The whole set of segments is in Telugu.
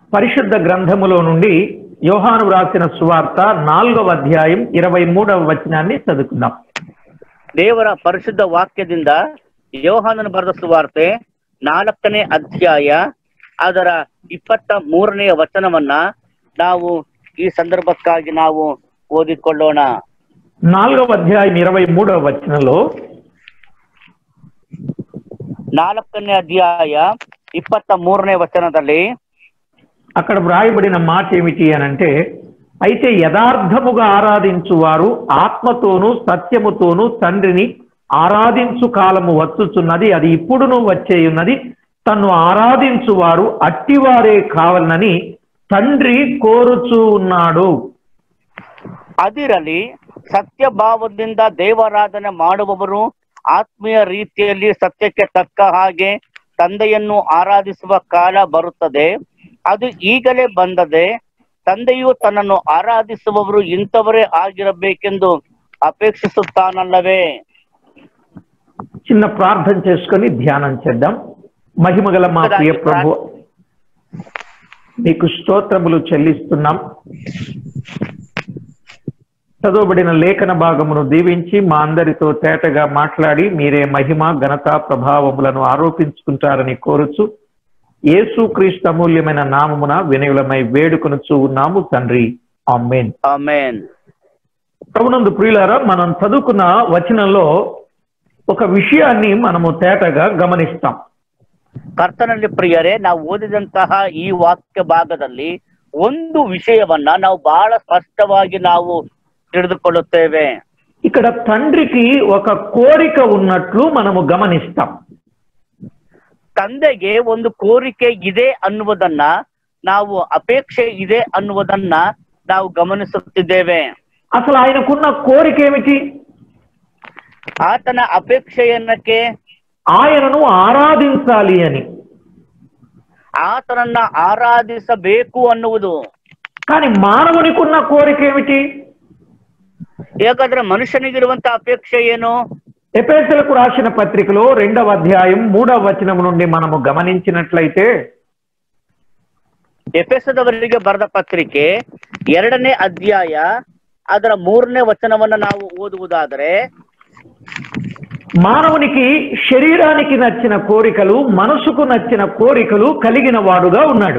పరిశుద్ధ గ్రంథములో నుండి యోహాను వ్రాసిన సువార్త 4వ అధ్యాయం 23వ వచనాన్ని చదువుకుందాం. ದೇವರ ಪರಿಶುದ್ಧ ವಾಕ್ಯದಿಂದ ಯೋಹಾನನು ಬರೆದ ಸುವಾರ್ತೆ 4ನೇ ಅಧ್ಯಾಯ ಅದರ 23ನೇ ವಚನವನ್ನ ನಾವು ಈ ಸಂದರ್ಭಕ್ಕಾಗಿ ನಾವು ಓದಿಕೊಳ್ಳೋಣ. 4వ అధ్యాయం 23వ వచనంలో 4ನೇ అధ్యాయ 23ನೇ వచనದಲ್ಲಿ అక్కడ వ్రాయబడిన మాట ఏమిటి అనంటే, అయితే యథార్థముగా ఆరాధించువారు ఆత్మతోనూ సత్యముతోనూ తండ్రిని ఆరాధించు కాలము వచ్చుచున్నది, అది ఇప్పుడును వచ్చేయున్నది. తన్ను ఆరాధించువారు అట్టివారే కావాలని తండ్రి కోరుచూ ఉన్నాడు. ಅದಿರಲಿ, ಸತ್ಯಭಾವದಿಂದ ದೇವಾರಾಧನೆ ಮಾಡುವವರು ಆತ್ಮೀಯ ರೀತಿಯಲ್ಲಿ ಸತ್ಯಕ್ಕೆ ತಕ್ಕ ಹಾಗೆ ತಂದೆಯನ್ನು ಆರಾಧಿಸುವ ಕಾಲ ಬರುತ್ತದೆ. ಅದು ಈಗಲೇ ಬಂದದೆ. ತಂದೆಯು ತನ್ನನ್ನು ಆರಾಧಿಸುವವರು ಇಂಥವರೇ ಆಗಿರಬೇಕೆಂದು అపేక్షిస్తానల్లవే. చిన్న ప్రార్థన చేసుకొని ధ్యానం చేద్దాం. మహిమగల మా ప్రియ ప్రభు, నీకు స్తోత్రములు చెల్లిస్తున్నాం. చదవబడిన లేఖన భాగమును దీవించి మా అందరితో తేటగా మాట్లాడి మీరే మహిమ ఘనత ప్రభావములను ఆరోపించుకుంటారని కోరుచు యేసుక్రీస్తు అమూల్యమైన నామమున వినయులమై వేడుకొనుచు ఉన్నాము తండ్రి. ఆమేన్. ఆమేన్. ప్రభునందు ప్రియులారా, మనం చదువుకున్న వచనంలో ఒక విషయాన్ని మనము తేటగా గమనిస్తాం. ಕರ್ತನಲ್ಲಿ ಪ್ರಿಯರೇ, ನಾವು ಓದಿದಂತಹ ಈ ವಾಕ್ಯ ಭಾಗದಲ್ಲಿ ಒಂದು ವಿಷಯವನ್ನ ನಾವು ಬಹಳ ಸ್ಪಷ್ಟವಾಗಿ ನಾವು ತಿಳಿದುಕೊಳ್ಳುತ್ತೇವೆ. ఇక్కడ తండ్రికి ఒక కోరిక ఉన్నట్లు మనము గమనిస్తాం. ತಂದೆಗೆ ಒಂದು ಕೋರಿಕೆ ಇದೆ ಅನ್ನುವುದನ್ನ, ನಾವು ಅಪೇಕ್ಷೆ ಇದೆ ಅನ್ನುವುದನ್ನ ನಾವು ಗಮನಿಸುತ್ತಿದ್ದೇವೆ. అసలు ఆయనకున్న కోరిక ఏమిటి? ಆತನ ಅಪೇಕ್ಷೆ ಏನಕ್ಕೆ? ఆయనను ఆరాధించాలి అని. ಆತನನ್ನ ಆರಾಧಿಸಬೇಕು ಅನ್ನುವುದು. కానీ మానవునికున్న కోరిక ఏమిటి? ಯಾಕಂದ್ರೆ ಮನುಷ್ಯನಿಗಿರುವಂತ ಅಪೇಕ್ಷೆ ಏನು? ఎఫెసీయులకు రాసిన పత్రికలో 2వ అధ్యాయం 3వ వచనం నుండి మనము గమనించినట్లయితే, ಎಫೆಸದವರಿಗೆ ಬರೆದ ಪತ್ರಿಕೆ 2ನೇ ಅಧ್ಯಾಯ ಅದರ 3ನೇ ವಚನವನ್ನ ನಾವು ಓದುವುದಾದರೆ, మానవునికి శరీరానికి నచ్చిన కోరికలు, మనసుకు నచ్చిన కోరికలు కలిగిన వాడుగా ఉన్నాడు.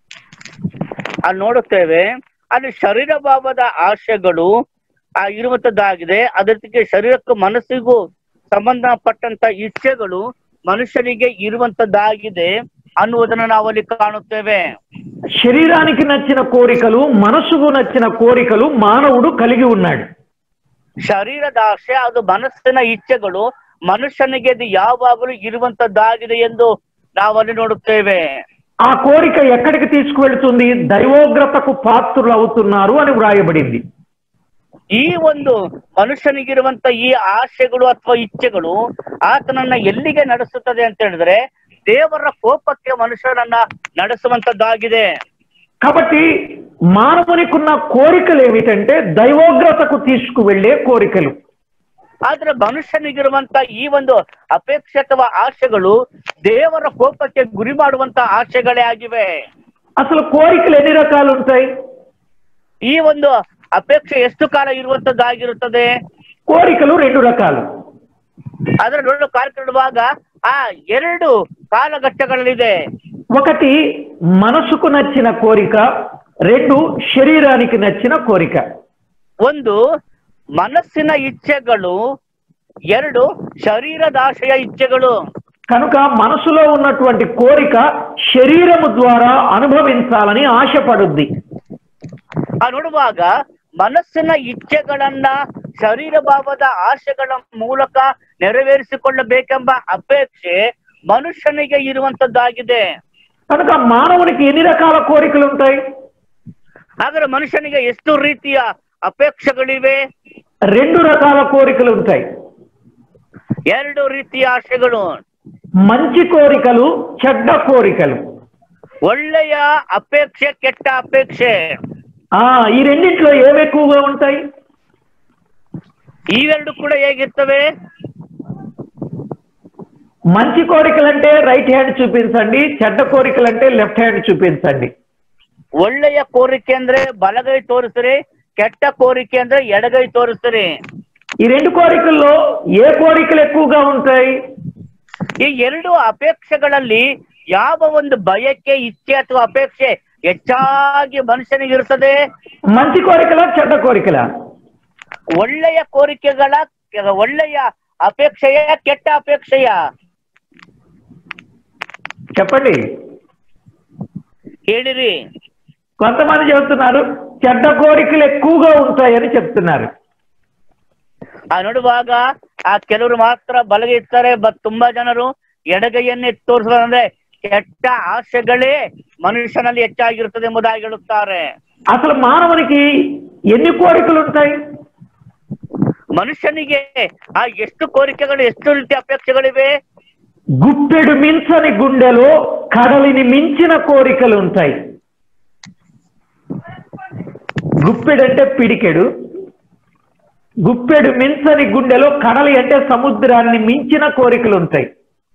ಅಲ್ಲಿ ನೋಡುತ್ತೇವೆ, ಅಲ್ಲಿ ಶರೀರ ಭಾವದ ಆಶೆಗಳು ಇರುವಂತದ್ದಾಗಿದೆ. ಅದಕ್ಕೆ ಶರೀರಕ್ಕೂ ಮನಸ್ಸಿಗೂ ಸಂಬಂಧಪಟ್ಟಂತ ಇಚ್ಛೆಗಳು ಮನುಷ್ಯನಿಗೆ ಇರುವಂತದ್ದಾಗಿದೆ ಅನ್ನುವುದನ್ನು ನಾವಲ್ಲಿ ಕಾಣುತ್ತೇವೆ. శరీరానికి నచ్చిన కోరికలు, మనసుకు నచ్చిన కోరికలు మానవుడు కలిగి ఉన్నాడు. ಶರೀರದ ಆಶೆ, ಅದು ಮನಸ್ಸಿನ ಇಚ್ಛೆಗಳು ಮನುಷ್ಯನಿಗೆ ಅದು ಯಾವಾಗಲೂ ಇರುವಂತದ್ದಾಗಿದೆ ಎಂದು ನಾವಲ್ಲಿ ನೋಡುತ್ತೇವೆ. ఆ కోరిక ఎక్కడికి తీసుకువెళ్తుంది? దైవోగ్రతకు పాత్రులు అవుతున్నారు అని వ్రాయబడింది. ಈ ಒಂದು ಮನುಷ್ಯನಿಗಿರುವಂತ ಈ ಆಶೆಗಳು ಅಥವಾ ಇಚ್ಛೆಗಳು ಆತನನ್ನ ಎಲ್ಲಿಗೆ ನಡೆಸುತ್ತದೆ ಅಂತ ಹೇಳಿದ್ರೆ, ದೇವರ ಕೋಪಕ್ಕೆ ಮನುಷ್ಯನನ್ನ ನಡೆಸುವಂತದ್ದಾಗಿದೆ. కాబట్టి మానవునికున్న కోరికలు ఏమిటంటే దైవోగ్రతకు తీసుకువెళ్లే కోరికలు. ಆದ್ರೆ ಮನುಷ್ಯನಿಗಿರುವಂತ ಈ ಒಂದು ಅಪೇಕ್ಷೆ ಅಥವಾ ಆಶೆಗಳು ದೇವರ ಕೋಪಕ್ಕೆ ಗುರಿ ಮಾಡುವಂತ ಆಶೆಗಳೇ ಆಗಿವೆ. అసలు కోరికలు ఎన్ని రకాలు ఉంటాయి? ಈ ಒಂದು ಅಪೇಕ್ಷೆ ಎಷ್ಟು ಕಾಲ ಇರುವಂತದ್ದಾಗಿರುತ್ತದೆ? కోరికలు 2 రకాలు. ಅದರ ದೊಡ್ಡ ಕಾರ್ಯಕ್ರಮವಾಗ 2 ಕಾಲಘಟ್ಟಗಳಿದೆ. ఒకటి మనసుకు నచ్చిన కోరిక, 2 శరీరానికి నచ్చిన కోరిక. ಒಂದು ಮನಸ್ಸಿನ ಇಚ್ಛೆಗಳು, 2 శరీరదాశయ ఇచ్ఛెಗಳು. కనుక మనసులో ఉన్నటువంటి కోరిక శరీరము ద్వారా అనుభవించాలని ఆశపడుద్ది. ನೋಡುವಾಗ ಮನಸ್ಸಿನ ಇಚ್ಛೆಗಳನ್ನ ಶರೀರ ಭಾವದ ಆಶೆಗಳ ಮೂಲಕ ನೆರವೇರಿಸಿಕೊಳ್ಳಬೇಕೆಂಬ ಅಪೇಕ್ಷೆ ಮನುಷ್ಯನಿಗೆ ಇರುವಂತದ್ದಾಗಿದೆ. కనుక మానవునికి ఎన్ని రకాల కోరికలు ఉంటాయి? ಹಾಗಾದ್ರೆ ಮನುಷ್ಯನಿಗೆ ಎಷ್ಟು ರೀತಿಯ ಅಪೇಕ್ಷೆಗಳಿವೆ? 2 రకాల కోరికలు ఉంటాయి. 2 ರೀತಿಯ ಆಶೆಗಳು. మంచి కోరికలు, చెడ్డ కోరికలు. ಒಳ್ಳೆಯ ಅಪೇಕ್ಷೆ, ಕೆಟ್ಟ ಅಪೇಕ್ಷೆ. ఈ రెండిట్లో ఏవి ఎక్కువగా ఉంటాయి? ಇವೆರಡು ಕೂಡ ಹೇಗಿರ್ತವೆ? మంచి కోరికలంటే రైట్ హ్యాండ్ చూపించండి, చెడ్డ కోరికలంటే లెఫ్ట్ హ్యాండ్ చూపించండి. ಒಳ್ಳೆಯ ಕೋರಿಕೆ ಅಂದ್ರೆ ಬಲಗೈ ತೋರಿಸ್ರಿ, ಕೆಟ್ಟ కోరిక ಅಂದ್ರೆ ఎడగై తోరుస్తరి. ఈ రెండు కోరికల్లో ఏ కోరికలు ఎక్కువగా ఉంటాయి? ಈ ಎರಡು ಅಪೇಕ್ಷೆಗಳಲ್ಲಿ ಯಾವ ಒಂದು ಬಯಕೆ, ಇಚ್ಛೆ ಅಥವಾ ಅಪೇಕ್ಷೆ ಹೆಚ್ಚಾಗಿ ಮನುಷ್ಯನಿಗೆ ಇರುತ್ತದೆ? మంచి కోరికల చెడ్డ కోరికల? ಒಳ್ಳೆಯ ಕೋರಿಕೆಗಳ, ಒಳ್ಳೆಯ ಅಪೇಕ್ಷೆಯ, ಕೆಟ್ಟ ಅಪೇಕ್ಷೆಯ? చెప్పండి, ಹೇಳಿರಿ. కొంతమంది చెబుతున్నారు చెడ్డ కోరికలు ఎక్కువగా ఉంటాయని చెప్తున్నారు. ನೋಡುವಾಗ ಕೆಲವರು ಮಾತ್ರ ಬಲಗೈ ಇರ್ತಾರೆ, ತುಂಬಾ ಜನರು ಎಡಗೈಯನ್ನೇ ತೋರಿಸ್ತಾರೆ. ಅಂದ್ರೆ ಕೆಟ್ಟ ಆಸೆಗಳೇ ಮನುಷ್ಯನಲ್ಲಿ ಹೆಚ್ಚಾಗಿರುತ್ತದೆ ಎಂಬುದಾಗಿ ಹೇಳುತ್ತಾರೆ. అసలు మానవునికి ఎన్ని కోరికలు ఉంటాయి? ಮನುಷ್ಯನಿಗೆ ಎಷ್ಟು ಕೋರಿಕೆಗಳು, ಎಷ್ಟು ರೀತಿಯ ಅಪೇಕ್ಷೆಗಳಿವೆ? గుప్పెడు మించని గుండెలో కడలిని మించిన కోరికలు ఉంటాయి. గుప్పెడు అంటే పిడికెడు, గుప్పెడు మించని గుండెలో కడలి అంటే సముద్రాన్ని మించిన కోరికలు ఉంటాయి.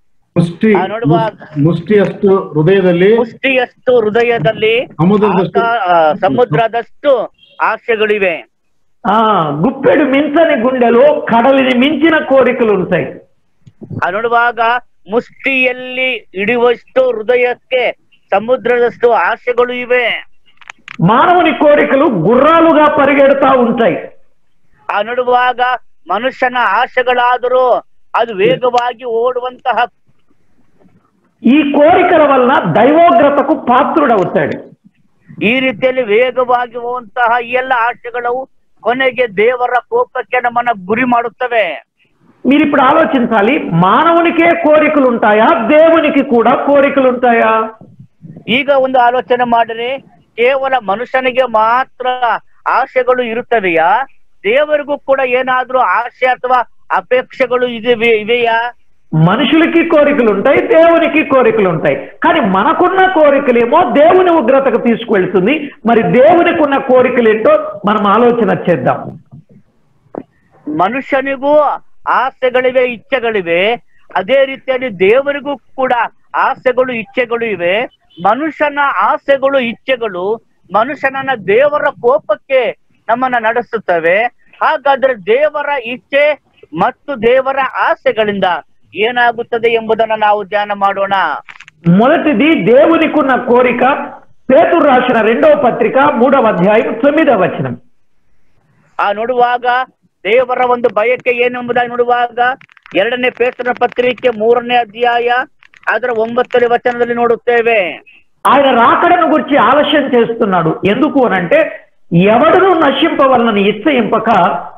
ಮುಷ್ಟಿಯಷ್ಟು ಹೃದಯದಲ್ಲಿ ಸಮುದ್ರದಷ್ಟು ಆಸೆಗಳಿವೆ. గుప్పెడు మించని గుండెలో కడలిని మించిన కోరికలు ఉంటాయి. ನೋಡುವಾಗ ಮುಷ್ಟಿಯಲ್ಲಿ ಹಿಡಿಯುವಷ್ಟು ಹೃದಯಕ್ಕೆ ಸಮುದ್ರದಷ್ಟು ಆಸೆಗಳು ಇವೆ. మానవుని కోరికలు గుర్రాలుగా పరిగెడతా ఉంటాయి. ನೋಡುವಾಗ ಮನುಷ್ಯನ ಆಸೆಗಳಾದರೂ ಅದು ವೇಗವಾಗಿ ಓಡುವಂತಹ. ఈ కోరికల వలన దైవోగ్రతకు పాత్రుడవుతాడు. ಈ ರೀತಿಯಲ್ಲಿ ವೇಗವಾಗಿ ಹೋಗುವಂತಹ ಈ ಎಲ್ಲ ಆಸೆಗಳು ಕೊನೆಗೆ ದೇವರ ಕೋಪಕ್ಕೆ ನಮ್ಮನ್ನ ಗುರಿ ಮಾಡುತ್ತವೆ. మీరు ఇప్పుడు ఆలోచించాలి, మానవునికే కోరికలు ఉంటాయా, దేవునికి కూడా కోరికలు ఉంటాయా? ಈಗ ಒಂದು ಆಲೋಚನೆ ಮಾಡಿರಿ, ಕೇವಲ ಮನುಷ್ಯನಿಗೆ ಮಾತ್ರ ಆಸೆಗಳು ಇರುತ್ತವೆಯಾ, ದೇವರಿಗೂ ಕೂಡ ಏನಾದ್ರೂ ಆಸೆ ಅಥವಾ ಅಪೇಕ್ಷೆಗಳು ಇವೆಯಾ? మనుషులకి కోరికలు ఉంటాయి, దేవునికి కోరికలు ఉంటాయి. కానీ మనకున్న కోరికలేమో దేవుని ఉగ్రతకు తీసుకువెళ్తుంది. మరి దేవునికి ఉన్న కోరికలు ఏంటో మనం ఆలోచన చేద్దాం. ಮನುಷ್ಯನಿಗೂ ಆಸೆಗಳಿವೆ, ಇಚ್ಛೆಗಳಿವೆ. ಅದೇ ರೀತಿಯಲ್ಲಿ ದೇವರಿಗೂ ಕೂಡ ಆಸೆಗಳು, ಇಚ್ಛೆಗಳು ಇವೆ. ಮನುಷ್ಯನ ಆಸೆಗಳು, ಇಚ್ಛೆಗಳು ಮನುಷ್ಯನನ್ನ ದೇವರ ಕೋಪಕ್ಕೆ ನಮ್ಮನ್ನ ನಡೆಸುತ್ತವೆ. ಹಾಗಾದ್ರೆ ದೇವರ ಇಚ್ಛೆ ಮತ್ತು ದೇವರ ಆಸೆಗಳಿಂದ ಏನಾಗುತ್ತದೆ ಎಂಬುದನ್ನ ನಾವು ಧ್ಯಾನ ಮಾಡೋಣ. మొదటిది దేవునికున్న కోరిక, పేతురు రాసిన 2వ పత్రిక 3వ అధ్యాయం 9వ వచనం. ನೋಡುವಾಗ ದೇವರ ಒಂದು ಬಯಕೆ ಏನೆಂಬುದಾಗಿ ನೋಡುವಾಗ 2ನೇ ಪೇತ್ರನ ಪತ್ರಿಕೆ 3ನೇ ಅಧ್ಯಾಯ ಅದರ 9ನೇ ವಚನದಲ್ಲಿ ನೋಡುತ್ತೇವೆ. ఆయన రాకడను గురించి ఆలస్యం చేస్తున్నాడు. ఎందుకు అనంటే ఎవడును నశింపవలనని ఇచ్చయింపక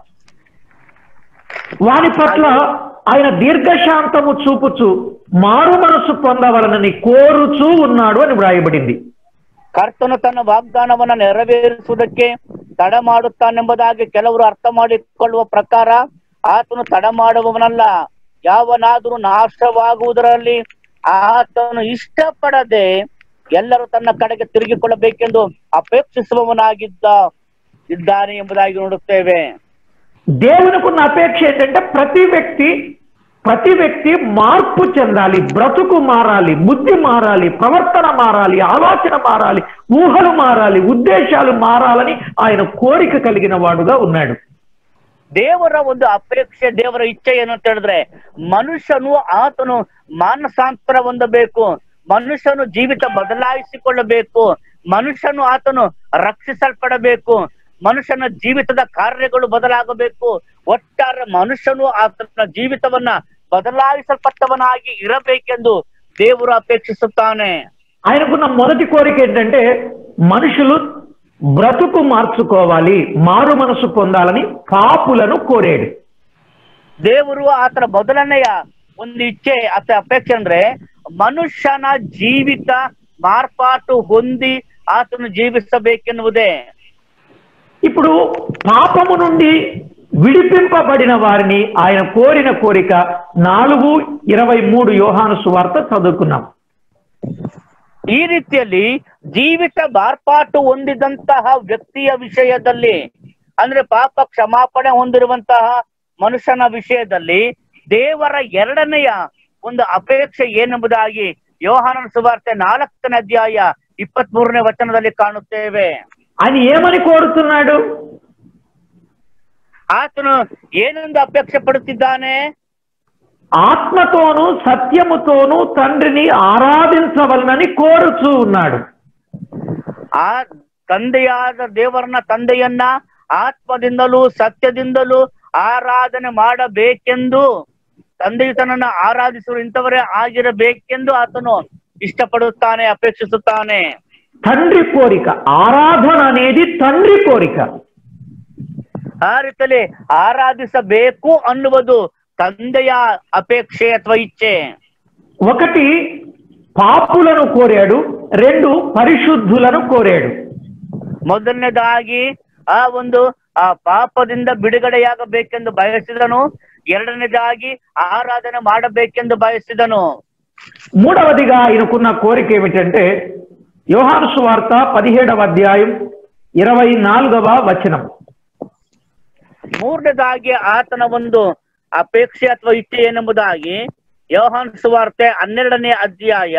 వాని పట్ల ఆయన దీర్ఘశాంతము చూపుచు మారు మనసు పొందవలనని కోరుచూ ఉన్నాడు అని వ్రాయబడింది. ಕರ್ತನು ತನ್ನ ವಾಗ್ದಾನವನ್ನ ನೆರವೇರಿಸುವುದಕ್ಕೆ ತಡ ಮಾಡುತ್ತಾನೆಂಬುದಾಗಿ ಕೆಲವರು ಅರ್ಥ ಮಾಡಿಕೊಳ್ಳುವ ಪ್ರಕಾರ ಆತನು ತಡ ಮಾಡುವವನಲ್ಲ. ಯಾವನಾದರೂ ನಾಶವಾಗುವುದರಲ್ಲಿ ಆತನು ಇಷ್ಟಪಡದೆ ಎಲ್ಲರೂ ತನ್ನ ಕಡೆಗೆ ತಿರುಗಿಕೊಳ್ಳಬೇಕೆಂದು ಅಪೇಕ್ಷಿಸುವವನಾಗಿದ್ದಾನೆ ಎಂಬುದಾಗಿ ನೋಡುತ್ತೇವೆ. దేవునికున్న అపేక్ష ఏంటంటే ప్రతి వ్యక్తి మార్పు చెందాలి, బ్రతుకు మారాలి, బుద్ధి మారాలి, ప్రవర్తన మారాలి, ఆలోచన మారాలి, ఊహలు మారాలి, ఉద్దేశాలు మారాలని ఆయన కోరిక కలిగిన వాడుగా ఉన్నాడు. ದೇವರ ಒಂದು ಅಪೇಕ್ಷೆ, ದೇವರ ಇಚ್ಛೆ ಏನು ಅಂತ ಹೇಳಿದ್ರೆ ಮನುಷ್ಯನು ಆತನು ಮಾನಸಾಂತರ ಹೊಂದಬೇಕು, ಮನುಷ್ಯನು ಜೀವಿತ ಬದಲಾಯಿಸಿಕೊಳ್ಳಬೇಕು, ಮನುಷ್ಯನು ಆತನು ರಕ್ಷಿಸಲ್ಪಡಬೇಕು, ಮನುಷ್ಯನ ಜೀವಿತದ ಕಾರ್ಯಗಳು ಬದಲಾಗಬೇಕು. ಒಟ್ಟಾರೆ ಮನುಷ್ಯನು ಆತನ ಜೀವಿತವನ್ನ ಬದಲಾಯಿಸಲ್ಪಟ್ಟವನಾಗಿ ಇರಬೇಕೆಂದು ದೇವರು ಅಪೇಕ್ಷಿಸುತ್ತಾನೆ. ఆయనకున్న మొదటి కోరిక ఏంటంటే మనుషులు బ్రతుకు మార్చుకోవాలి, మారు మనసు పొందాలని పాపులను కోరాడు. ದೇವರು ಆತನ ಮೊದಲನೆಯ ಒಂದು ಇಚ್ಛೆ ಅಥವಾ ಅಪೇಕ್ಷೆ ಅಂದ್ರೆ ಮನುಷ್ಯನ ಜೀವಿತ ಮಾರ್ಪಾಟು ಹೊಂದಿ ಆತನು ಜೀವಿಸಬೇಕೆನ್ನುವುದೇ. ఇప్పుడు పాపము నుండి విడిపింపబడిన వారిని ఆయన కోరిన కోరిక 4:23 యోహాను సువార్త చదువుకున్నాం. ಈ ರೀತಿಯಲ್ಲಿ ಜೀವಿತ ಮಾರ್ಪಾಟು ಹೊಂದಿದಂತಹ ವ್ಯಕ್ತಿಯ ವಿಷಯದಲ್ಲಿ ಅಂದ್ರೆ ಪಾಪ ಕ್ಷಮಾಪಣೆ ಹೊಂದಿರುವಂತಹ ಮನುಷ್ಯನ ವಿಷಯದಲ್ಲಿ ದೇವರ ಎರಡನೆಯ ಒಂದು ಅಪೇಕ್ಷೆ ಏನೆಂಬುದಾಗಿ ಯೋಹಾನನ ಸುವಾರ್ತೆ 4ನೇ ಅಧ್ಯಾಯ 23ನೇ ವಚನದಲ್ಲಿ ಕಾಣುತ್ತೇವೆ. ఆయన ఏమని కోరుతున్నాడు? ಆತನು ಏನೆಂದು ಅಪೇಕ್ಷೆ ಪಡುತ್ತಿದ್ದಾನೆ? ఆత్మతోనూ సత్యముతోనూ తండ్రిని ఆరాధించవలనని కోరుచూ ఉన్నాడు. ಆ ತಂದೆಯಾದ ದೇವರನ್ನ, ತಂದೆಯನ್ನ ಆತ್ಮದಿಂದಲೂ ಸತ್ಯದಿಂದಲೂ ಆರಾಧನೆ ಮಾಡಬೇಕೆಂದು, ತಂದೆಯು ತನ್ನನ್ನು ಆರಾಧಿಸುವ ಇಂಥವರೇ ಆಗಿರಬೇಕೆಂದು ಆತನು ಇಷ್ಟಪಡುತ್ತಾನೆ, ಅಪೇಕ್ಷಿಸುತ್ತಾನೆ. తండ్రి కోరిక, ఆరాధన అనేది తండ్రి కోరిక. ಆ ರೀತಿಯಲ್ಲಿ ಆರಾಧಿಸಬೇಕು ಅನ್ನುವುದು ತಂದೆಯ ಅಪೇಕ್ಷೆ ಅಥವಾ ಇಚ್ಛೆ. ఒకటి పాపులను కోరాడు, రెండు పరిశుద్ధులను కోరాడు. ಮೊದಲನೇದಾಗಿ ಆ ಪಾಪದಿಂದ ಬಿಡುಗಡೆಯಾಗಬೇಕೆಂದು ಬಯಸಿದನು. ಎರಡನೇದಾಗಿ ಆರಾಧನೆ ಮಾಡಬೇಕೆಂದು ಬಯಸಿದನು. మూడవదిగా ఆయనకున్న కోరిక ఏమిటంటే యోహాను సువార్త 17వ అధ్యాయం 24వ వచనం. ಮೂರನೇದಾಗಿ ಆತನ ಒಂದು ಅಪೇಕ್ಷೆ ಅಥವಾ ಇಚ್ಛೆ ಏನೆಂಬುದಾಗಿ ಯೋಹಾನ ಸುವಾರ್ತೆ 12ನೇ ಅಧ್ಯಾಯ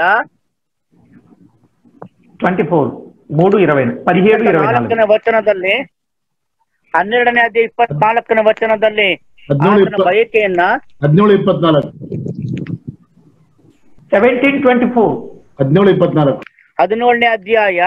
17:24 ವಚನದಲ್ಲಿ, 12ನೇ ಅಧ್ಯಾಯ 24ನೇ ವಚನದಲ್ಲಿ ಆತನ ಬಯಕೆಯನ್ನ 17:24 17ನೇ ಅಧ್ಯಾಯ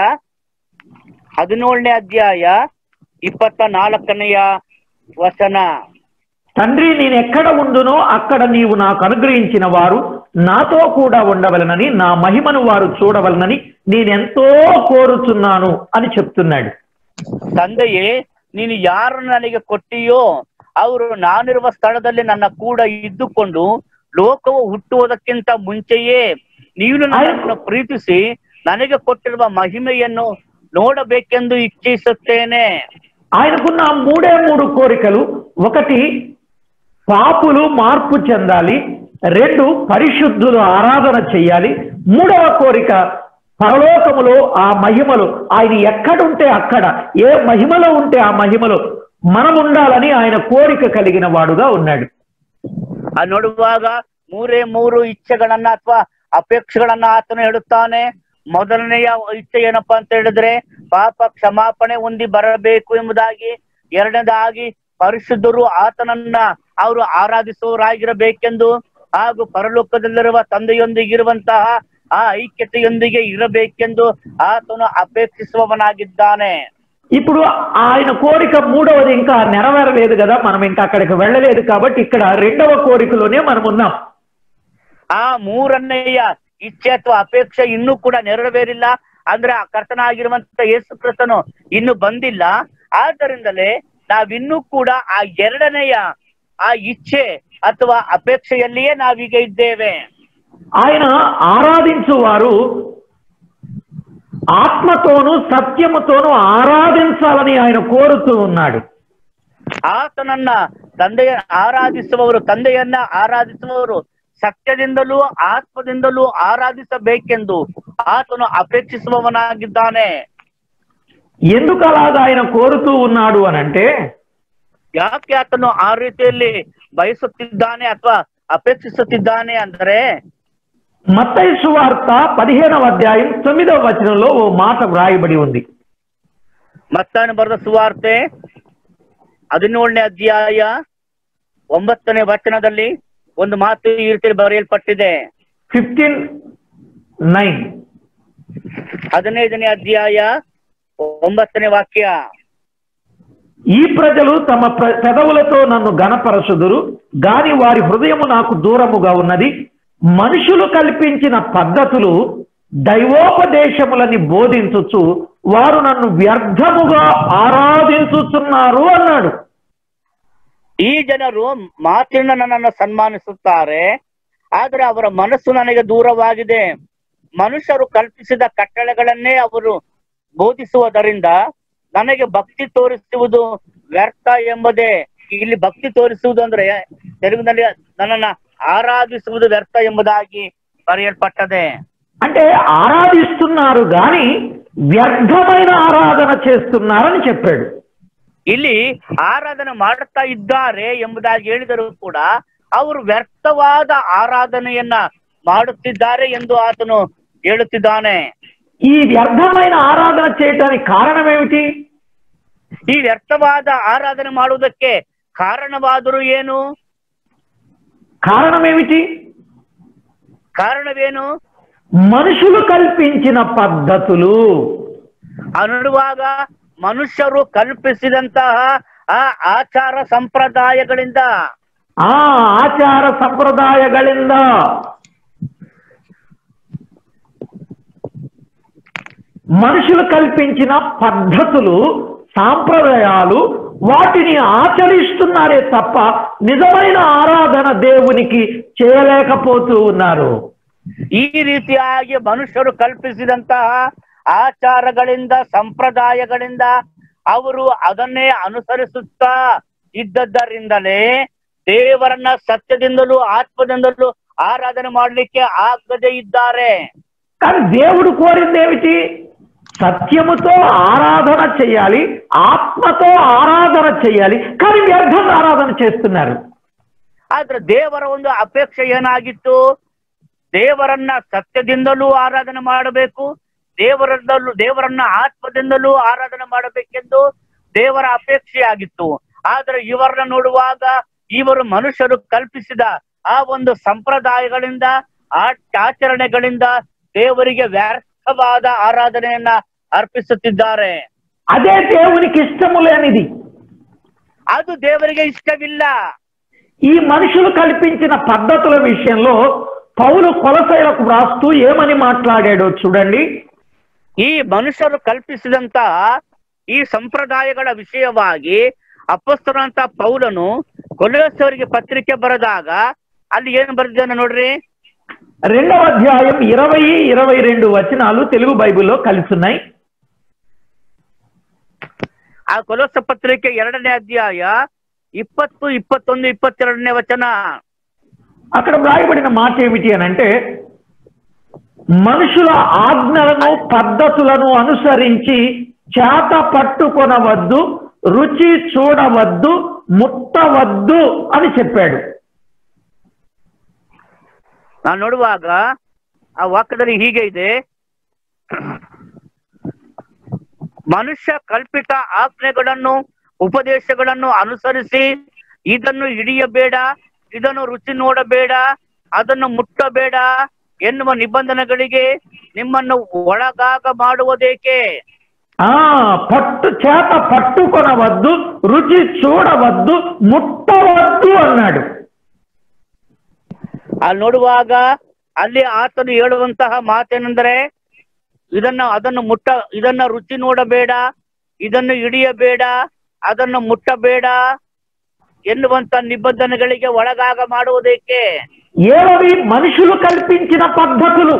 24ನೆಯ వచన. తండ్రి, నేను ఎక్కడ ఉండునో అక్కడ నీవు నాకు అనుగ్రహించిన వారు నాతో కూడా ఉండవలనని, నా మహిమను వారు చూడవలనని నేనెంతో కోరుచున్నాను అని చెప్తున్నాడు. ತಂದೆಯೇ, ನೀನು ಯಾರನ್ನು ನನಗೆ ಕೊಟ್ಟಿಯೋ ಅವರು ನಾನಿರುವ ಸ್ಥಳದಲ್ಲಿ ನನ್ನ ಕೂಡ ಇದ್ದುಕೊಂಡು ಲೋಕವು ಹುಟ್ಟುವುದಕ್ಕಿಂತ ಮುಂಚೆಯೇ ನೀನು ನನ್ನನ್ನು ಪ್ರೀತಿಸಿ ನನಗೆ ಕೊಟ್ಟಿರುವ ಮಹಿಮೆಯನ್ನು ನೋಡಬೇಕೆಂದು ಇಚ್ಛಿಸುತ್ತೇನೆ. ఆయనకున్న మూడు కోరికలు. ఒకటి, పాపులు మార్పు చెందాలి. రెండు, పరిశుద్ధులు ఆరాధన చెయ్యాలి. మూడవ కోరిక, పరలోకములో ఆ మహిమలో ఆయన ఎక్కడుంటే అక్కడ, ఏ మహిమలో ఉంటే ఆ మహిమలో మనం ఉండాలని ఆయన కోరిక కలిగిన వాడుగా ఉన్నాడు. ನೋಡುವಾಗ ಮೂರು ಇಚ್ಛೆಗಳನ್ನ ಅಥವಾ ಅಪೇಕ್ಷೆಗಳನ್ನ ಆತನು ಹೇಳುತ್ತಾನೆ. ಮೊದಲನೆಯ ಇಚ್ಛೆ ಏನಪ್ಪಾ ಅಂತ ಹೇಳಿದ್ರೆ ಪಾಪ ಕ್ಷಮಾಪಣೆ ಹೊಂದಿ ಬರಬೇಕು ಎಂಬುದಾಗಿ. ಎರಡನೇದಾಗಿ ಪರಿಶುದ್ಧರು ಆತನನ್ನ ಅವರು ಆರಾಧಿಸುವವರಾಗಿರಬೇಕೆಂದು, ಹಾಗೂ ಪರಲೋಕದಲ್ಲಿರುವ ತಂದೆಯೊಂದಿಗಿರುವಂತಹ ಆ ಐಕ್ಯತೆಯೊಂದಿಗೆ ಇರಬೇಕೆಂದು ಆತನು ಅಪೇಕ್ಷಿಸುವವನಾಗಿದ್ದಾನೆ. ఇప్పుడు ఆయన కోరిక మూడవది ఇంకా నెరవేరలేదు కదా, మనం ఇంకా అక్కడికి వెళ్ళలేదు కాబట్టి ఇక్కడ రెండవ కోరికలోనే మనం ఉన్నాం. ಆ ಮೂರನೆಯ ಇಚ್ಛೆ ಅಥವಾ ಅಪೇಕ್ಷೆ ಇನ್ನೂ ಕೂಡ ನೆರವೇರಿಲ್ಲ. ಅಂದ್ರೆ ಆ ಕರ್ತನಾಗಿರುವಂತ ಯೇಸು ಕ್ರಿಸ್ತನು ಇನ್ನು ಬಂದಿಲ್ಲ. ಆದ್ದರಿಂದಲೇ ನಾವಿನ್ನೂ ಕೂಡ ಆ ಎರಡನೆಯ ಆ ಇಚ್ಛೆ ಅಥವಾ ಅಪೇಕ್ಷೆಯಲ್ಲಿಯೇ ನಾವೀಗ ಇದ್ದೇವೆ. ఆయన ఆరాధించువారు ఆత్మతోనూ సత్యముతోనూ ఆరాధించాలని ఆయన కోరుతూ ఉన్నాడు. ಆತನನ್ನ ತಂದೆಯನ್ನ ಆರಾಧಿಸುವವರು ಸತ್ಯದಿಂದಲೂ ಆತ್ಮದಿಂದಲೂ ಆರಾಧಿಸಬೇಕೆಂದು ಆತನು ಅಪೇಕ್ಷಿಸುವವನಾಗಿದ್ದಾನೆ. ఎందుకు అలాగా ఆయన కోరుతూ ఉన్నాడు అనంటే, ಯಾಕೆ ಆತನು ಆ ರೀತಿಯಲ್ಲಿ ಬಯಸುತ್ತಿದ್ದಾನೆ ಅಥವಾ ಅಪೇಕ್ಷಿಸುತ್ತಿದ್ದಾನೆ ಅಂದ್ರೆ, మత్తయి సువార్త 15వ అధ్యాయం 9వ వచనంలో ఓ మాట వ్రాయబడి ఉంది. ಮತ್ತಾಯನು ಬರೆದ ಸುವಾರ್ತೆ 17ನೇ ಅಧ್ಯಾಯ 9ನೇ ವಚನದಲ್ಲಿ ಒಂದು ಮಾತು ಈ ರೀತಿ ಬರೆಯಲ್ಪಟ್ಟಿದೆ. 15:9 15ನೇ ಅಧ್ಯಾಯ 9ನೇ ವಾಕ್ಯ. ఈ ప్రజలు తమ పెదవులతో నన్ను గణపరచుదురు గాని వారి హృదయము నాకు దూరముగా ఉన్నది. మనుషులు కల్పించిన పద్ధతులు దైవోపదేశములని బోధించుచు వారు నన్ను వ్యర్థముగా ఆరాధించుతున్నారు అన్నాడు. ಈ ಜನರು ಮಾತಿನಿಂದ ನನ್ನನ್ನು ಸನ್ಮಾನಿಸುತ್ತಾರೆ, ಆದರೆ ಅವರ ಮನಸ್ಸು ನನಗೆ ದೂರವಾಗಿದೆ. ಮನುಷ್ಯರು ಕಲ್ಪಿಸಿದ ಕಟ್ಟಳೆಗಳನ್ನೇ ಅವರು ಬೋಧಿಸುವುದರಿಂದ ನನಗೆ ಭಕ್ತಿ ತೋರಿಸುವುದು ವ್ಯರ್ಥ ಎಂಬುದೇ. ಇಲ್ಲಿ ಭಕ್ತಿ ತೋರಿಸುವುದು ಅಂದ್ರೆ ತೆಲುಗಿನಲ್ಲಿ ನನ್ನನ್ನ ఆరాధిಸುವುದು వ్యర్థ ಎಂಬುದಾಗಿ బರೆయಲ್ಪಟ್ಟದೆ. అంటే ఆరాధిస్తున్నారు గాని వ్యర్థమైన ఆరాధన చేస్తున్నారని చెప్పాడు. ಇಲ್ಲಿ ಆರಾಧನೆ ಮಾಡುತ್ತಾ ಇದ್ದಾರೆ ಎಂಬುದಾಗಿ ಹೇಳಿದರೂ ಕೂಡ ಅವರು ವ್ಯರ್ಥವಾದ ಆರಾಧನೆಯನ್ನ ಮಾಡುತ್ತಿದ್ದಾರೆ ಎಂದು ಆತನು ಹೇಳುತ್ತಿದ್ದಾನೆ. ఈ వ్యర్థమైన ఆరాధన చేయటానికి కారణం ఏమిటి? ಈ ವ್ಯರ್ಥವಾದ ಆರಾಧನೆ ಮಾಡುವುದಕ್ಕೆ ಕಾರಣವಾದರೂ ಏನು? కారణమేమిటి? ಕಾರಣವೇನು? మనుషులు కల్పించిన పద్ధతులు. ಅನ್ನುವಾಗ ಮನುಷ್ಯರು ಕಲ್ಪಿಸಿದಂತಹ ಆ ಆಚಾರ ಸಂಪ್ರದಾಯಗಳಿಂದ ಆಚಾರ ಸಂಪ್ರದಾಯಗಳಿಂದ మనుషులు కల్పించిన పద్ధతులు, సాంప్రదాయాలు, వాటిని ఆచరిస్తున్నారే తప్ప నిజమైన ఆరాధన దేవునికి చేయలేకపోతూ ఉన్నారు. ಈ ರೀತಿಯಾಗಿ ಮನುಷ್ಯರು ಕಲ್ಪಿಸಿದಂತಹ ಆಚಾರಗಳಿಂದ, ಸಂಪ್ರದಾಯಗಳಿಂದ ಅವರು ಅದನ್ನೇ ಅನುಸರಿಸುತ್ತಾ ಇದ್ದದ್ದರಿಂದಲೇ ದೇವರನ್ನ ಸತ್ಯದಿಂದಲೂ ಆತ್ಮದಿಂದಲೂ ಆರಾಧನೆ ಮಾಡಲಿಕ್ಕೆ ಆಗದೆ ಇದ್ದಾರೆ. కానీ దేవుడు కోరింది ఏమిటి? సత్యముతో ఆరాధన చేయాలి, ఆత్మతో ఆరాధన చేయాలి. కానీ వ్యర్థంగా ఆరాధన చేస్తున్నారు. ಆದ್ರೆ ದೇವರ ಒಂದು ಅಪೇಕ್ಷೆ ಏನಾಗಿತ್ತು? ದೇವರನ್ನ ಸತ್ಯದಿಂದಲೂ ಆರಾಧನೆ ಮಾಡಬೇಕು, ದೇವರನ್ನ ಆತ್ಮದಿಂದಲೂ ಆರಾಧನೆ ಮಾಡಬೇಕೆಂದು ದೇವರ ಅಪೇಕ್ಷೆ ಆಗಿತ್ತು. ಆದ್ರೆ ಇವರನ್ನ ನೋಡುವಾಗ ಇವರು ಮನುಷ್ಯರು ಕಲ್ಪಿಸಿದ ಆ ಒಂದು ಸಂಪ್ರದಾಯಗಳಿಂದ, ಆಚರಣೆಗಳಿಂದ ದೇವರಿಗೆ ವ್ಯರ್ಥವಾದ ಆರಾಧನೆಯನ್ನ ಅರ್ಪಿಸುತ್ತಿದ್ದಾರೆ. ಅದೇ దేవునికి ఇష్టము లేనిది. ಅದು ದೇವರಿಗೆ ಇಷ್ಟವಿಲ್ಲ. ఈ మనుషులు కల్పించిన పద్ధతుల విషయంలో పౌలు కొలసైలకు వ్రాస్తూ ఏమని మాట్లాడాడో చూడండి. ಈ ಮನುಷ್ಯರು ಕಲ್ಪಿಸಿದಂತಹ ಈ ಸಂಪ್ರದಾಯಗಳ ವಿಷಯವಾಗಿ ಅಪೊಸ್ತಲನಾದ ಪೌಲನು ಕೊಲೊಸ್ಸೆಯವರಿಗೆ ಪತ್ರಿಕೆ ಬರೆದಾಗ ಅಲ್ಲಿ ಏನು ಬರೆದಿದ್ದಾನೆ ನೋಡ್ರಿ. 2వ అధ్యాయం 20-22 వచనాలు తెలుగు బైబిల్లో కలిసి ఉన్నాయి. ಆ ಕೊಲೊಸ್ಸೆ ಪತ್ರಿಕೆ 2ನೇ ಅಧ್ಯಾಯ 20, 21, 22ನೇ ವಚನ. అక్కడ వ్రాయబడిన మాట ఏమిటి అని అంటే, మనుషుల ఆజ్ఞలను పద్ధతులను అనుసరించి చేత పట్టుకొనవద్దు, రుచి చూడవద్దు, ముట్టవద్దు అని చెప్పాడు. ನಾನು ನೋಡುವಾಗ ಆ ವಾಕ್ಯದಲ್ಲಿ ಹೀಗೆ ಇದೆ, ಮನುಷ್ಯ ಕಲ್ಪಿತ ಆಜ್ಞೆಗಳನ್ನು ಉಪದೇಶಗಳನ್ನು ಅನುಸರಿಸಿ ಇದನ್ನು ಹಿಡಿಯಬೇಡ, ಇದನ್ನು ರುಚಿ ನೋಡಬೇಡ, ಅದನ್ನು ಮುಟ್ಟಬೇಡ ಎನ್ನುವ ನಿಬಂಧನೆಗಳಿಗೆ ನಿಮ್ಮನ್ನು ಒಳಗಾಗ ಮಾಡುವುದೇಕೆ? చేత పట్టుకొనవద్దు, రుచి చూడవద్దు, ముట్టవద్దు అన్నాడు. ಅಲ್ಲಿ ನೋಡುವಾಗ ಅಲ್ಲಿ ಆತನು ಹೇಳುವಂತಹ ಮಾತೇನೆಂದರೆ, ಇದನ್ನ ರುಚಿ ನೋಡಬೇಡ, ಇದನ್ನು ಹಿಡಿಯಬೇಡ, ಅದನ್ನು ಮುಟ್ಟಬೇಡ ಎನ್ನುವಂತ ನಿಬಂಧನೆಗಳಿಗೆ ಒಳಗಾಗ ಮಾಡುವುದಕ್ಕೆ. ఏవి మనుషులు కల్పించిన పద్ధతులు.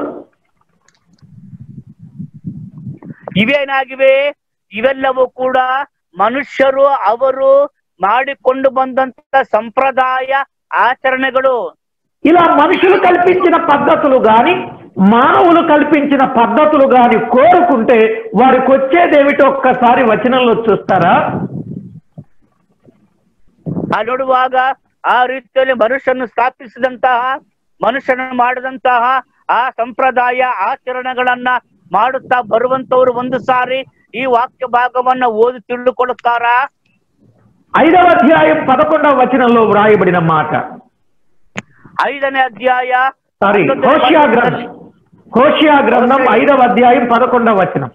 ಇವೇನಾಗಿವೆ? ಇವೆಲ್ಲವೂ ಕೂಡ ಮನುಷ್ಯರು ಅವರು ಮಾಡಿಕೊಂಡು ಬಂದಂತ ಸಂಪ್ರದಾಯ ఆచరణೆಗಳು. ఇలా మనుషులు కల్పించిన పద్ధతులు గాని, మానవులు కల్పించిన పద్ధతులు గాని కోరుకుంటే వారికి వచ్చేదేమిటో ఒక్కసారి వచనంలో చూస్తారా? ನೋಡುವಾಗ ಆ ರೀತಿಯಲ್ಲಿ ಮನುಷ್ಯನು ಸ್ಥಾಪಿಸಿದಂತಹ, ಮನುಷ್ಯನ ಮಾಡಿದಂತಹ ಆ ಸಂಪ್ರದಾಯ ಆಚರಣೆಗಳನ್ನ ಮಾಡುತ್ತಾ ಬರುವಂತವರು ಒಂದು ಸಾರಿ ಈ ವಾಕ್ಯ ಭಾಗವನ್ನ ಓದಿ ತಿಳಿದುಕೊಳ್ಳುತ್ತಾರಾ? 5వ అధ్యాయం 11వ వచనంలో వ్రాయబడిన మాట. 5ನೇ అధ్యాయ హోషేయ గ్రంథం 5వ అధ్యాయం 11వ వచనం.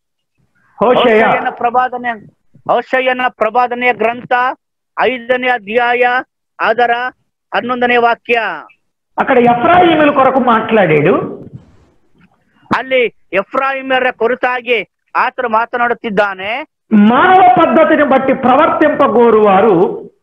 ಹೋಶೇಯನ ಪ್ರವಾದನೆಯ ಗ್ರಂಥ 5ನೇ ಅಧ್ಯಾಯ ಅದರ 11ನೇ ವಾಕ್ಯ. అక్కడ ఎఫ్రాయిముల కొరకు మాట్లాడాడు. ಅಲ್ಲಿ ಎಫ್ರಾಯಿಮರ ಕುರಿತಾಗಿ ಆತನು ಮಾತನಾಡುತ್ತಿದ್ದಾನೆ. మానవ పద్ధతిని బట్టి ప్రవర్తింపగోరువారు,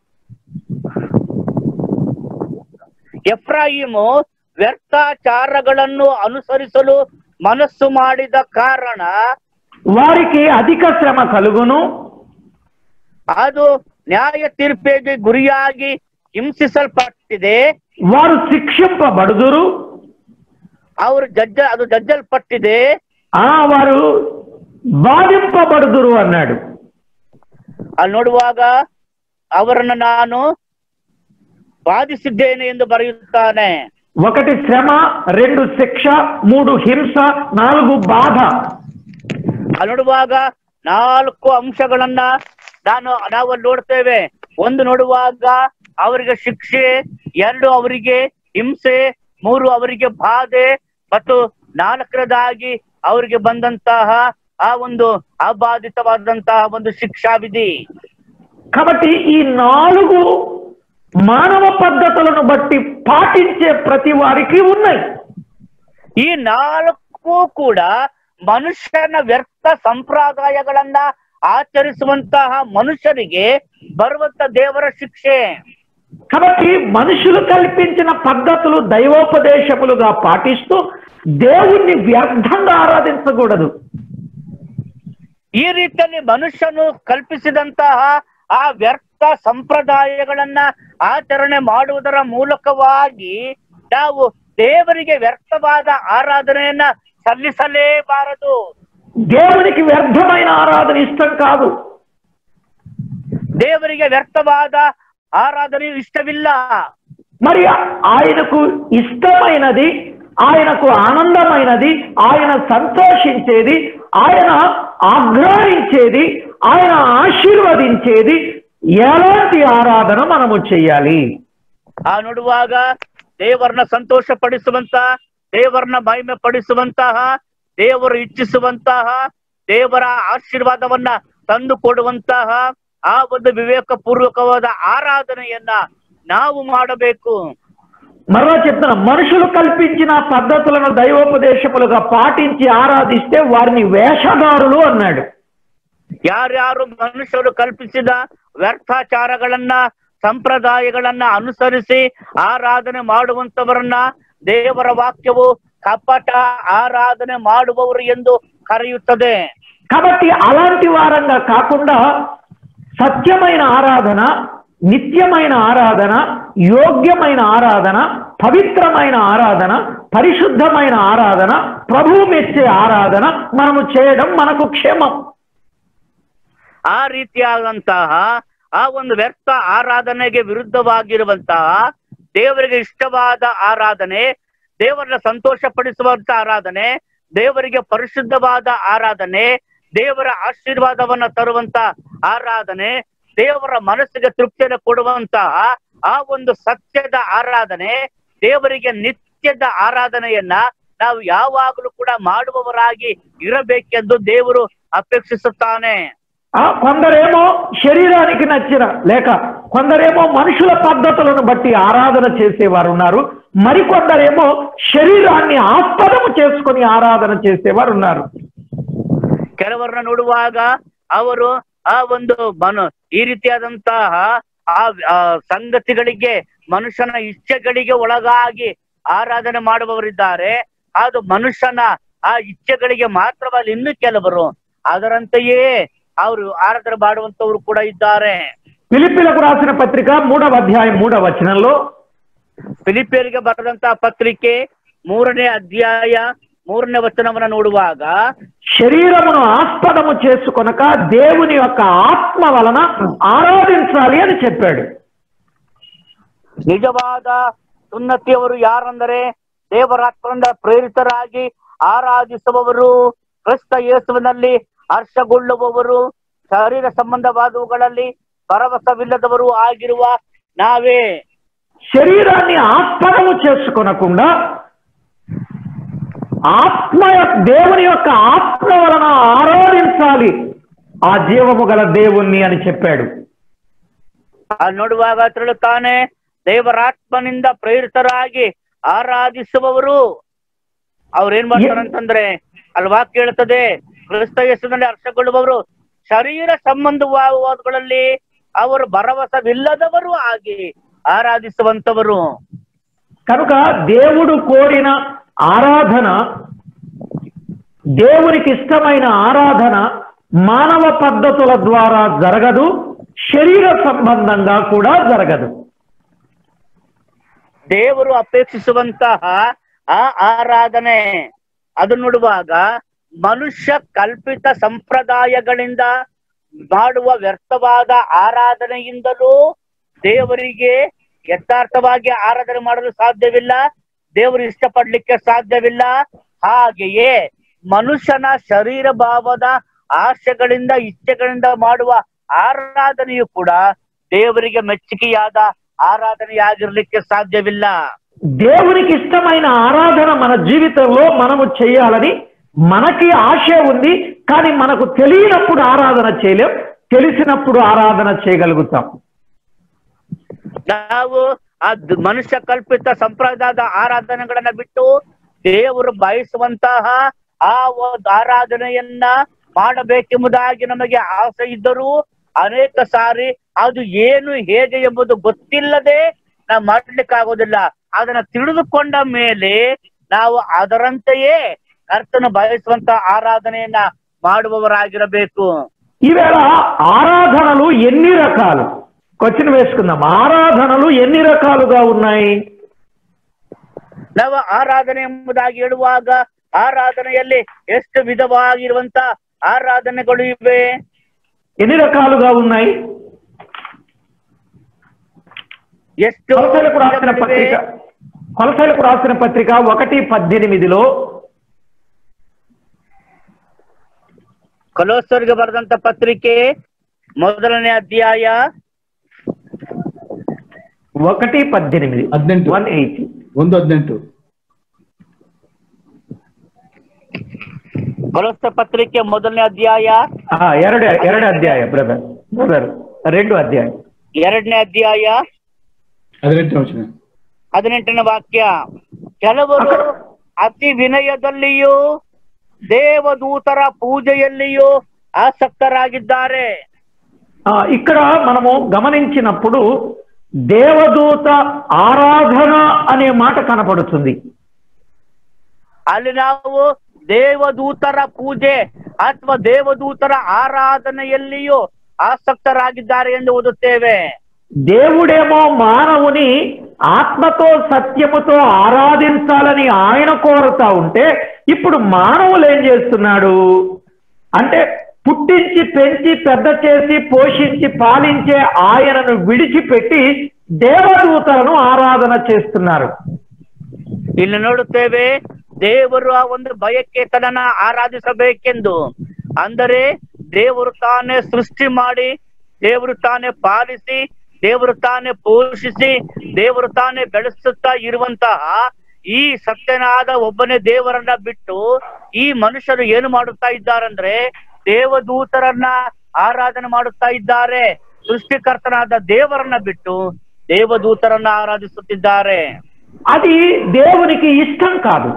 ಎಫ್ರಾಯಿಮು ವ್ಯರ್ಥಾಚಾರಗಳನ್ನು ಅನುಸರಿಸಲು ಮನಸ್ಸು ಮಾಡಿದ ಕಾರಣ వారికి అధిక శ్రమ కలుగును, ಅದು ನ್ಯಾಯ ತೀರ್ಪಿಗೆ ಗುರಿಯಾಗಿ ಹಿಂಸಿಸಲ್ಪಟ್ಟಿದೆ, వారు శిక్షింపబడుదురు, ಅವರು ಜಜ್ಜಲ್ಪಟ್ಟಿದೆ, వారు బాధింపబడుదురు అన్నాడు. ಅಲ್ಲಿ ನೋಡುವಾಗ ಅವರನ್ನು ನಾನು ಬಾಧಿಸಿದ್ದೇನೆ ಎಂದು ಬರೆಯುತ್ತಾನೆ. ఒకటి శ్రమ, 2 శిక్ష, 3 హింಸ, 4 ಬಾಧ. ನೋಡುವಾಗ 4 ಅಂಶಗಳನ್ನ ನಾವು ನೋಡ್ತೇವೆ. 1 ನೋಡುವಾಗ ಅವರಿಗೆ ಶಿಕ್ಷೆ, 2 ಅವರಿಗೆ ಹಿಂಸೆ, 3 ಅವರಿಗೆ ಬಾಧೆ ಮತ್ತು 4ನೇದಾಗಿ ಅವರಿಗೆ ಬಂದಂತಹ ಆ ಒಂದು ಅಬಾಧಿತವಾದಂತಹ ಒಂದು ಶಿಕ್ಷಾ ವಿಧಿ. కాబట్టి ఈ 4 మానవ పద్ధతులను బట్టి పాటించే ప్రతి వారికి ఉన్నాయి. ಈ 4 ಕೂಡ ಮನುಷ್ಯನ ವ್ಯರ್ಥ ಸಂಪ್ರದಾಯಗಳನ್ನ ಆಚರಿಸುವಂತಹ ಮನುಷ್ಯರಿಗೆ ಬರುವಂತ ದೇವರ ಶಿಕ್ಷೆ. కాబట్టి మనుషులు కల్పించిన పద్ధతులు దైవోపదేశములుగా పాటిస్తూ దేవుణ్ణి వ్యర్థంగా ఆరాధించకూడదు. ಈ ರೀತಿಯಲ್ಲಿ ಮನುಷ್ಯನು ಕಲ್ಪಿಸಿದಂತಹ ಆ ವ್ಯರ್ಥ ಸಂಪ್ರದಾಯಗಳನ್ನ ಆಚರಣೆ ಮಾಡುವುದರ ಮೂಲಕವಾಗಿ ನಾವು ದೇವರಿಗೆ ವ್ಯರ್ಥವಾದ ಆರಾಧನೆಯನ್ನ ಸಲ್ಲಿಸಲೇಬಾರದು. దేవునికి వ్యర్థమైన ఆరాధన ఇష్టం కాదు. ದೇವರಿಗೆ ವ್ಯರ್ಥವಾದ ಆರಾಧನೆಯು ಇಷ್ಟವಿಲ್ಲ. మరి ఆయనకు ఇష్టమైనది, ఆయనకు ఆనందమైనది, ఆయన సంతోషించేది, ఆయన ఆగ్రహించేది, ఆయన ఆశీర్వదించేది ఎలాంటి ఆరాధన మనము చేయాలి? ನೋಡುವಾಗ ದೇವರನ್ನ ಸಂತೋಷ ಪಡಿಸುವಂತ, ದೇವರನ್ನ ಮಹಿಮೆ ಪಡಿಸುವಂತಹ, ದೇವರು ಇಚ್ಛಿಸುವಂತಹ, ದೇವರ ಆಶೀರ್ವಾದವನ್ನ ತಂದು ಕೊಡುವಂತಹ ಆ ಒಂದು ವಿವೇಕ ಪೂರ್ವಕವಾದ ಆರಾಧನೆಯನ್ನ ನಾವು ಮಾಡಬೇಕು. మరలా చెప్తున్నా, మనుషులు కల్పించిన పద్ధతులను దైవోపదేశములుగా పాటించి ఆరాధిస్తే వారిని వేషధారులు అన్నాడు. ಯಾರ್ಯಾರು ಮನುಷ್ಯರು ಕಲ್ಪಿಸಿದ ವ್ಯರ್ಥಾಚಾರಗಳನ್ನ ಸಂಪ್ರದಾಯಗಳನ್ನ ಅನುಸರಿಸಿ ಆರಾಧನೆ ಮಾಡುವಂತವರನ್ನ ದೇವರ ವಾಕ್ಯವು ಕಪಟ ಆರಾಧನೆ ಮಾಡುವವರು ಎಂದು ಕರೆಯುತ್ತದೆ. కాబట్టి అలాంటి వారంగా కాకుండా సత్యమైన ఆరాధన, నిత్యమైన ఆరాధన, యోగ్యమైన ఆరాధన, పవిత్రమైన ఆరాధన, పరిశుద్ధమైన ఆరాధన, ప్రభువు మెచ్చే ఆరాధన మనము చేయడం మనకు క్షేమం. ಆ ರೀತಿಯಾದಂತಹ ಆ ಒಂದು ವ್ಯರ್ಥ ಆರಾಧನೆಗೆ ವಿರುದ್ಧವಾಗಿರುವಂತಹ ದೇವರಿಗೆ ಇಷ್ಟವಾದ ಆರಾಧನೆ, ದೇವರನ್ನ ಸಂತೋಷ ಪಡಿಸುವಂತ ಆರಾಧನೆ, ದೇವರಿಗೆ ಪರಿಶುದ್ಧವಾದ ಆರಾಧನೆ, ದೇವರ ಆಶೀರ್ವಾದವನ್ನ ತರುವಂತ ಆರಾಧನೆ, ದೇವರ ಮನಸ್ಸಿಗೆ ತೃಪ್ತಿಯನ್ನು ಕೊಡುವಂತಹ ಆ ಒಂದು ಸತ್ಯದ ಆರಾಧನೆ, ದೇವರಿಗೆ ನಿತ್ಯದ ಆರಾಧನೆಯನ್ನ ನಾವು ಯಾವಾಗಲೂ ಕೂಡ ಮಾಡುವವರಾಗಿ ಇರಬೇಕೆಂದು ದೇವರು ಅಪೇಕ್ಷಿಸುತ್ತಾನೆ. కొందరేమో శరీరానికి నచ్చిన లేక కొందరేమో మనుషుల పద్ధతులను బట్టి ఆరాధన చేసేవారు ఉన్నారు. మరికొందరేమో శరీరాన్ని ఆస్పదము చేసుకుని ఆరాధన చేసేవారు ఉన్నారు. ಕೆಲವರನ್ನ ನೋಡುವಾಗ ಅವರು ಆ ಒಂದು ಈ ರೀತಿಯಾದಂತಹ ಆ ಸಂಗತಿಗಳಿಗೆ, ಮನುಷ್ಯನ ಇಚ್ಛೆಗಳಿಗೆ ಒಳಗಾಗಿ ಆರಾಧನೆ ಮಾಡುವವರಿದ್ದಾರೆ. ಅದು ಮನುಷ್ಯನ ಆ ಇಚ್ಛೆಗಳಿಗೆ ಮಾತ್ರವಲ್ಲ, ಇನ್ನು ಕೆಲವರು ಅದರಂತೆಯೇ ಅವರು ಆರಾಧನೆ ಮಾಡುವಂತವರು ಕೂಡ ಇದ್ದಾರೆ. ఫిలిప్పీలకు రాసిన పత్రిక 3వ అధ్యాయం 3వ వచనంలో, ಫಿಲಿಪ್ಪಿಯರಿಗೆ ಬರೆದಂತಹ ಪತ್ರಿಕೆ 3ನೇ ಅಧ್ಯಾಯ 3ನೇ ವಚನವನ್ನ ನೋಡುವಾಗ, శరీరమును ఆస్పదము చేసుకొనక దేవుని యొక్క ఆత్మ వలన ఆరాధించాలి అని చెప్పాడు. ನಿಜವಾದ ಉನ್ನತಿಯವರು ಯಾರಂದರೆ ದೇವರಾತ್ಮರಿಂದ ಪ್ರೇರಿತರಾಗಿ ಆರಾಧಿಸುವವರು, ಕ್ರಿಸ್ತ ಯೇಸುವಿನಲ್ಲಿ ಹರ್ಷಗೊಳ್ಳುವವರು, ಶರೀರ ಸಂಬಂಧವಾದವುಗಳಲ್ಲಿ ಭರವಸವಿಲ್ಲದವರು ಆಗಿರುವ ನಾವೇ. శరీరాన్ని ఆస్పదము చేసుకొనకుండా దేవుని యొక్క ఆత్మ వలన ఆరాధించాలి ఆ జీవము గల దేవుణ్ణి అని చెప్పాడు. ನೋಡುವಾಗ ತಿಳುತ್ತಾನೆ, ದೇವರಾತ್ಮನಿಂದ ಪ್ರೇರಿತರಾಗಿ ಆರಾಧಿಸುವವರು ಅವ್ರೇನ್ ಮಾಡ್ತಾರಂತಂದ್ರೆ, ಅಲ್ಲಿ ವಾಕ್ಯ ಹೇಳ್ತದೆ, ಕ್ರಿಸ್ತ ಯೇಸುವಿನಲ್ಲಿ ಹರ್ಷಗೊಳ್ಳುವವರು, ಶರೀರ ಸಂಬಂಧವಾದವುಗಳಲ್ಲಿ ಅವರು ಭರವಸವಿಲ್ಲದವರು ಆಗಿ ఆరాధిಸುವಂతವರು. కనుక దేవుడు కోరిన ఆరాధన, దేవునికి ఇష్టమైన ఆరాధన మానవ పద్ధతుల ద్వారా జరగదు, శరీర సంబంధంగా కూడా జరగదు. ದೇವರು ಅಪೇಕ್ಷಿಸುವಂತಹ ಆ ಆರಾಧನೆ ಅದು ನೋಡುವಾಗ ಮನುಷ್ಯ ಕಲ್ಪಿತ ಸಂಪ್ರದಾಯಗಳಿಂದ ಮಾಡುವ ವ್ಯರ್ಥವಾದ ಆರಾಧನೆಯಿಂದಲೂ ದೇವರಿಗೆ ಯಥಾರ್ಥವಾಗಿ ಆರಾಧನೆ ಮಾಡಲು ಸಾಧ್ಯವಿಲ್ಲ. ದೇವರು ಇಷ್ಟಪಡ್ಲಿಕ್ಕೆ ಸಾಧ್ಯವಿಲ್ಲ. ಹಾಗೆಯೇ ಮನುಷ್ಯನ ಶರೀರ ಭಾವದ ಆಶೆಗಳಿಂದ ಇಚ್ಛೆಗಳಿಂದ ಮಾಡುವ ಆರಾಧನೆಯು ಕೂಡ దేవునికి మెచ్చికయాద ఆరాధనయాగిర్లిಕ್ಕೆ సాధ్యవిಲ್ಲ. దేవునికి ఇష్టమైన ఆరాధన మన జీవితంలో మనము చేయాలని మనకి ఆశ ఉంది, కానీ మనకు తెలియనప్పుడు ఆరాధన చేయలేం, తెలిసినప్పుడు ఆరాధన చేయగలుగుతాం. ನಾವು ಆ ಮನುಷ್ಯ ಕಲ್ಪಿತ ಸಂಪ್ರದಾಯದ ಆರಾಧನೆಗಳನ್ನ ಬಿಟ್ಟು ದೇವರು ಬಯಸುವಂತಹ ಆ ಒಂದು ಆರಾಧನೆಯನ್ನ ಮಾಡಬೇಕೆಂಬುದಾಗಿ ನಮಗೆ ಆಸೆ ಇದ್ದರೂ ಅನೇಕ ಸಾರಿ ಅದು ಏನು ಹೇಗೆ ಎಂಬುದು ಗೊತ್ತಿಲ್ಲದೆ ನಾವು ಮಾಡ್ಲಿಕ್ಕಾಗೋದಿಲ್ಲ. ಅದನ್ನ ತಿಳಿದುಕೊಂಡ ಮೇಲೆ ನಾವು ಅದರಂತೆಯೇ ಕರ್ತನು ಬಯಸುವಂತ ఆరాధనಯನ್ನ ಮಾಡುವವರಾಗಿರಬೇಕು. ఈవేళ ఆరాధనలు ఎన్ని రకాలు? క్వశ్చన్ వేసుకుందాం. ఆరాధనలు ఎన్ని రకాలుగా ఉన్నాయి? ನಾವು ಆರಾಧನೆ ಎಂಬುದಾಗಿ ಹೇಳುವಾಗ ಆರಾಧನೆಯಲ್ಲಿ ಎಷ್ಟು ವಿಧವಾಗಿರುವಂತ ಆರಾಧನೆಗಳು ಇವೆ? ఎన్ని రకాలుగా ఉన్నాయి? ಎಷ್ಟು? కొలసలకు రాసిన పత్రిక 1:18 ಕೊಲೊಸ್ಸರಿಗೆ ಬರೆದಂತ ಪತ್ರಿಕೆ ಮೊದಲನೇ ಅಧ್ಯಾಯ 1:18 ಕೊಲೊಸ್ಸ ಪತ್ರಿಕೆ ಮೊದಲನೇ ಅಧ್ಯಾಯ ಎರಡು ಅಧ್ಯಾಯ ಬ್ರದರ್ 2 ಅಧ್ಯಾಯ 2ನೇ ಅಧ್ಯಾಯ 18ನೇ ವಾಕ್ಯ. ಕೆಲವರು ಅತಿ ವಿನಯದಲ್ಲಿಯೂ ದೇವದೂತರ పూజಯಲ್ಲಿಯೂ ఆసక్తರಾಗಿದ್ದಾರೆ. ఇక్కడ మనము గమనించినప్పుడు దేవదూత ఆరాధన అనే మాట కనపడుతుంది. ಅಲ್ಲಿ ನಾವು ದೇವದೂತರ ಪೂಜೆ ಅಥವಾ ದೇವದೂತರ ಆರಾಧನೆಯಲ್ಲಿಯೂ ಆಸಕ್ತರಾಗಿದ್ದಾರೆ ಎಂದು ಓದುತ್ತೇವೆ. దేవుడేమో మానవుని ఆత్మతో సత్యముతో ఆరాధించాలని ఆయన కోరుతా ఉంటే ఇప్పుడు మానవులు ఏం చేస్తున్నాడు అంటే పుట్టించి పెంచి పెద్ద చేసి పోషించి పాలించే ఆయనను విడిచిపెట్టి దేవదూతలను ఆరాధన చేస్తున్నారు. ಇಲ್ಲಿ ನೋಡುತ್ತೇವೆ, ದೇವರು ಆ ಒಂದು ಬಯಕೆ ತನ್ನನ್ನ ಆರಾಧಿಸಬೇಕೆಂದು, ಅಂದರೆ ದೇವರು ತಾನೇ ಸೃಷ್ಟಿ ಮಾಡಿ, ದೇವರು ತಾನೇ ಪಾಲಿಸಿ, ದೇವರು ತಾನೇ ಪೋಷಿಸಿ, ದೇವರು ತಾನೇ ಬೆಳೆಸುತ್ತಾ ಇರುವಂತಹ ಈ ಸತ್ಯನಾದ ಒಬ್ಬನೇ ದೇವರನ್ನ ಬಿಟ್ಟು ಈ ಮನುಷ್ಯರು ಏನು ಮಾಡುತ್ತಾ ಇದ್ದಾರಂದ್ರೆ ದೇವದೂತರನ್ನ ಆರಾಧನೆ ಮಾಡುತ್ತಾ ಇದ್ದಾರೆ. ಸೃಷ್ಟಿಕರ್ತನಾದ ದೇವರನ್ನ ಬಿಟ್ಟು ದೇವದೂತರನ್ನ ಆರಾಧಿಸುತ್ತಿದ್ದಾರೆ. అది దేవునికి ఇష్టం కాదు,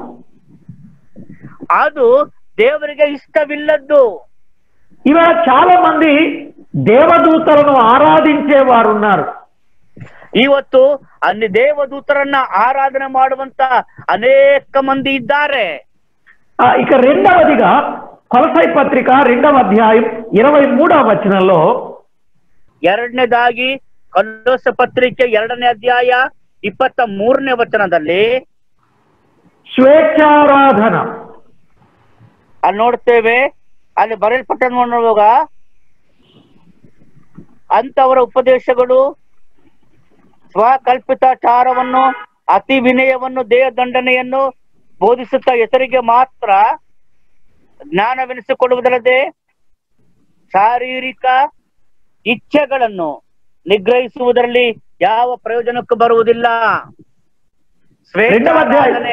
ಅದು ದೇವರಿಗೆ ಇಷ್ಟವಿಲ್ಲದ್ದು. ఇవాళ చాలా మంది దేవదూతలను ఆరాధించే వారు ఉన్నారు. ಇವತ್ತು ಅಲ್ಲಿ ದೇವದೂತರನ್ನ ಆರಾಧನೆ ಮಾಡುವಂತ ಅನೇಕ ಮಂದಿ ಇದ್ದಾರೆ. ఇక రెండవదిగా కొలసై పత్రిక 2వ అధ్యాయం 23వ వచనంలో, ಎರಡನೇದಾಗಿ ಕೊಲೊಸ್ಸೆ ಪತ್ರಿಕೆ 2ನೇ ಅಧ್ಯಾಯ 23ನೇ ವಚನದಲ್ಲಿ ಸ್ವೇಚ್ಛಾರಾಧನ ಅಲ್ಲಿ ನೋಡ್ತೇವೆ. ಅಲ್ಲಿ ಬರೆಯಲ್ಪಟ್ಟ ನೋಡುವಾಗ ಅಂತವರ ಉಪದೇಶಗಳು ಸ್ವಕಲ್ಪಿತಾಚಾರವನ್ನು, ಅತಿ ವಿನಯವನ್ನು, ದೇಹ ದಂಡನೆಯನ್ನು ಬೋಧಿಸುತ್ತಾ ಹೆಸರಿಗೆ ಮಾತ್ರ ಜ್ಞಾನವೆನಿಸಿಕೊಳ್ಳುವುದಲ್ಲದೆ ಶಾರೀರಿಕ ಇಚ್ಛೆಗಳನ್ನು ನಿಗ್ರಹಿಸುವುದರಲ್ಲಿ ಯಾವ ಪ್ರಯೋಜನಕ್ಕೂ ಬರುವುದಿಲ್ಲ. 2వ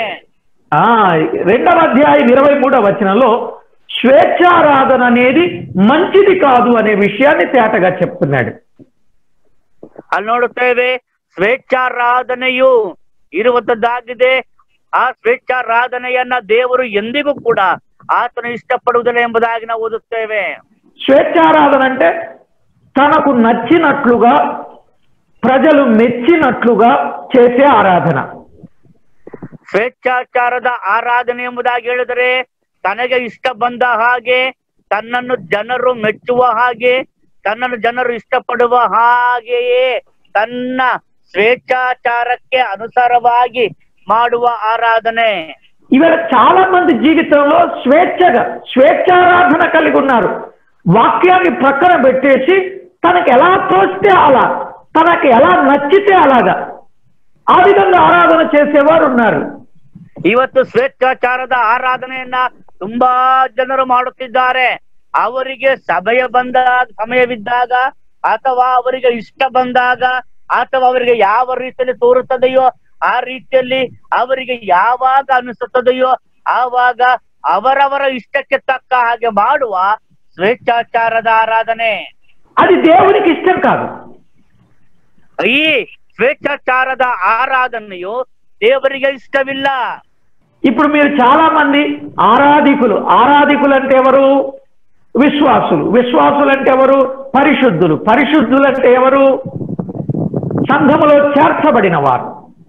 అధ్యాయం 23వ వచనంలో స్వేచ్ఛారాధన అనేది మంచిది కాదు అనే విషయాన్ని తేటగా చెప్తున్నాడు. ಅಲ್ಲಿ ನೋಡುತ್ತೇವೆ, ಸ್ವೇಚ್ಛಾರಾಧನೆಯು ಇರುವಂತದ್ದಾಗಿದೆ. ಆ ಸ್ವೇಚ್ಛಾರಾಧನೆಯನ್ನ ದೇವರು ಎಂದಿಗೂ ಕೂಡ ಆತನು ಇಷ್ಟಪಡುವುದಿಲ್ಲ ಎಂಬುದಾಗಿ ನಾವು ಓದುತ್ತೇವೆ. స్వేచ్ఛారాధన అంటే తనకు నచ్చినట్లుగా ప్రజలు మెచ్చినట్లుగా చేసే ఆరాధన. ಸ್ವೇಚ್ಛಾಚಾರದ ಆರಾಧನೆ ಎಂಬುದಾಗಿ ಹೇಳಿದರೆ ತನಗೆ ಇಷ್ಟ ಬಂದ ಹಾಗೆ, ತನ್ನನ್ನು ಜನರು ಮೆಚ್ಚುವ ಹಾಗೆ, ತನ್ನನ್ನು ಜನರು ಇಷ್ಟಪಡುವ ಹಾಗೆಯೇ ತನ್ನ స్వేచ్ఛాచాರಕ್ಕೆ ಅನುಸಾರವಾಗಿ ಮಾಡುವ ఆరాధನೆ. ఇవాళ చాలా మంది జీవితంలో స్వేచ్ఛారాధన కలిగి ఉన్నారు. వాక్యాన్ని ప్రక్కన పెట్టేసి తనకు ఎలా తోస్తే అలా, తనకు ఎలా నచ్చితే అలాగా ఆ విధంగా ఆరాధన చేసేవారు ఉన్నారు. ಇವತ್ತು ಸ್ವೇಚ್ಛಾಚಾರದ ಆರಾಧನೆಯನ್ನ ತುಂಬಾ ಜನರು ಮಾಡುತ್ತಿದ್ದಾರೆ. ಅವರಿಗೆ ಸಮಯವಿದ್ದಾಗ ಅಥವಾ ಅವರಿಗೆ ಇಷ್ಟ ಬಂದಾಗ ಅಥವಾ ಅವರಿಗೆ ಯಾವ ರೀತಿಯಲ್ಲಿ ತೋರುತ್ತದೆಯೋ ಆ ರೀತಿಯಲ್ಲಿ ಅವರಿಗೆ ಯಾವಾಗ ಅನಿಸುತ್ತದೆಯೋ ಆವಾಗ ಅವರವರ ಇಷ್ಟಕ್ಕೆ ತಕ್ಕ ಹಾಗೆ ಮಾಡುವ ಸ್ವೇಚ್ಛಾಚಾರದ ಆರಾಧನೆ. అది దేవునికి ఇష్టం కాదు. ಈ ಸ್ವೇಚ್ಛಾಚಾರದ ಆರಾಧನೆಯು ದೇವರಿಗೆ ಇಷ್ಟವಿಲ್ಲ. ఇప్పుడు మీరు చాలా మంది ఆరాధికులు అంటే ఎవరు? విశ్వాసులు అంటే ఎవరు? పరిశుద్ధులు అంటే ఎవరు? సంఘములో చేర్చబడిన వారు.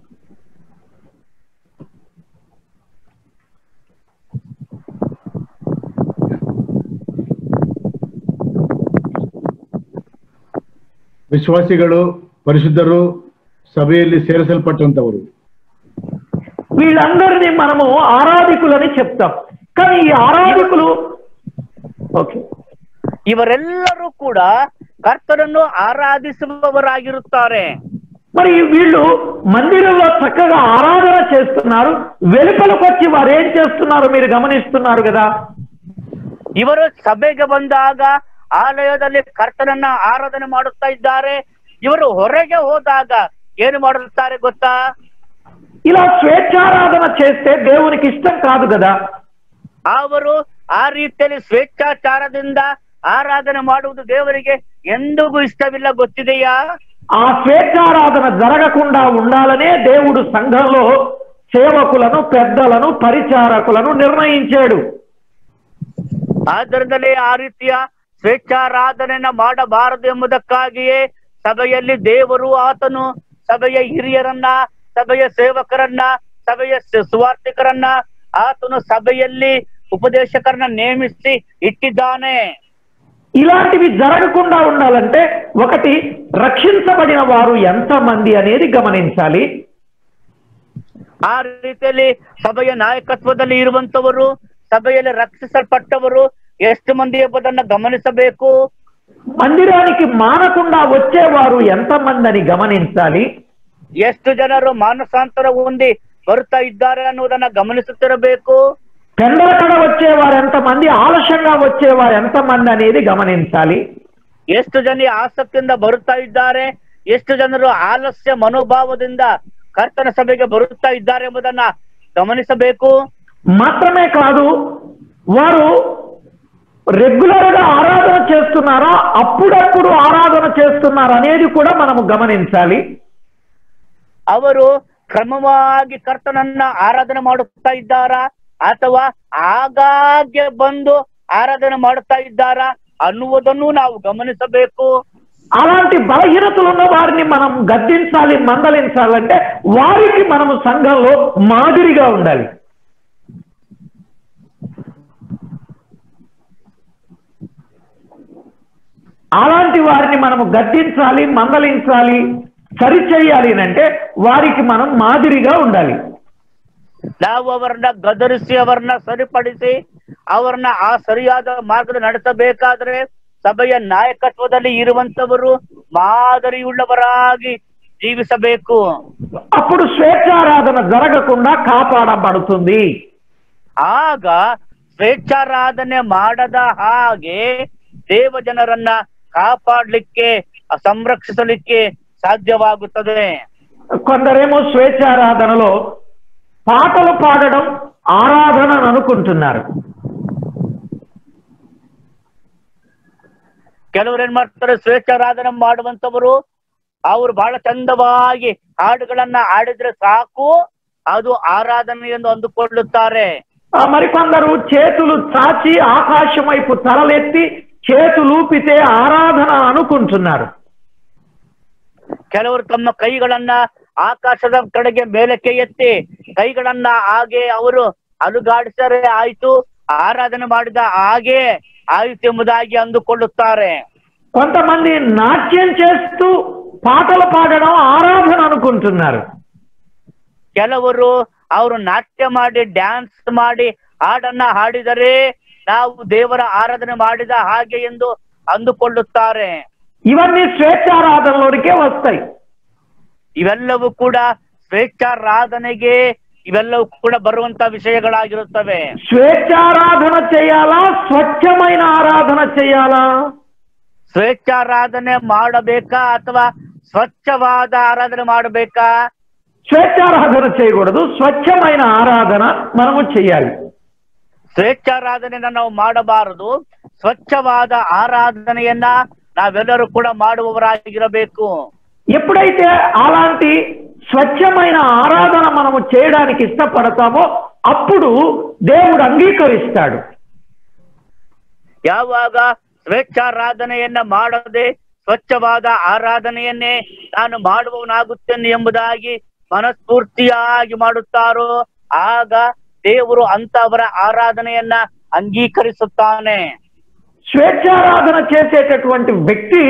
ವಿಶ್ವಾಸಿಗಳು, ಪರಿಶುದ್ಧರು, ಸಭೆಯಲ್ಲಿ ಸೇರಿಸಲ್ಪಟ್ಟಂತವರು, వీళ్ళందరినీ మనము ఆరాధికులని చెప్తాం. కానీ ఈ ఆరాధికులు ಇವರೆಲ್ಲರೂ ಕೂಡ ಕರ್ತನನ್ನು ಆರಾಧಿಸುವವರಾಗಿರುತ್ತಾರೆ. మరి వీళ్ళు మందిరంలో చక్కగా ఆరాధన చేస్తున్నారు. వెలుపలకు వచ్చి వారు ఏం చేస్తున్నారు మీరు గమనిస్తున్నారు కదా. ಇವರು ಸಭೆಗೆ ಬಂದಾಗ ಆಲಯದಲ್ಲಿ ಕರ್ತನನ್ನ ಆರಾಧನೆ ಮಾಡುತ್ತಾ ಇದ್ದಾರೆ. ಇವರು ಹೊರಗೆ ಹೋದಾಗ ಏನು ಮಾಡುತ್ತಾರೆ ಗೊತ್ತಾ? ఇలా స్వేచ్ఛారాధన చేస్తే దేవునికి ఇష్టం కాదు కదా. ಅವರು ಆ ರೀತಿಯಲ್ಲಿ ಸ್ವೇಚ್ಛಾಚಾರದಿಂದ ಆರಾಧನೆ ಮಾಡುವುದು ದೇವರಿಗೆ ಎಂದಿಗೂ ಇಷ್ಟವಿಲ್ಲ, ಗೊತ್ತಿದೆಯಾ? ఆ స్వేచ్ఛారాధన జరగకుండా ఉండాలనే దేవుడు సంఘంలో సేవకులను, పెద్దలను, పరిచారకులను నిర్ణయించాడు. ಆದ್ದರಿಂದಲೇ ಆ ರೀತಿಯ ಸ್ವೇಚ್ಛಾರಾಧನೆಯನ್ನ ಮಾಡಬಾರದು ಎಂಬುದಕ್ಕಾಗಿಯೇ ಸಭೆಯಲ್ಲಿ ದೇವರು ಆತನು ಸಭೆಯ ಹಿರಿಯರನ್ನ, ಸಭೆಯ ಸೇವಕರನ್ನ, ಸಭೆಯ ಸುವಾರ್ತಿಕರನ್ನ ಆತನು ಸಭೆಯಲ್ಲಿ ఉపదేశకರನ್ನ ನೇಮಿಸಿ ఇట్టిದ್ದಾನೆ. ఇలాంటివి జరగకుండా ఉండాలంటే ఒకటి, రక్షించబడిన వారు ఎంతమంది అనేది గమనించాలి. ಆ ರೀತಿಯಲ್ಲಿ ಸಭೆಯ ನಾಯಕತ್ವದಲ್ಲಿ ಇರುವಂತವರು, ಸಭೆಯಲ್ಲಿ ರಕ್ಷಿಸಲ್ಪಟ್ಟವರು ಎಷ್ಟು ಮಂದಿ ಎಂಬುದನ್ನು ಗಮನಿಸಬೇಕು. మందిరానికి మానకుండా వచ్చేవారు ఎంతమంది అని గమనించాలి. ಎಷ್ಟು ಜನರು ಮಾನಸಾಂತರ ಹೊಂದಿ ಬರುತ್ತಾ ಇದ್ದಾರೆ ಅನ್ನುವುದನ್ನ ಗಮನಿಸುತ್ತಿರಬೇಕು. పెందలకడ వచ్చేవారు ఎంతమంది, ఆలస్యంగా వచ్చేవారు ఎంతమంది అనేది గమనించాలి. ಎಷ್ಟು ಜನ ಆಸಕ್ತಿಯಿಂದ ಬರುತ್ತಾ ಇದ್ದಾರೆ, ಎಷ್ಟು ಜನರು ಆಲಸ್ಯ ಮನೋಭಾವದಿಂದ ಕರ್ತನ ಸಭೆಗೆ ಬರುತ್ತಾ ಇದ್ದಾರೆ ಎಂಬುದನ್ನ ಗಮನಿಸಬೇಕು. మాత్రమే కాదు, వారు రెగ్యులర్ గా ఆరాధన చేస్తున్నారా, అప్పుడప్పుడు ఆరాధన చేస్తున్నారా అనేది కూడా మనము గమనించాలి. ಅವರು ಕ್ರಮವಾಗಿ ಕರ್ತನನ್ನ ಆರಾಧನೆ ಮಾಡುತ್ತಾ ಇದ್ದಾರಾ ಅಥವಾ ಆಗಾಗ್ಗೆ ಬಂದು ಆರಾಧನೆ ಮಾಡುತ್ತಾ ಇದ್ದಾರಾ ಅನ್ನುವುದನ್ನು ನಾವು ಗಮನಿಸಬೇಕು. అలాంటి బలహీనతలు ఉన్న వారిని మనం గద్దించాలి, మందలించాలంటే వారికి మనము సంఘంలో మాదిరిగా ఉండాలి. అలాంటి వారిని మనము గద్దించాలి, మందలించాలి, సరిచేయాలి అంటే వారికి మనం మాదిరిగా ఉండాలి. ನಾವು ಅವರನ್ನ ಗದರಿಸಿ ಅವರನ್ನ ಸರಿಪಡಿಸಿ ಅವರನ್ನ ಆ ಸರಿಯಾದ ಮಾರ್ಗದಲ್ಲಿ ನಡೆಸಬೇಕಾದ್ರೆ ಸಭೆಯ ನಾಯಕತ್ವದಲ್ಲಿ ಇರುವಂತವರು ಮಾದರಿಯುಳ್ಳವರಾಗಿ ಜೀವಿಸಬೇಕು. అప్పుడు స్వేచ్ఛారాధన జరగకుండా కాపాడబడుతుంది. ಆಗ ಸ್ವೇಚ್ಛಾರಾಧನೆ ಮಾಡದ ಹಾಗೆ ದೇವ ಜನರನ್ನ ಕಾಪಾಡಲಿಕ್ಕೆ, ಸಂರಕ್ಷಿಸಲಿಕ್ಕೆ సాధ్యవాగుತ್ತದೆ. కొందరేమో స్వేచ్ఛారాధనలో పాటలు పాడడం ఆరాధన అనుకుంటున్నారు. ಕೆಲವರು ಏನ್ ಮಾಡ್ತಾರೆ, ಸ್ವೇಚ್ಛಾರಾಧನೆ ಮಾಡುವಂತವರು ಅವರು ಬಹಳ ಚಂದವಾಗಿ ಹಾಡುಗಳನ್ನ ಹಾಡಿದ್ರೆ ಸಾಕು, ಅದು ಆರಾಧನೆ ಎಂದು ಅಂದುಕೊಳ್ಳುತ್ತಾರೆ. మరికొందరు చేతులు చాచి ఆకాశం వైపు తలలెత్తి చేతులూపితే ఆరాధన అనుకుంటున్నారు. ಕೆಲವರು ತಮ್ಮ ಕೈಗಳನ್ನ ಆಕಾಶದ ಕಡೆಗೆ ಮೇಲಕ್ಕೆ ಎತ್ತಿ ಕೈಗಳನ್ನ ಹಾಗೆ ಅವರು ಅಲುಗಾಡಿಸರೆ ಆಯ್ತು, ಆರಾಧನೆ ಮಾಡಿದ ಹಾಗೆ ಆಯ್ತು ಎಂಬುದಾಗಿ ಅಂದುಕೊಳ್ಳುತ್ತಾರೆ. కొంతమంది నాట్యం చేస్తూ పాటలు పాడడం ఆరాధన అనుకుంటున్నారు. ಕೆಲವರು ಅವರು ನಾಟ್ಯ ಮಾಡಿ, ಡ್ಯಾನ್ಸ್ ಮಾಡಿ ಹಾಡನ್ನ ಹಾಡಿದರೆ ನಾವು ದೇವರ ಆರಾಧನೆ ಮಾಡಿದ ಹಾಗೆ ಎಂದು ಅಂದುಕೊಳ್ಳುತ್ತಾರೆ. ఇవన్నీ స్వేచ్ఛారాధనలోనికే వస్తాయి. ಇವೆಲ್ಲವೂ ಕೂಡ ಸ್ವೇಚ್ಛಾರಾಧನೆಗೆ ఇవెల్లవూ కూడా బరుವಂತ విషయಗಳಾಗಿರುತ್ತವೆ. స్వేచ్ఛారాధన చేయాలా, స్వచ్ఛమైన ఆరాధన చేయాలా? ಸ್ವೇಚ್ಛಾರಾಧನೆ ಮಾಡಬೇಕಾ ಅಥವಾ ಸ್ವಚ್ಛವಾದ ಆರಾಧನೆ ಮಾಡಬೇಕಾ? స్వేచ్ఛారాధన చేయకూడదు, స్వచ్ఛమైన ఆరాధన మనము చేయాలి. ಸ್ವೇಚ್ಛಾರಾಧನೆಯನ್ನ ನಾವು ಮಾಡಬಾರದು, ಸ್ವಚ್ಛವಾದ ಆರಾಧನೆಯನ್ನ ನಾವೆಲ್ಲರೂ ಕೂಡ ಮಾಡುವವರಾಗಿರಬೇಕು. ఎప్పుడైతే అలాంటి స్వచ్ఛమైన ఆరాధన మనము చేయడానికి ఇష్టపడతామో అప్పుడు దేవుడు అంగీకరిస్తాడు. ಯಾವಾಗ ಸ್ವೇಚ್ಛಾರಾಧನೆಯನ್ನ ಮಾಡದೆ ಸ್ವಚ್ಛವಾದ ಆರಾಧನೆಯನ್ನೇ ನಾನು ಮಾಡುವವನಾಗುತ್ತೇನೆ ಎಂಬುದಾಗಿ ಮನಸ್ಫೂರ್ತಿಯಾಗಿ ಮಾಡುತ್ತಾರೋ ಆಗ ದೇವರು ಅಂತವರ ఆరాధನೆಯನ್ನ అంగీకరిಸುತ್ತಾನೆ. స్వేచ్ఛారాధన చేసేటటువంటి వ్యక్తి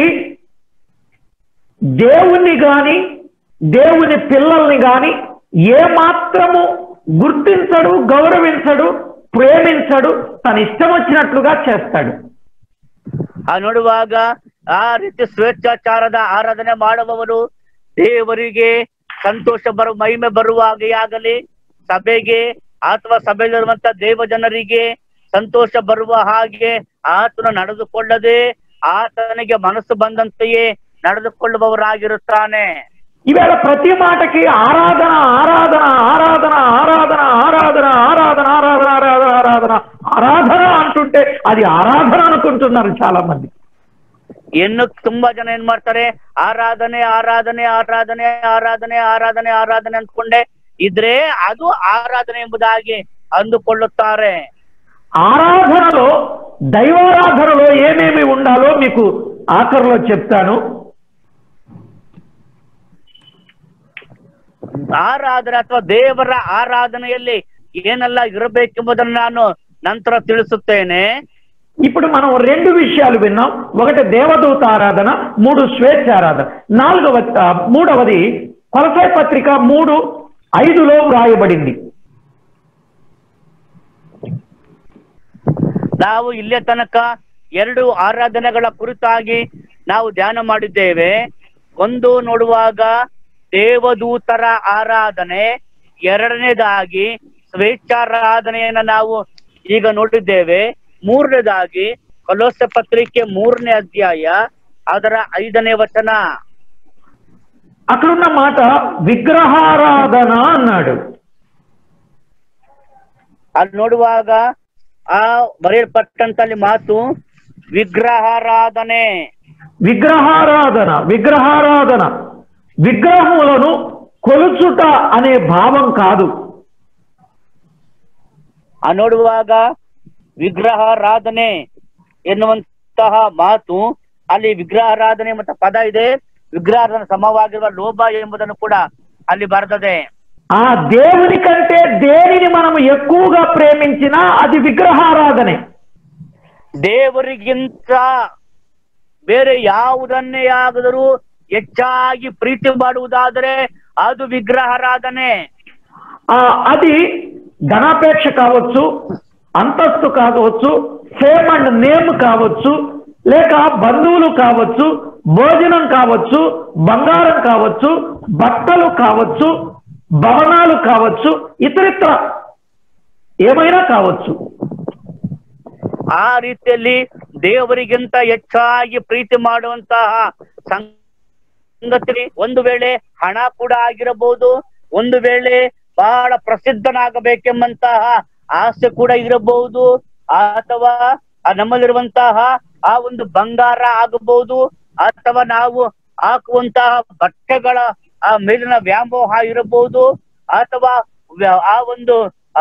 దేవుణ్ణి గాని దేవుని పిల్లల్ని గాని ఏ మాత్రము గుర్తించడు, గౌరవించడు, ప్రేమించడు, తన ఇష్టం వచ్చినట్లుగా చేస్తాడు. ಆ ನೋಡುವಾಗ ಆ ರೀತಿ ಸ್ವೇಚ್ಛಾಚಾರದ ಆರಾಧನೆ ಮಾಡುವವರು ದೇವರಿಗೆ ಸಂತೋಷ ಮಹಿಮೆ ಬರುವಾಗೆ ಆಗಲಿ, ಸಭೆಗೆ ಅಥವಾ ಸಭೆಯಲ್ಲಿರುವಂತ ದೇವ ಜನರಿಗೆ ಸಂತೋಷ ಬರುವ ಹಾಗೆ ಆತನ ನಡೆದುಕೊಳ್ಳದೆ ಆತನಿಗೆ ಮನಸ್ಸು ಬಂದಂತೆಯೇ ನಡೆದುಕೊಳ್ಳುವವರಾಗಿರುತ್ತಾನೆ. ఈవేళ ప్రతి మాటకి ఆరాధన ఆరాధన ఆరాధన ఆరాధన ఆరాధన ఆరాధన ఆరాధన ఆరాధన ఆరాధన ఆరాధన అంటుంటే అది ఆరాధన అనుకుంటున్నారు చాలా మంది. ಇನ್ನು ತುಂಬಾ ಜನ ಏನ್ ಮಾಡ್ತಾರೆ, ಆರಾಧನೆ ಆರಾಧನೆ ಆರಾಧನೆ ಆರಾಧನೆ ಆರಾಧನೆ ಆರಾಧನೆ ಅಂದ್ಕೊಂಡೆ ಇದ್ರೆ ಅದು ಆರಾಧನೆ ಎಂಬುದಾಗಿ ಅಂದುಕೊಳ್ಳುತ್ತಾರೆ. ఆరాధనలో దైవారాధనలో ఏమేమి ఉండాలో మీకు ఆఖరిలో చెప్తాను. ಆರಾಧನೆ ಅಥವಾ ದೇವರ ಆರಾಧನೆಯಲ್ಲಿ ಏನೆಲ್ಲ ಇರಬೇಕೆಂಬುದನ್ನು ನಾನು ನಂತರ ತಿಳಿಸುತ್ತೇನೆ. ఇప్పుడు మనం రెండు విషయాలు విన్నాం. ఒకటి దేవదూత ఆరాధన, 3 స్వేచ్ఛ ఆరాధన. మూడవది కొలస్సై పత్రిక 3:5లో వ్రాయబడింది. ನಾವು ಇಲ್ಲಿಯ ತನಕ 2 ಆರಾಧನೆಗಳ ಕುರಿತಾಗಿ ನಾವು ಧ್ಯಾನ ಮಾಡಿದ್ದೇವೆ. ಒಂದು ನೋಡುವಾಗ ದೇವದೂತರ ಆರಾಧನೆ, ಎರಡನೇದಾಗಿ ಸ್ವೇಚ್ಛಾರಾಧನೆಯನ್ನ ನಾವು ಈಗ ನೋಡಿದ್ದೇವೆ. ಮೂರನೇದಾಗಿ ಕೊಲೊಸ್ಸೆ ಪತ್ರಿಕೆ 3ನೇ ಅಧ್ಯಾಯ ಅದರ 5ನೇ ವಚನ. అక్కడున్న మాట విగ్రహారాధన అన్నాడు. ಅಲ್ಲಿ ನೋಡುವಾಗ ಆ ಬರೆಯಲ್ಪಟ್ಟಂತಲ್ಲಿ ಮಾತು విగ్రహారాధನೆ. విగ్రహారాధన విగ్రహారాధన విగ్రహములను కొలుచుట అనే భావం కాదు. ಆ ನೋಡುವಾಗ ವಿಗ್ರಹಾರಾಧನೆ ಎನ್ನುವಂತಹ ಮಾತು ಅಲ್ಲಿ ವಿಗ್ರಹಾರಾಧನೆ ಮತ್ತು ಪದ ಇದೆ. ವಿಗ್ರಹಾರಾಧನೆ ಸಮವಾಗಿರುವ ಲೋಭ ಎಂಬುದನ್ನು ಕೂಡ ಅಲ್ಲಿ ಬರ್ತದೆ. ఆ దేవుని కంటే దేనిని మనం ఎక్కువగా ప్రేమించినా అది విగ్రహారాధనే. ದೇವರಿಗಿಂತ ಬೇರೆ ಯಾವುದನ್ನೇ ಆದರೂ ಹೆಚ್ಚಾಗಿ ಪ್ರೀತಿ ಮಾಡುವುದಾದರೆ ಅದು విగ్రహారాధನೆ. అది ధనాపేక్ష కావచ్చు, అంతస్తు కావచ్చు, ఫేమ్ అండ్ నేమ్ కావచ్చు, లేక బంధువులు కావచ్చు, భోజనం కావచ్చు, బంగారం కావచ్చు, బట్టలు కావచ్చు, భవనాలు కావచ్చు, ఇతరిత్ర ఏమైనా కావచ్చు. ಆ ರೀತಿಯಲ್ಲಿ ದೇವರಿಗಿಂತ ಹೆಚ್ಚಾಗಿ ಪ್ರೀತಿ ಮಾಡುವಂತಹ ಸಂಗತಿ ಒಂದು ವೇಳೆ ಹಣ ಕೂಡ ಆಗಿರಬಹುದು, ಒಂದು ವೇಳೆ ಬಹಳ ಪ್ರಸಿದ್ಧನಾಗಬೇಕೆಂಬಂತಹ ಆಸೆ ಕೂಡ ಇರಬಹುದು, ಅಥವಾ ನಮ್ಮಲ್ಲಿರುವಂತಹ ಆ ಒಂದು ಬಂಗಾರ ಆಗಬಹುದು, ಅಥವಾ ನಾವು ಹಾಕುವಂತಹ ಬಟ್ಟೆಗಳ ಆ ಮೇಲಿನ ವ್ಯಾಮೋಹ ಇರಬಹುದು, ಅಥವಾ ಆ ಒಂದು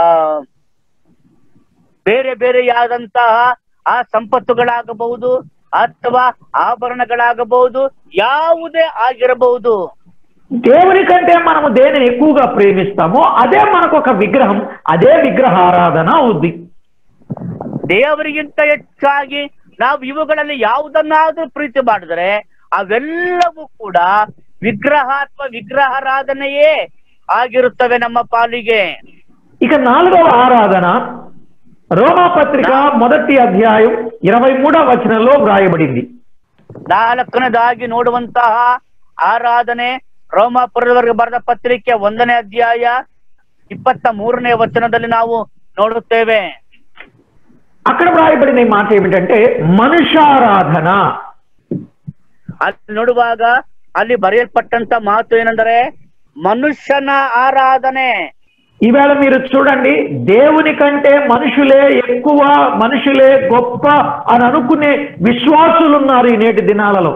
ಬೇರೆ ಬೇರೆಯಾದಂತಹ ಆ ಸಂಪತ್ತುಗಳಾಗಬಹುದು, ಅಥವಾ ಆಭರಣಗಳಾಗಬಹುದು, ಯಾವುದೇ ಆಗಿರಬಹುದು. దేవుని కంటే మనము దేనిని ఎక్కువగా ప్రేమిస్తామో అదే మనకు ఒక విగ్రహం, అదే విగ్రహారాధన అవుద్ది. ದೇವರಿಗಿಂತ ಹೆಚ್ಚಾಗಿ ನಾವು ಇವುಗಳಲ್ಲಿ ಯಾವುದನ್ನಾದ್ರೂ ಪ್ರೀತಿ ಮಾಡಿದ್ರೆ ಅವೆಲ್ಲವೂ ಕೂಡ ವಿಗ್ರಹ ಅಥವಾ ವಿಗ್ರಹಾರಾಧನೆಯೇ ಆಗಿರುತ್ತವೆ ನಮ್ಮ ಪಾಲಿಗೆ. ఇక 4వ ఆరాధన రోమా పత్రిక 1వ అధ్యాయం 23వ వచనంలో వ్రాయబడింది. 4ನೇದಾಗಿ ನೋಡುವಂತಹ ಆರಾಧನೆ ರೋಮಾಪುರದವರೆಗೆ ಬರೆದ ಪತ್ರಿಕೆ 1ನೇ ಅಧ್ಯಾಯ 23ನೇ ವಚನದಲ್ಲಿ ನಾವು ನೋಡುತ್ತೇವೆ. అక్కడ వ్రాయబడిన ఈ మాట ఏమిటంటే మనుషారాధన. ಅಲ್ಲಿ ನೋಡುವಾಗ ಅಲ್ಲಿ ಬರೆಯಲ್ಪಟ್ಟಂತ ಮಾತು ಏನಂದರೆ ಮನುಷ್ಯನ ಆರಾಧನೆ. ఈవేళ మీరు చూడండి, దేవుని కంటే మనుషులే ఎక్కువ, మనుషులే గొప్ప అని అనుకునే విశ్వాసులు ఉన్నారు ఈ నేటి దినాలలో.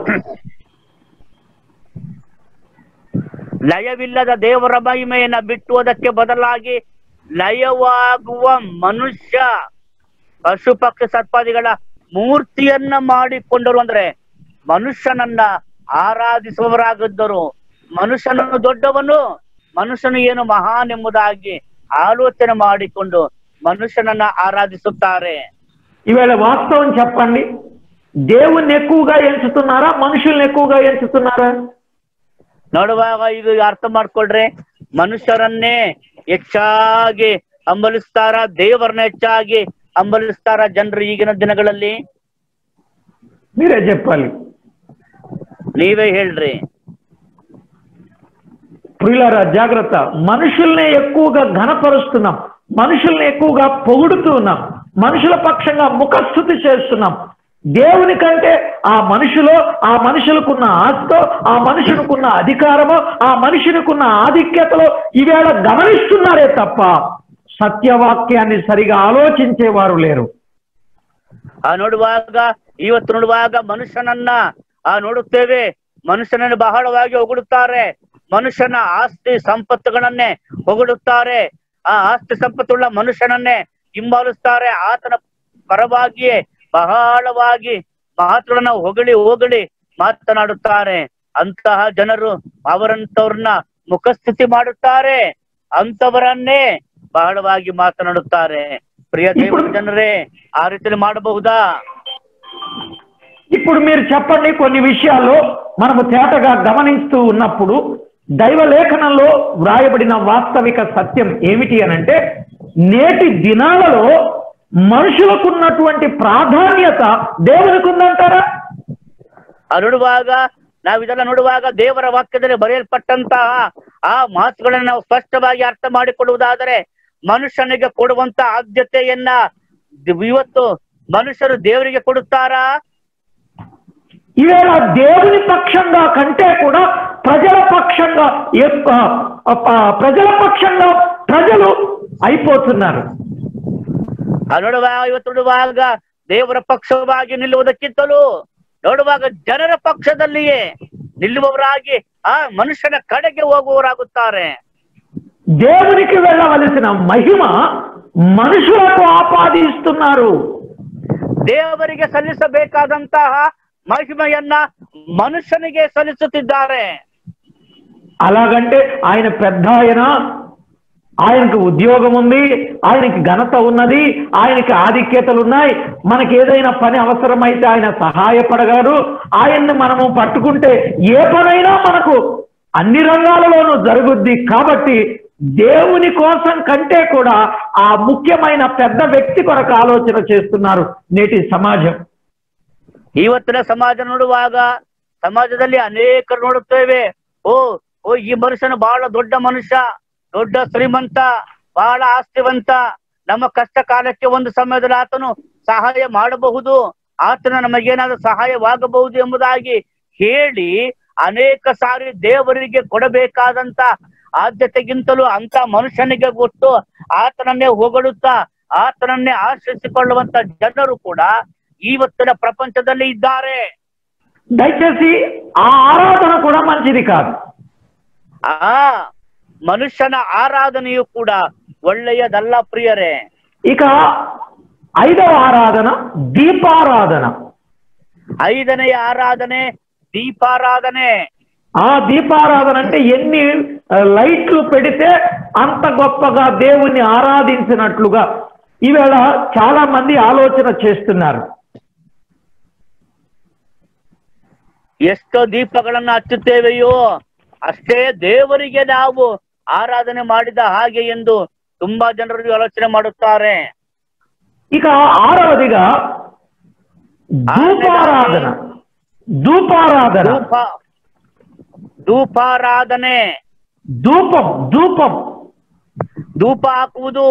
ಲಯವಿಲ್ಲದ ದೇವರ ಮಹಿಮೆಯನ್ನ ಬಿಟ್ಟು ಅದಕ್ಕೆ ಬದಲಾಗಿ ಲಯವಾಗುವ ಮನುಷ್ಯ ಪಶು ಪಕ್ಷಿ ಸರ್ಪಾದಿಗಳ ಮೂರ್ತಿಯನ್ನ ಮಾಡಿಕೊಂಡರು. ಅಂದ್ರೆ ಮನುಷ್ಯನನ್ನ ಆರಾಧಿಸುವವರಾಗಿದ್ದರು. ಮನುಷ್ಯನನ್ನು ದೊಡ್ಡವನು, ಮನುಷ್ಯನು ಏನು ಮಹಾನ್ ಎಂಬುದಾಗಿ ಆಲೋಚನೆ ಮಾಡಿಕೊಂಡು మనుషునన్న ఆరాధిస్తున్నారు. ఈవేళ వాస్తవం చెప్పండి, దేవుణ్ణి ఎక్కువగా ఎంచుతున్నారా, మనుషుల్ని ఎక్కువగా ఎంచుతున్నారా? ನೋಡುವಾಗ ಇದು ಅರ್ಥ ಮಾಡ್ಕೊಳ್ರಿ, ಮನುಷ್ಯರನ್ನೇ ಹೆಚ್ಚಾಗಿ ಹಂಬಲಿಸ್ತಾರ, ದೇವರನ್ನ ಹೆಚ್ಚಾಗಿ ಹಂಬಲಿಸ್ತಾರ ಜನರು ಈಗಿನ ದಿನಗಳಲ್ಲಿ? మీరే చెప్పాలి, ನೀವೇ ಹೇಳ್ರಿ. ప్రియులారా జాగ్రత్త, మనుషుల్ని ఎక్కువగా ఘనపరుస్తున్నాం, మనుషుల్ని ఎక్కువగా పొగుడుతూ ఉన్నాం, మనుషుల పక్షంగా ముఖస్థుతి చేస్తున్నాం. దేవుని కంటే ఆ మనుషులో, ఆ మనుషులకున్న ఆస్తో, ఆ మనుషులకున్న అధికారమో, ఆ మనుషులకున్న ఆధిక్యతలో ఈవేళ గమనిస్తున్నారే తప్ప సత్యవాక్యాన్ని సరిగా ఆలోచించేవారు లేరు. ನೋಡುವಾಗ ಇವತ್ತು ನೋಡುವಾಗ ಮನುಷ್ಯನನ್ನ ನೋಡುತ್ತೇವೆ, ಮನುಷ್ಯನನ್ನು ಬಹಳವಾಗಿ ಹೊಗಳುತ್ತಾರೆ, ಮನುಷ್ಯನ ಆಸ್ತಿ ಸಂಪತ್ತುಗಳನ್ನೇ ಹೊಗಳುತ್ತಾರೆ, ಆ ಆಸ್ತಿ ಸಂಪತ್ತುಳ್ಳ ಮನುಷ್ಯನನ್ನೇ ಹಿಂಬಾಲಿಸ್ತಾರೆ, ಆತನ ಪರವಾಗಿಯೇ ಬಹಳವಾಗಿ ಮಾತುಗಳನ್ನ ಹೊಗಳಿ ಮಾತನಾಡುತ್ತಾರೆ. ಅಂತಹ ಜನರು ಅವರಂತವ್ರನ್ನ ಮುಖಸ್ಥಿತಿ ಮಾಡುತ್ತಾರೆ, ಅಂತವರನ್ನೇ ಬಹಳವಾಗಿ ಮಾತನಾಡುತ್ತಾರೆ. ప్రియ దేవుని ಜನರೇ, ఆ రీతిని ಮಾಡಬಹುదా? ఇప్పుడు మీరు చెప్పండి, కొన్ని విషయాల్లో మనము తేటగా గమనిస్తూ ఉన్నప్పుడు దైవ లేఖనంలో వ్రాయబడిన వాస్తవిక సత్యం ఏమిటి అనంటే, నేటి దినాలలో మనుషులకున్నటువంటి ప్రాధాన్యత దేవునికి ఉందంటారా? ನೋಡುವಾಗ ನಾವಿದೆಲ್ಲ ನೋಡುವಾಗ ದೇವರ ವಾಕ್ಯದಲ್ಲಿ ಬರೆಯಲ್ಪಟ್ಟಂತಹ ಆ ಮಾತುಗಳನ್ನ ನಾವು ಸ್ಪಷ್ಟವಾಗಿ ಅರ್ಥ ಮಾಡಿಕೊಳ್ಳುವುದಾದರೆ, ಮನುಷ್ಯನಿಗೆ ಕೊಡುವಂತ ಆದ್ಯತೆಯನ್ನ ಇವತ್ತು ಮನುಷ್ಯರು ದೇವರಿಗೆ ಕೊಡುತ್ತಾರಾ? ఇవేళ దేవుని పక్షంగా కంటే కూడా ప్రజల పక్షంగా ప్రజలు అయిపోతున్నారు. ಇವತ್ತು ನೋಡುವಾಗ ದೇವರ ಪಕ್ಷವಾಗಿ ನಿಲ್ಲುವುದಕ್ಕಿಂತಲೂ ನೋಡುವಾಗ ಜನರ ಪಕ್ಷದಲ್ಲಿಯೇ ನಿಲ್ಲುವವರಾಗಿ ಆ ಮನುಷ್ಯನ ಕಡೆಗೆ ಹೋಗುವವರಾಗುತ್ತಾರೆ. దేవునికి వెళ్ళవలసిన మహిమ మనుషులకు ఆపాదిస్తున్నారు. ದೇವರಿಗೆ ಸಲ್ಲಿಸಬೇಕಾದಂತಹ మహిమయನ್ನ మనుషునిಗೆ సల్లిస్తున్నారు. అలాగంటే ఆయన పెద్ద ఆయనకు ఉద్యోగం ఉంది, ఆయనకి ఘనత ఉన్నది, ఆయనకి ఆధిక్యతలు ఉన్నాయి, మనకి ఏదైనా పని అవసరమైతే ఆయన సహాయపడగలరు, ఆయన్ని మనము పట్టుకుంటే ఏ పనైనా మనకు అన్ని రంగాలలోనూ జరుగుద్ది. కాబట్టి దేవుని కోసం కంటే కూడా ఆ ముఖ్యమైన పెద్ద వ్యక్తి కొరకు ఆలోచన చేస్తున్నారు నేటి సమాజం. ಇವತ್ತಿನ ಸಮಾಜ ನೋಡುವಾಗ ಸಮಾಜದಲ್ಲಿ ಅನೇಕರು ನೋಡುತ್ತೇವೆ, ಓ ಈ ಮನುಷ್ಯನು ಬಹಳ ದೊಡ್ಡ ಮನುಷ್ಯ, ದೊಡ್ಡ ಶ್ರೀಮಂತ, ಬಹಳ ಆಸ್ತಿವಂತ, ನಮ್ಮ ಕಷ್ಟ ಕಾಲಕ್ಕೆ ಒಂದು ಸಮಯದಲ್ಲಿ ಆತನು ಸಹಾಯ ಮಾಡಬಹುದು, ಆತನ ನಮಗೇನಾದ್ರೂ ಸಹಾಯವಾಗಬಹುದು ಎಂಬುದಾಗಿ ಹೇಳಿ ಅನೇಕ ಸಾರಿ ದೇವರಿಗೆ ಕೊಡಬೇಕಾದಂತ ಆದ್ಯತೆಗಿಂತಲೂ ಅಂತ ಮನುಷ್ಯನಿಗೆ ಕೊಟ್ಟು ಆತನನ್ನೇ ಹೊಗಳುತ್ತಾ ಆತನನ್ನೇ ಆಶ್ರಯಿಸಿಕೊಳ್ಳುವಂತ ಜನರು ಕೂಡ ಇವತ್ತಿನ ಪ್ರಪಂಚದಲ್ಲಿ ಇದ್ದಾರೆ. దయచేసి ఆ ఆరాధన కూడా మంచిది కాదు. ಆ ಮನುಷ್ಯನ ಆರಾಧನೆಯು ಕೂಡ ಒಳ್ಳೆಯದಲ್ಲ ಪ್ರಿಯರೇ. ఇక 5వ ఆరాధన దీపారాధన. 5ನೇ ఆరాధನೆ దీపారాధನೆ. ఆ దీపారాధన అంటే ఎన్ని లైట్లు పెడితే అంత గొప్పగా దేవుణ్ణి ఆరాధించినట్లుగా ఈవేళ చాలా మంది ఆలోచన చేస్తున్నారు. ಎಷ್ಟು ದೀಪಗಳನ್ನ ಹಚ್ಚುತ್ತೇವೆಯೋ ಅಷ್ಟೇ ದೇವರಿಗೆ ನಾವು ಆರಾಧನೆ ಮಾಡಿದ ಹಾಗೆ ಎಂದು ತುಂಬಾ ಜನರು ಆಲೋಚನೆ ಮಾಡುತ್ತಾರೆ. ఇక 6వదిగా ధూపారాధన. ಧೂಪಾರಾಧನೆ. ధూపం ಧೂಪ ಹಾಕುವುದು.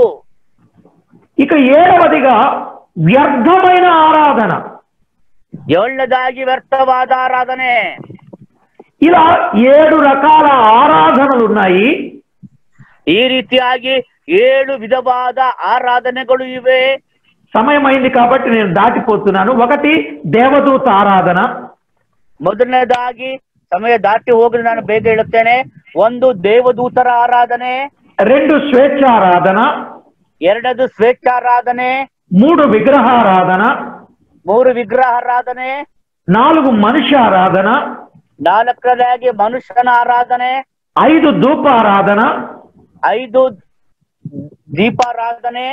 ఇక ఏడవదిగా వ్యర్థమైన ఆరాధన. ಏಳನೇದಾಗಿ ವ್ಯರ್ಥವಾದ ಆರಾಧನೆ. ఇలా 7 రకాల ఆరాధనలు ఉన్నాయి. ಈ ರೀತಿಯಾಗಿ 7 ವಿಧವಾದ ಆರಾಧನೆಗಳು ಇವೆ. సమయం అయింది కాబట్టి నేను దాటిపోతున్నాను. 1 దేవదూత ఆరాధన. ಮೊದಲನೇದಾಗಿ ಸಮಯ ದಾಟಿ ಹೋಗಲು ನಾನು ಬೇಗ ಹೇಳುತ್ತೇನೆ. 1 ದೇವದೂತರ ಆರಾಧನೆ. 2 స్వేచ్ఛారాధన. 2 ಸ್ವೇಚ್ಛಾರಾಧನೆ. 3 విగ్రహారాధన. 3 ವಿಗ್ರಹಾರಾಧನೆ. 4 మనుష్యారాధన. 4ನೇದಾಗಿ ಮನುಷ್ಯನ ಆರಾಧನೆ. 5 ధూపారాధన. 5 ದೀಪಾರಾಧನೆ.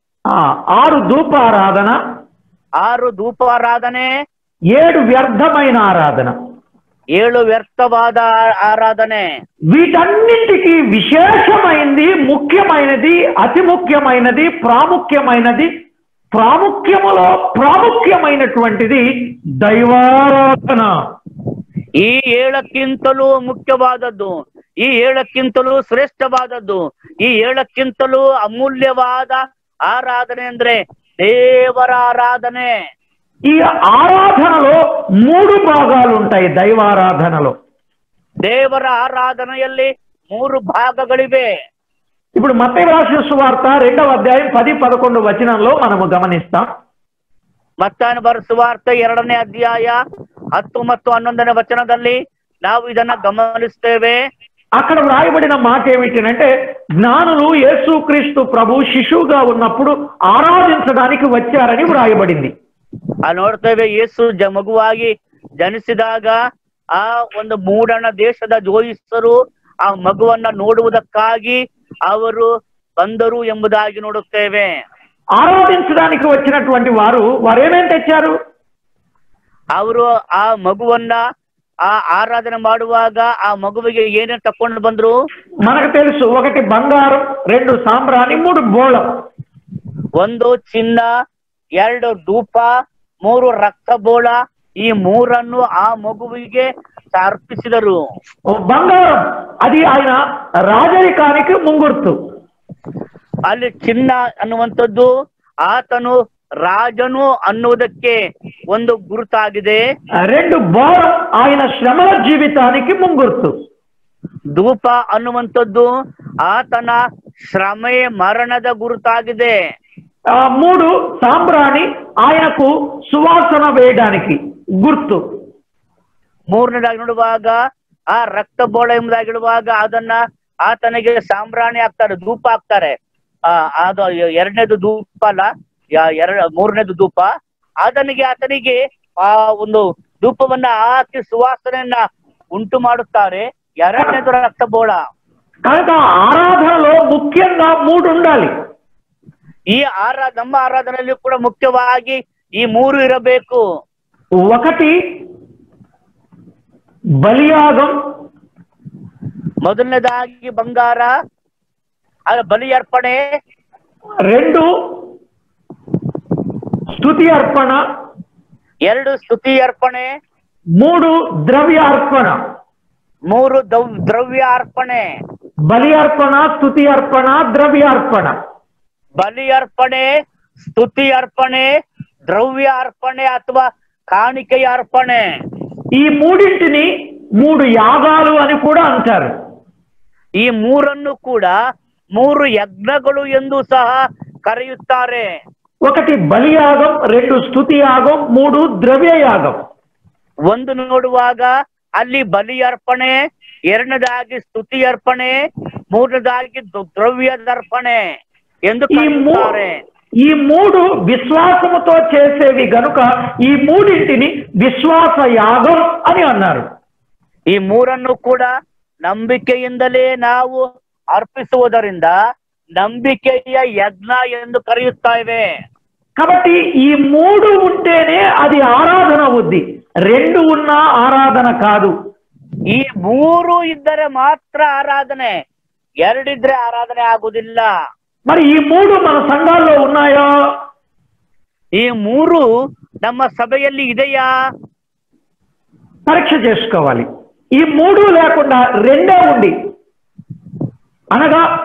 6 ధూపారాధన. 6 ಧೂಪಾರಾಧನೆ. 7 వ్యర్థమైన ఆరాధన. 7 వ్యర్థವಾದ ಆರಾಧನೆ. వీటన్నింటికి విశేషమైనది, ముఖ్యమైనది, అతి ముఖ్యమైనది, ప్రాముఖ్యమైనది, ప్రాముఖ్యములో ప్రాముఖ్యమైనటువంటిది దైవారాధన. ಈ 7ಕ್ಕಿಂತಲೂ ಮುಖ್ಯವಾದದ್ದು, ಈ 7ಕ್ಕಿಂತಲೂ ಶ್ರೇಷ್ಠವಾದದ್ದು, ಈ 7ಕ್ಕಿಂತಲೂ ಅಮೂಲ್ಯವಾದ ಆರಾಧನೆ ಅಂದ್ರೆ ದೇವರ ಆರಾಧನೆ. ఈ ఆరాధనలో 3 భాగాలు ఉంటాయి. దైవారాధనలో ದೇವರ ಆರಾಧನೆಯಲ್ಲಿ 3 ಭಾಗಗಳಿವೆ. ఇప్పుడు మత్తయి రాసిన సువార్త 2వ అధ్యాయం 10-11 వచనంలో మనము గమనిస్తాం. ಮತ್ತಾಯನ ಸುವಾರ್ತೆ 2ನೇ ಅಧ್ಯಾಯ 10 ಮತ್ತು 11ನೇ ವಚನದಲ್ಲಿ ನಾವು ಇದನ್ನ ಗಮನಿಸ್ತೇವೆ. అక్కడ వ్రాయబడిన మాట ఏమిటంటే, జ్ఞానులు యేసుక్రీస్తు ప్రభు శిశువుగా ఉన్నప్పుడు ఆరాధించడానికి వచ్చారని వ్రాయబడింది. ನೋಡ್ತೇವೆ, ಯೇಸು ಮಗುವಾಗಿ ಜನಿಸಿದಾಗ ಆ ಒಂದು ಮೂಡಣ ದೇಶದ ಜೋಯಿಸರು ಆ ಮಗುವನ್ನ ನೋಡುವುದಕ್ಕಾಗಿ ಅವರು ಬಂದರು ಎಂಬುದಾಗಿ ನೋಡುತ್ತೇವೆ. ఆరాధించడానికి వచ్చినటువంటి వారేమేం తెచ్చారు? ಅವರು ಆ ಮಗುವನ್ನ ಆ ಆರಾಧನೆ ಮಾಡುವಾಗ ಆ ಮಗುವಿಗೆ ಏನೇನು ತಕೊಂಡು ಬಂದ್ರು మనకు తెలుసు. 1 బంగారం, 2 సాంబ్రాణి, 3 బోళం. 1 ಚಿನ್ನ, 2 ಧೂಪ, 3 ರಕ್ತ ಬೋಳ. ಈ 3ಅನ್ನು ಆ ಮಗುವಿಗೆ ಅರ್ಪಿಸಿದರು. బంగారం అది ఆయన రాజరికానికి ముంగుర్తు. ಅಲ್ಲಿ ಚಿನ್ನ ಅನ್ನುವಂಥದ್ದು ಆತನು ರಾಜನು ಅನ್ನುವುದಕ್ಕೆ ಒಂದು ಗುರುತಾಗಿದೆ. 2 బోళం ఆయన శ్రమల జీవితానికి ముంగుర్తు. ಧೂಪ ಅನ್ನುವಂಥದ್ದು ಆತನ ಶ್ರಮೆಯ ಮರಣದ ಗುರುತಾಗಿದೆ. 3 సాంబ్రాణి ఆయనకు సువాసన వేయడానికి గుర్తు. 3ನೇದಾಗಿ ನೋಡುವಾಗ ಆ ರಕ್ತ ಬೋಳ ಎಂಬುದಾಗಿಡುವಾಗ ಅದನ್ನ ಆತನಿಗೆ ಸಾಂಬ್ರಾಣಿ ಹಾಕ್ತಾರೆ, ಧೂಪ ಹಾಕ್ತಾರೆ. ಅದು 2ನೇದು ಧೂಪ ಅಲ್ಲ, 3ನೇದು ಧೂಪ. ಆತನಿಗೆ ಆ ಒಂದು ಧೂಪವನ್ನ ಹಾಕಿ ಸುವಾಸನೆಯನ್ನ ಉಂಟು ಮಾಡುತ್ತಾರೆ. 2ನೇದು ರಕ್ತ ಬೋಳ. కనుక ఆరాధనలో ముఖ్యంగా 3 ఉండాలి. ಈ ನಮ್ಮ ಆರಾಧನೆಯಲ್ಲಿ ಕೂಡ ಮುಖ್ಯವಾಗಿ ಈ 3 ಇರಬೇಕು. 1 బలియాగం. ಮೊದಲನೇದಾಗಿ ಬಂಗಾರ, ಬಲಿ ಅರ್ಪಣೆ. 2 స్తుతి అర్పణ. 2 ಸ್ತುತಿ ಅರ್ಪಣೆ. 3 ద్రవ్య అర్పణ. 3 ದ್ರವ್ಯ ಅರ್ಪಣೆ. బలి అర్పణ, స్తుతి అర్పణ, ద్రవ్య అర్పణ. ಬಲಿ ಅರ್ಪಣೆ, ಸ್ತುತಿ ಅರ್ಪಣೆ, ದ್ರವ್ಯ ಅರ್ಪಣೆ ಅಥವಾ ಕಾಣಿಕೆಯ ಅರ್ಪಣೆ. ఈ మూడింటిని 3 యాగాలు అని కూడా అంటారు. ಈ 3ಅನ್ನು ಕೂಡ 3 ಯಜ್ಞಗಳು ಎಂದು ಸಹ ಕರೆಯುತ್ತಾರೆ. 1 బలియాగం, 2 స్తుతి యాగం, 3 ద్రవ్య యాగం. 1 ನೋಡುವಾಗ ಅಲ್ಲಿ ಬಲಿ ಅರ್ಪಣೆ, 2ನೇದಾಗಿ ಸ್ತುತಿ ಅರ್ಪಣೆ, 3ನೇದಾಗಿ ದ್ರವ್ಯದ ಅರ್ಪಣೆ ಎಂದು ಕರೆಯುತ್ತಾರೆ. ఈ 3 విశ్వాసముతో చేసేవి గనుక ఈ మూడింటిని విశ్వాస యాగం అని అన్నారు. ಈ 3ಅನ್ನು ಕೂಡ ನಂಬಿಕೆಯಿಂದಲೇ ನಾವು ಅರ್ಪಿಸುವುದರಿಂದ ನಂಬಿಕೆಯ ಯಜ್ಞ ಎಂದು ಕರೆಯುತ್ತೇವೆ. కాబట్టి ఈ 3 ఉంటేనే అది ఆరాధన అవుద్ది. 2 ఉన్నా ఆరాధన కాదు. ಈ 3 ಇದ್ದರೆ ಮಾತ್ರ ಆರಾಧನೆ, 2 ಇದ್ರೆ ಆರಾಧನೆ ಆಗುವುದಿಲ್ಲ. మరి ఈ 3 మన సంఘాల్లో ఉన్నాయా? ಈ 3 ನಮ್ಮ ಸಭೆಯಲ್ಲಿ ಇದೆಯಾ? పరీక్ష చేసుకోవాలి. ఈ 3 లేకుండా 2 ఉండి అనగా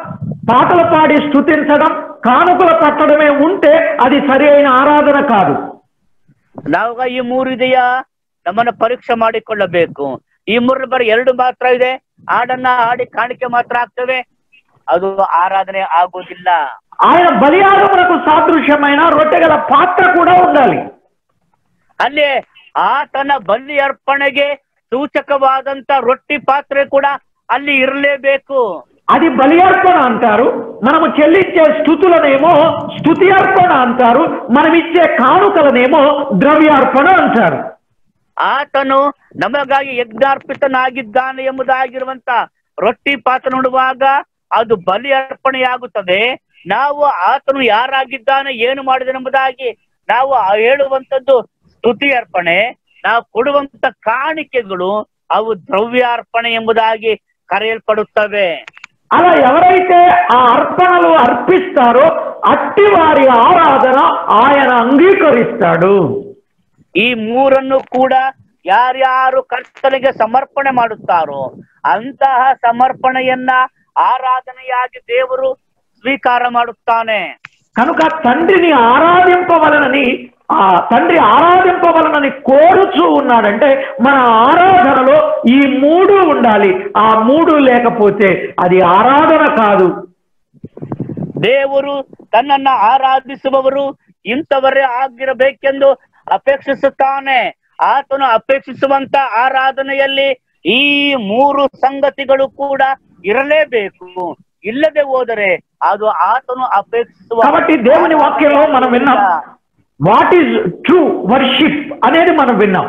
పాటలు పాడి స్తుతించడం, కానుకలు పట్టడమే ఉంటే అది సరి అయిన ఆరాధన కాదు. ನಾವಾಗ ಈ 3 ಇದೆಯಾ ನಮ್ಮನ್ನ ಪರೀಕ್ಷೆ ಮಾಡಿಕೊಳ್ಳಬೇಕು. ಈ 3 ಬರೀ 2 ಮಾತ್ರ ಇದೆ, ಹಾಡನ್ನ ಹಾಡಿ ಕಾಣಿಕೆ ಮಾತ್ರ ಆಗ್ತವೆ, ಅದು ಆರಾಧನೆ ಆಗೋದಿಲ್ಲ. ఆయన బలియాగమునకు సాదృశ్యమైన రొట్టెగల పాత్ర కూడా ఉండాలి. ಅಲ್ಲಿ ಆತನ ಬಲಿ ಅರ್ಪಣೆಗೆ ಸೂಚಕವಾದಂತ ರೊಟ್ಟಿ ಪಾತ್ರೆ ಕೂಡ ಅಲ್ಲಿ ಇರಲೇಬೇಕು. అది బలి అర్పణ అంటారు, మనము చెల్లించే స్థుతులనేమో స్థుతి అర్పణ అంటారు, మనం ఇచ్చే కానుకలనేమో ద్రవ్యార్పణ అంటారు. ಆತನು ನಮಗಾಗಿ ಯಜ್ಞಾರ್ಪಿತನಾಗಿದ್ದಾನೆ ಎಂಬುದಾಗಿರುವಂತ ರೊಟ್ಟಿ ಪಾತ್ರ ನೋಡುವಾಗ ಅದು ಬಲಿ ಅರ್ಪಣೆಯಾಗುತ್ತದೆ. ನಾವು ಆತನು ಯಾರಾಗಿದ್ದಾನೆ, ಏನು ಮಾಡಿದನೆಂಬುದಾಗಿ ನಾವು ಹೇಳುವಂತದ್ದು ಸ್ತುತಿ ಅರ್ಪಣೆ. ನಾವು ಕೊಡುವಂತ ಕಾಣಿಕೆಗಳು ಅವು ದ್ರವ್ಯಾರ್ಪಣೆ ಎಂಬುದಾಗಿ ಕರೆಯಲ್ಪಡುತ್ತವೆ. అలా ఎవరైతే ఆ అర్పణలు అర్పిస్తారో అట్టి వారి ఆరాధన ఆయన అంగీకరిస్తాడు. ಈ 3 ಕೂಡ ಯಾರ್ಯಾರು ಕರ್ತನಿಗೆ ಸಮರ್ಪಣೆ ಮಾಡುತ್ತಾರೋ ಅಂತಹ ಸಮರ್ಪಣೆಯನ್ನ ಆರಾಧನೆಯಾಗಿ ದೇವರು ಸ್ವೀಕಾರ ಮಾಡುತ್ತಾನೆ. కనుక తండ్రిని ఆరాధింపవలనని తండ్రి ఆరాధింపవలనని కోరుచూ ఉన్నాడంటే మన ఆరాధనలో ఈ 3 ఉండాలి. ఆ 3 లేకపోతే అది ఆరాధన కాదు. ದೇವರು ತನ್ನನ್ನ ಆರಾಧಿಸುವವರು ಇಂಥವರೇ ಆಗಿರಬೇಕೆಂದು ಅಪೇಕ್ಷಿಸುತ್ತಾನೆ. ಆತನು ಅಪೇಕ್ಷಿಸುವಂತ ಆರಾಧನೆಯಲ್ಲಿ ಈ 3 ಸಂಗತಿಗಳು ಕೂಡ ಇರಲೇಬೇಕು. ಇಲ್ಲದೆ ಹೋದರೆ ಅದು ಆತನು ಅಪೇಕ್ಷಿಸುವ. కాబట్టి దేవుని వాక్యంలో మనం విన్నాం వాట్ ఈజ్ ట్రూ వర్షిప్ అనేది మనం విన్నాం.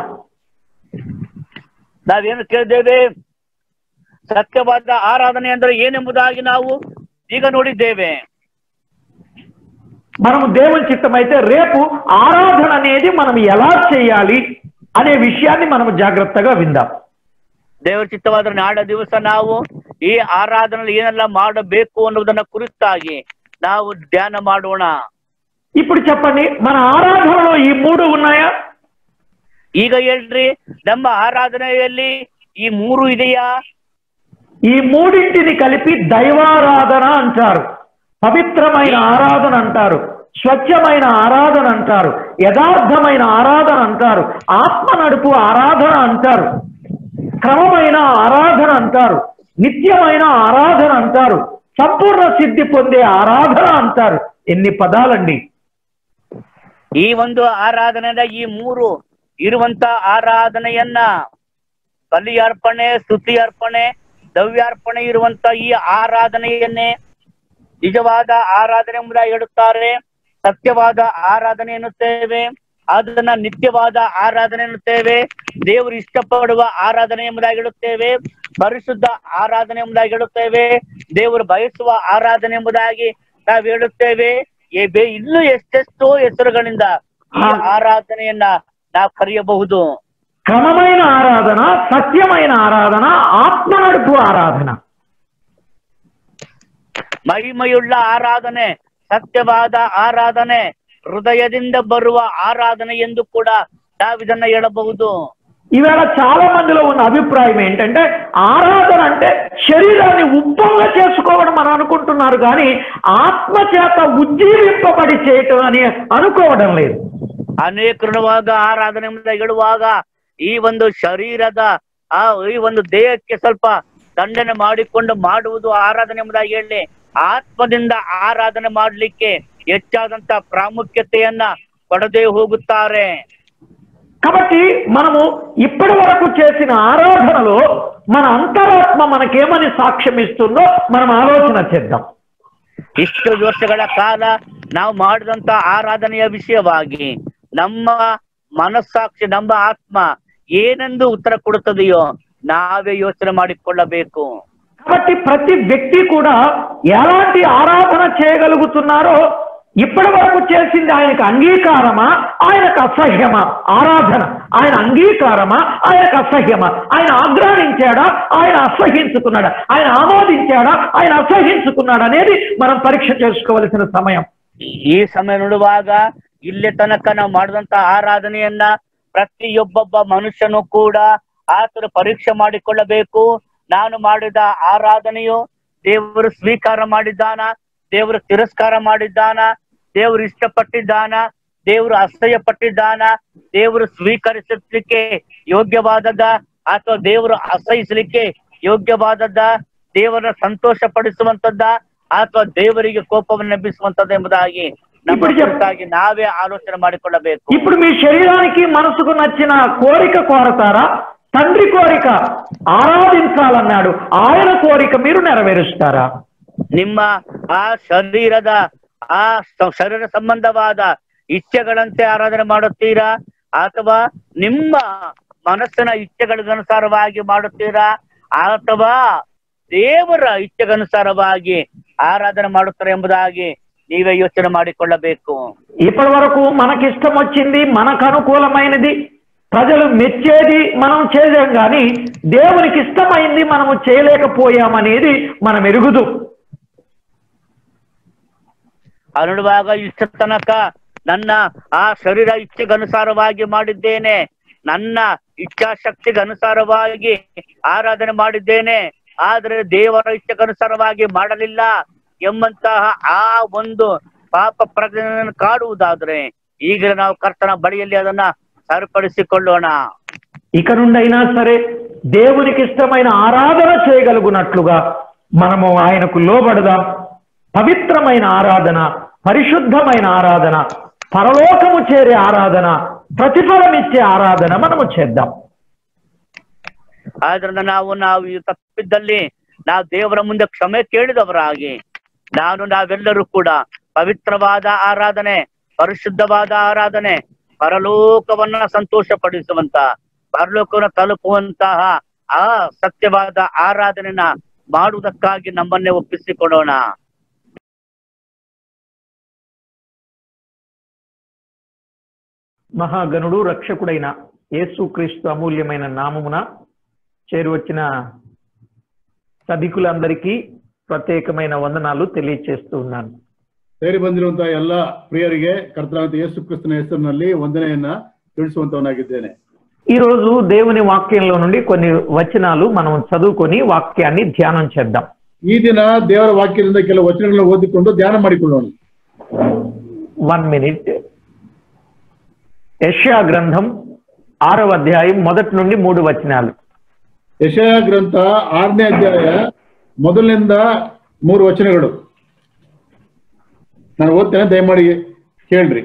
ನಾವೇನು ಕೇಳಿದ್ದೇವೆ? ಸತ್ಯವಾದ ಆರಾಧನೆ ಅಂದ್ರೆ ಏನೆಂಬುದಾಗಿ ನಾವು ಈಗ ನೋಡಿದ್ದೇವೆ. మనము దేవుని చిత్తమైతే రేపు ఆరాధన అనేది మనం ఎలా చేయాలి అనే విషయాన్ని మనం జాగ్రత్తగా విందాం. ದೇವರ ಚಿತ್ತವಾದ್ರೆ ನಾಳೆ ದಿವಸ ನಾವು ಈ ಆರಾಧನೆ ಏನೆಲ್ಲ ಮಾಡಬೇಕು ಅನ್ನೋದನ್ನ ಕುರಿತಾಗಿ ನಾವು ಧ್ಯಾನ ಮಾಡೋಣ. ఇప్పుడు చెప్పండి, మన ఆరాధనలో ఈ 3 ఉన్నాయా? ಈಗ ಹೇಳ್ರಿ, ನಮ್ಮ ಆರಾಧನೆಯಲ್ಲಿ ಈ 3 ಇದೆಯಾ? ఈ 3ంటిని కలిపి దైవారాధన అంటారు, పవిత్రమైన ఆరాధన అంటారు, స్వచ్ఛమైన ఆరాధన అంటారు, యథార్థమైన ఆరాధన అంటారు, ఆత్మ నడుపు ఆరాధన అంటారు, క్రమమైన ఆరాధన అంటారు, నిత్యమైన ఆరాధన అంటారు, సంపూర్ణ సిద్ధి పొందే ఆరాధన అంటారు. ఎన్ని పదాలండి! ಈ ಒಂದು ಆರಾಧನೆಯ ಈ 3 ಇರುವಂತ ಆರಾಧನೆಯನ್ನ ಬಲಿ ಅರ್ಪಣೆ, ಸ್ತುತಿ ಅರ್ಪಣೆ, ದ್ರವ್ಯಾರ್ಪಣೆ ಇರುವಂತ ಈ ಆರಾಧನೆಯನ್ನೇ ನಿಜವಾದ ಆರಾಧನೆ ಎಂಬುದಾಗಿ ಹೇಳುತ್ತಾರೆ. ಸತ್ಯವಾದ ಆರಾಧನೆ ಎನ್ನುತ್ತೇವೆ, ಅದನ್ನ ನಿತ್ಯವಾದ ಆರಾಧನೆ ಎನ್ನುತ್ತೇವೆ, ದೇವರು ಇಷ್ಟಪಡುವ ಆರಾಧನೆ ಎಂಬುದಾಗಿ ಹೇಳುತ್ತೇವೆ, ಪರಿಶುದ್ಧ ಆರಾಧನೆ ಎಂಬುದಾಗಿ ಹೇಳುತ್ತೇವೆ, ದೇವರು ಬಯಸುವ ಆರಾಧನೆ ಎಂಬುದಾಗಿ ನಾವು ಹೇಳುತ್ತೇವೆ. ಇನ್ನು ಎಷ್ಟೆಷ್ಟೋ ಹೆಸರುಗಳಿಂದ ಈ ಆರಾಧನೆಯನ್ನ ನಾವು ಕರೆಯಬಹುದು. క్రమమైన ఆరాధన, సత్యమైన ఆరాధన, ఆత్మ నడుపు ఆరాధన. ಮಹಿಮೆಯುಳ್ಳ ಆರಾಧನೆ, ಸತ್ಯವಾದ ಆರಾಧನೆ, ಹೃದಯದಿಂದ ಬರುವ ಆರಾಧನೆ ಎಂದು ಕೂಡ ನಾವಿದನ್ನ ಹೇಳಬಹುದು. ఈవేళ చాలా మందిలో ఉన్న అభిప్రాయం ఏంటంటే ఆరాధన అంటే శరీరాన్ని ఉప్పంగా చేసుకోవడం అని అనుకుంటున్నారు, కానీ ఆత్మ చేత ఉజ్జీవింపబడి చేయటం అని అనుకోవడం లేదు. ಅನೇಕರುವಾಗ ಆರಾಧನೆ ಹೇಳುವಾಗ ಈ ಒಂದು ಶರೀರದ ಈ ಒಂದು ದೇಹಕ್ಕೆ ಸ್ವಲ್ಪ ದಂಡನೆ ಮಾಡಿಕೊಂಡು ಮಾಡುವುದು ಆರಾಧನೆ ಎಂಬುದಾಗಿ ಹೇಳಿ ಆತ್ಮದಿಂದ ಆರಾಧನೆ ಮಾಡಲಿಕ್ಕೆ ಹೆಚ್ಚಾದಂತ ಪ್ರಾಮುಖ್ಯತೆಯನ್ನ ಕೊಡದೇ ಹೋಗುತ್ತಾರೆ. కాబట్టి మనము ఇప్పటి వరకు చేసిన ఆరాధనలో మన అంతరాత్మ మనకేమని సాక్ష్యం ఇస్తుందో మనం ఆలోచన చేద్దాం. ಇಷ್ಟು ವರ್ಷಗಳ ಕಾಲ ನಾವು ಮಾಡಿದಂತ ಆರಾಧನೆಯ ವಿಷಯವಾಗಿ ನಮ್ಮ ಮನಸ್ಸಾಕ್ಷಿ, ನಮ್ಮ ಆತ್ಮ ಏನೆಂದು ಉತ್ತರ ಕೊಡುತ್ತದೆಯೋ ನಾವೇ ಯೋಚನೆ ಮಾಡಿಕೊಳ್ಳಬೇಕು. కాబట్టి ప్రతి వ్యక్తి కూడా ఎలాంటి ఆరాధన చేయగలుగుతున్నారో, ఇప్పటి వరకు చేసింది ఆయనకు అంగీకారమా, ఆయనకు అసహ్యమా? ఆరాధన ఆయన అంగీకారమా, ఆయనకు అసహ్యమా? ఆయన ఆగ్రహించాడా, ఆయన అసహించుకున్నాడా? ఆయన ఆమోదించాడా, ఆయన అసహించుకున్నాడా అనేది మనం పరీక్ష చేసుకోవలసిన సమయం. ಈ ಸಮಯ ನೋಡುವಾಗ ಇಲ್ಲಿ ತನಕ ನಾವು ಮಾಡಿದಂತ ಆರಾಧನೆಯನ್ನ ಪ್ರತಿಯೊಬ್ಬೊಬ್ಬ ಮನುಷ್ಯನು ಕೂಡ ಆತನು ಪರೀಕ್ಷೆ ಮಾಡಿಕೊಳ್ಳಬೇಕು. ನಾನು ಮಾಡಿದ ಆರಾಧನೆಯು ದೇವರು ಸ್ವೀಕಾರ ಮಾಡಿದ್ದಾನ, ದೇವರು ತಿರಸ್ಕಾರ ಮಾಡಿದ್ದಾನ, ದೇವರು ಇಷ್ಟಪಟ್ಟಿದ್ದಾನ, ದೇವರು ಅಸಹ್ಯ ಪಟ್ಟಿದ್ದಾನ, ದೇವರು ಸ್ವೀಕರಿಸಲಿಕ್ಕೆ ಯೋಗ್ಯವಾದದ್ದ ಅಥವಾ ದೇವರು ಅಸಹಿಸಲಿಕ್ಕೆ ಯೋಗ್ಯವಾದದ್ದ, ದೇವರ ಸಂತೋಷ ಪಡಿಸುವಂತದ್ದ ಅಥವಾ ದೇವರಿಗೆ కోపವನ್ನು ఎబ్బిಸುವಂತದ್ದು ಎಂಬುದಾಗಿ నమ్మకాಗಿ నావే ఆలోచన ಮಾಡಿಕೊಳ್ಳಬೇಕು. ఇప్పుడు మీ శరీరానికి మనసుకు నచ్చిన కోరిక కోరతారా? తండ్రి కోరిక ఆరాధించాలన్నాడు, ఆయన కోరిక మీరు నెరవేరుస్తారా? ನಿಮ್ಮ ಆ ಶರೀರದ ಆ ಶರೀರ ಸಂಬಂಧವಾದ ಇಚ್ಛೆಗಳಂತೆ ಆರಾಧನೆ ಮಾಡುತ್ತೀರಾ ಅಥವಾ ನಿಮ್ಮ ಮನಸ್ಸಿನ ಇಚ್ಛೆಗಳಿಗನುಸಾರವಾಗಿ ಮಾಡುತ್ತೀರಾ ಅಥವಾ ದೇವರ ಇಚ್ಛೆಗನುಸಾರವಾಗಿ ಆರಾಧನೆ ಮಾಡುತ್ತಾರೆ ಎಂಬುದಾಗಿ ನೀವೇ ಯೋಚನೆ ಮಾಡಿಕೊಳ್ಳಬೇಕು. ఇప్పటి వరకు మనకిష్టం వచ్చింది, మనకు అనుకూలమైనది, ప్రజలు మెచ్చేది మనం చేయలేం, కానీ దేవునికి ఇష్టమైంది మనము చేయలేకపోయామనేది మనం ఎరుగుదు. ಅನ್ನುವಾಗ ಇಷ್ಟ ತನಕ ನನ್ನ ಆ ಶರೀರ ಇಚ್ಛೆಗನುಸಾರವಾಗಿ ಮಾಡಿದ್ದೇನೆ, ನನ್ನ ಇಚ್ಛಾಶಕ್ತಿಗೆ ಅನುಸಾರವಾಗಿ ಆರಾಧನೆ ಮಾಡಿದ್ದೇನೆ, ಆದರೆ ದೇವರ ಇಚ್ಛೆಗನುಸಾರವಾಗಿ ಮಾಡಲಿಲ್ಲ ಎಂಬಂತಹ ಆ ಒಂದು ಪಾಪ ಪ್ರಜ್ಞೆಯನ್ನು ಕಾಡುವುದಾದ್ರೆ ಈಗ ನಾವು ಕರ್ತನ ಬಳಿಯಲ್ಲಿ ಅದನ್ನ సరిపడిసిಕೊಳ್ಳೋಣ. ఇక నుండైనా సరే దేవునికి ఇష్టమైన ఆరాధన చేయగలుగునట్లుగా మనము ఆయనకు లోబడదాం. పవిత్రమైన ఆరాధన, పరిశుద్ధమైన ఆరాధన, పరలోకము చేరే ఆరాధన, ప్రతిఫలం ఇచ్చే ఆరాధన మనము చేద్దాం. ಆದ್ರಿಂದ ನಾವು ಈ ತಪ್ಪಿದ್ದಲ್ಲಿ ನಾವು ದೇವರ ಮುಂದೆ ಕ್ಷಮೆ ಕೇಳಿದವರಾಗಿ ನಾವೆಲ್ಲರೂ ಕೂಡ ಪವಿತ್ರವಾದ ಆರಾಧನೆ, ಪರಿಶುದ್ಧವಾದ ಆರಾಧನೆ, ಪರಲೋಕವನ್ನ ಸಂತೋಷ ಪಡಿಸುವಂತ, ಪರಲೋಕವನ್ನು ತಲುಪುವಂತಹ ಆ ಸತ್ಯವಾದ ಆರಾಧನೆನ ಮಾಡುವುದಕ್ಕಾಗಿ ನಮ್ಮನ್ನೇ ಒಪ್ಪಿಸಿಕೊಡೋಣ. మహాగణుడు రక్షకుడైన యేసుక్రీస్తు అమూల్యమైన నామమున చేరువచ్చిన ಸಭಿಕುలందరికీ ಪ್ರತ್ಯೇಕమైన ವಂದನಾలు తెలియజేస్తూ ఉన్నాను. ಸೇರಿ ಬಂದಿರುವಂತಹ ಎಲ್ಲ ಪ್ರಿಯರಿಗೆ ಕರ್ತನಾದ ಯೇಸು ಕ್ರಿಸ್ತನ ಹೆಸರಿನಲ್ಲಿ ವಂದನೆಯನ್ನ ತಿಳಿಸುವಂತವನಾಗಿದ್ದೇನೆ. ఈ రోజు దేవుని వాక్యంలో నుండి కొన్ని వచనాలు మనం చదువుకొని వాక్యాన్ని ధ్యానం చేద్దాం. ಈ ದಿನ ದೇವರ ವಾಕ್ಯದಿಂದ ಕೆಲವು ವಚನಗಳನ್ನು ಓದಿಕೊಂಡು ಧ್ಯಾನ ಮಾಡಿಕೊಳ್ಳೋಣ. 1 minute. యెషయా గ్రంథం 6వ అధ్యాయం మొదటి నుండి 3 వచనాలు. ಯೆಶಾಯ ಗ್ರಂಥ 6ನೇ ಅಧ್ಯಾಯ ಮೊದಲಿನಿಂದ 3 ವಚನಗಳು ನಾನು ಓದ್ತೇನೆ, ದಯಮಾಡಿ ಕೇಳ್ರಿ.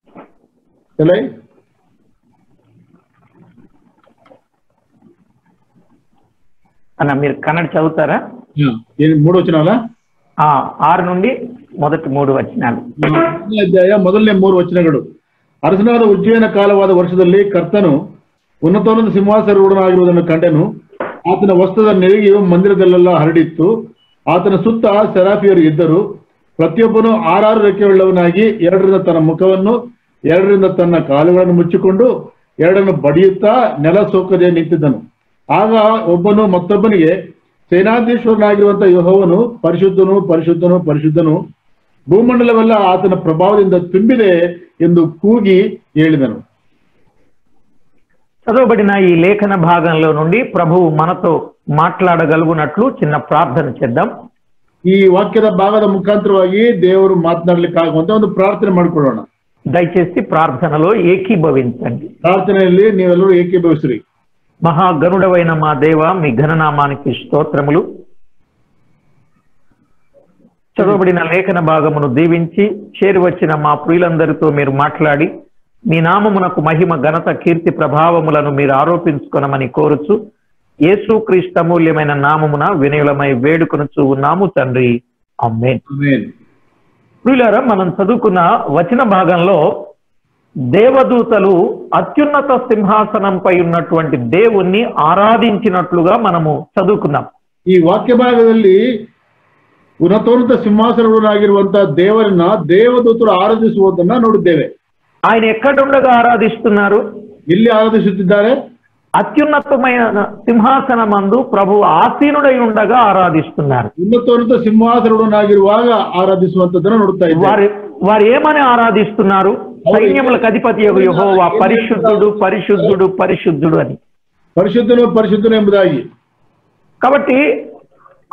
అన్న మీరు కన్నడ చదువుతారా? 3 వచనాలా? 6 నుండి మొదటి 3 వచనాలు. ಅಧ್ಯಾಯ ಮೊದಲನೇ 3 ವಚನಗಳು. ಅರಸನಾದ ಉಜ್ಜಯನ ಕಾಲವಾದ ವರ್ಷದಲ್ಲಿ ಕರ್ತನು ಉನ್ನತೋನ್ನತ ಸಿಂಹಾಸನರೂಢನಾಗಿರುವುದನ್ನು ಕಂಡೆನು. ಆತನ ವಸ್ತ್ರದ ನೆರಿಗೆಯು ಮಂದಿರದಲ್ಲೆಲ್ಲ ಹರಡಿತ್ತು. ಆತನ ಸುತ್ತ ಸೆರಾಫಿಯರು ಇದ್ದರು. ಪ್ರತಿಯೊಬ್ಬನು 6 ರೆಕ್ಕೆಯುಳ್ಳವನಾಗಿ 2ರಿಂದ ತನ್ನ ಮುಖವನ್ನು 2ರಿಂದ ತನ್ನ ಕಾಲುಗಳನ್ನು ಮುಚ್ಚಿಕೊಂಡು 2 ಬಡಿಯುತ್ತಾ ನೆಲ ಸೋಕದೆ ನಿಂತಿದ್ದನು. ಆಗ ಒಬ್ಬನು ಮತ್ತೊಬ್ಬನಿಗೆ, ಸೇನಾಧೀಶ್ವರನಾಗಿರುವಂತಹ ಯೆಹೋವನು ಪರಿಶುದ್ಧನು ಪರಿಶುದ್ಧನು ಪರಿಶುದ್ಧನು, ಭೂಮಂಡಲವೆಲ್ಲ ಆತನ ಪ್ರಭಾವದಿಂದ ತುಂಬಿದೆ ಎಂದು ಕೂಗಿ ಹೇಳಿದನು. చదవబడిన ఈ లేఖన భాగంలో నుండి ప్రభువు మనతో మాట్లాడగలుగునట్లు చిన్న ప్రార్థన చేద్దాం. ಈ ವಾಕ್ಯದ ಭಾಗದ ಮುಖಾಂತರವಾಗಿ ದೇವರು ಮಾತನಾಡಲಿಕ್ಕಾಗುವಂತ ಒಂದು ಪ್ರಾರ್ಥನೆ ಮಾಡಿಕೊಳ್ಳೋಣ. దయచేసి ప్రార్థనలో ఏకీభవించండి. ಪ್ರಾರ್ಥನೆಯಲ್ಲಿ ನೀವೆಲ್ಲರೂ ಏಕೀಭವಿಸ್ರಿ. మహాగణుడవైన మా దేవ, మీ ఘననామానికి స్తోత్రములు. చదవబడిన లేఖన భాగమును దీవించి చేరువచ్చిన మా ప్రియులందరితో మీరు మాట్లాడి మీ నామమునకు మహిమ, ఘనత, కీర్తి, ప్రభావములను మీరు ఆరోపించుకొనమని కోరుచు యేసుక్రీస్తు అమూల్యమైన నామమున వినయులమై వేడుకొనుచు ఉన్నాము తండ్రి, ఆమేన్. ప్రియులారా, మనం చదువుకున్న వచన భాగంలో దేవదూతలు అత్యున్నత సింహాసనంపై ఉన్నటువంటి దేవుణ్ణి ఆరాధించినట్లుగా మనము చదువుకున్నాం. ಈ ವಾಕ್ಯ ಭಾಗದಲ್ಲಿ ಉನ್ನತೋನ್ನತ ಸಿಂಹಾಸನವಾಗಿರುವಂತಹ ದೇವರನ್ನ ದೇವದೂತರು ಆರಾಧಿಸುವುದನ್ನ ನೋಡಿದ್ದೇವೆ. ఆయన ఎక్కడుండగా ఆరాధిస్తున్నారు? ಇಲ್ಲಿ ಆರಾಧಿಸುತ್ತಿದ್ದಾರೆ. అత్యున్నతమైన సింహాసనమందు ప్రభు ఆసీనుడై ఉండగా ఆరాధిస్తున్నారు. ఉన్నతోన్నత సింహాసనుడನಾಗಿರುವಾಗ ಆರಾಧಿಸುವಂತದನ್ನ ನೋಡ್ತಾ ಇದ್ದಾರೆ. వారు ఏమని ఆరాధిస్తున్నారు? సైన్యములకు అధిపతి యెహోవా పరిశుద్ధుడు పరిశుద్ధుడు పరిశుద్ధుడు అని. పరిశుద్ధుడు పరిశుద్ధుడు ಎಂಬುದಾಗಿ. కాబట్టి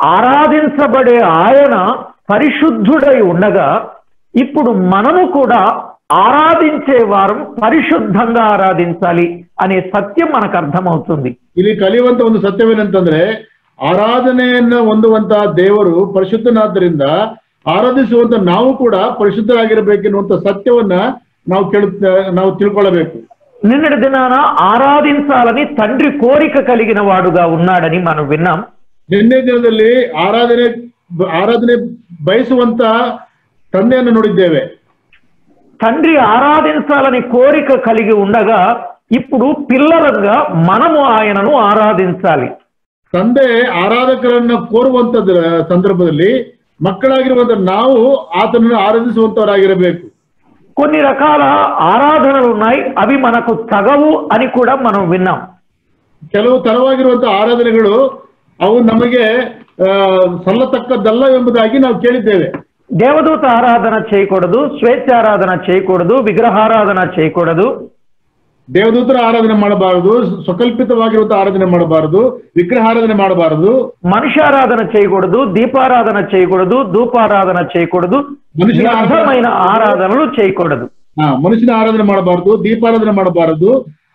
ఆరాధించబడే ఆయన పరిశుద్ధుడై ఉండగా ఇప్పుడు మనము కూడా ఆరాధించే వారం పరిశుద్ధంగా ಆರಾಧಿంచాలి అనే సత్యం మనకు ಅರ್ಥమవుతుంది. ಇಲ್ಲಿ ಕಲಿಯುವಂತ ಒಂದು ಸತ್ಯವೇನಂತಂದ್ರೆ ಆರಾಧನೆಯನ್ನ ಹೊಂದುವಂತ ದೇವರು ಪರಿಶುದ್ಧನಾದ್ದರಿಂದ ಆರಾಧಿಸುವಂತ ನಾವು ಕೂಡ ಪರಿಶುದ್ಧರಾಗಿರಬೇಕೆನ್ನುವಂತ ಸತ್ಯವನ್ನ ನಾವು ತಿಳ್ಕೊಳ್ಳಬೇಕು. నిన్నటి దినాన ఆరాధించాలని తండ్రి కోరిక కలిగిన వాడుగా ఉన్నాడని మనం విన్నాం. ನಿನ್ನೆ ದಿನದಲ್ಲಿ ಆರಾಧನೆ ಬಯಸುವಂತ ತಂದೆಯನ್ನು ನೋಡಿದ್ದೇವೆ. తండ్రి ఆరాధించాలని కోరిక కలిగి ఉండగా ఇప్పుడు పిల్లలుగా మనము ఆయనను ఆరాధించాలి. ತಂದೆ ಆರಾಧಕರನ್ನ ಕೋರುವಂತ ಸಂದರ್ಭದಲ್ಲಿ ಮಕ್ಕಳಾಗಿರುವಂತ ನಾವು ಆತನನ್ನು ಆರಾಧಿಸುವಂತವರಾಗಿರಬೇಕು. కొన్ని రకాల ఆరాధనలు ఉన్నాయి, అవి మనకు తగవు అని కూడా మనం విన్నాం. ಕೆಲವು ತರವಾಗಿರುವಂತ ಆರಾಧನೆಗಳು ಅವು ನಮಗೆ ಸಲ್ಲತಕ್ಕದ್ದಲ್ಲ ಎಂಬುದಾಗಿ ನಾವು ಕೇಳಿದ್ದೇವೆ. దేవదూత ఆరాధన చేయకూడదు, స్వేచ్ఛారాధన చేయకూడదు, విగ్రహారాధన చేయకూడదు, ದೇವದೂತರ ಆರಾಧನೆ ಮಾಡಬಾರದು, ಸ್ವಕಲ್ಪಿತವಾಗಿರುವಂತಹ ಆರಾಧನೆ ಮಾಡಬಾರದು, ವಿಗ್ರಹಾರಾಧನೆ ಮಾಡಬಾರದು, మనుష్యారాధన చేయకూడదు, దీపారాధన చేయకూడదు, ధూపారాధన చేయకూడదు, వ్యర్థమైన ఆరాధనలు చేయకూడదు. ಮನುಷ್ಯನ ಆರಾಧನೆ ಮಾಡಬಾರದು, ದೀಪಾರಾಧನೆ ಮಾಡಬಾರದು,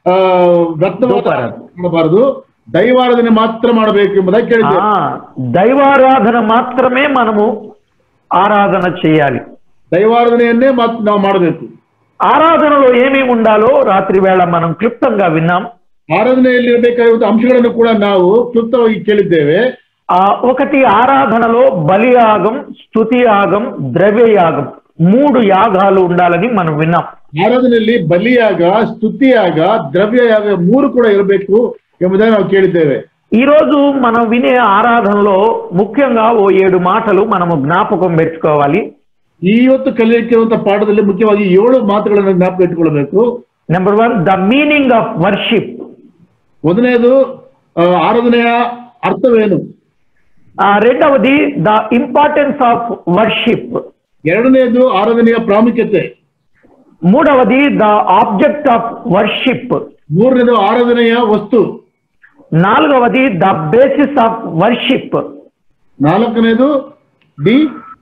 ಮಾಡಬಾರದು, ದೈವಾರಾಧನೆ ಮಾತ್ರ ಮಾಡಬೇಕು ಎಂಬುದಾಗಿ ಕೇಳಿದ್ದೇವೆ. దైవారాధన మాత్రమే మనము ఆరాధన చేయాలి. దైవారాధನೆಯನ್ನೇ ನಾವು ಮಾಡಬೇಕು. ఆరాధనలో ఏమేమి ఉండాలో రాత్రి వేళ మనం క్లుప్తంగా విన్నాం. ಆರಾಧನೆಯಲ್ಲಿ ಇರಬೇಕಾಗಿರುವ ಅಂಶಗಳನ್ನು ಕೂಡ ನಾವು ಕ್ಲುಪ್ತವಾಗಿ ಕೇಳಿದ್ದೇವೆ. ఒకటి, ఆరాధనలో బలియాగం, స్తుతియాగం, ద్రవ్యయాగం 3 యాగాలు ఉండాలని మనం విన్నాం. ಆರಾಧನೆಯಲ್ಲಿ ಬಲಿಯಾಗ, ಸ್ತುತಿಯಾಗ, ದ್ರವ್ಯಯಾಗ 3 ಕೂಡ ಇರಬೇಕು ಎಂಬುದನ್ನು ನಾವು ಕೇಳಿದ್ದೇವೆ. ఈ రోజు మనం వినే ఆరాధనలో ముఖ్యంగా 7 మాటలు మనము జ్ఞాపకం పెట్టుకోవాలి. ಇವತ್ತು ಕಲಿಯುವಂತ ಪಾಠದಲ್ಲಿ ಮುಖ್ಯವಾಗಿ 7 ಮಾತುಗಳನ್ನು ಜ್ಞಾಪಕ ಇಟ್ಟುಕೊಳ್ಳಬೇಕು. Number 1, the meaning of worship. ಮೊದಲನೇದು ಆರಾಧನೆಯ ಅರ್ಥವೇನು. రెండవది ದ ಇಂಪಾರ್ಟೆನ್ಸ್ ಆಫ್ ವರ್ಷಿಪ್. ಎರಡನೇದು ಆರಾಧನೆಯ ಪ್ರಾಮುಖ್ಯತೆ. ಮೂರವది ದ ಆಬ್ಜೆಕ್ಟ್ ಆಫ್ ವರ್ಷಿಪ್. ಮೂರನೇದು ಆರಾಧನೆಯ ವಸ್ತು. ನಾಲ್ಕವది ದ ಬೇಸಿಸ್ ಆಫ್ ವರ್ಷಿಪ್. ನಾಲ್ಕನೇದು ದಿ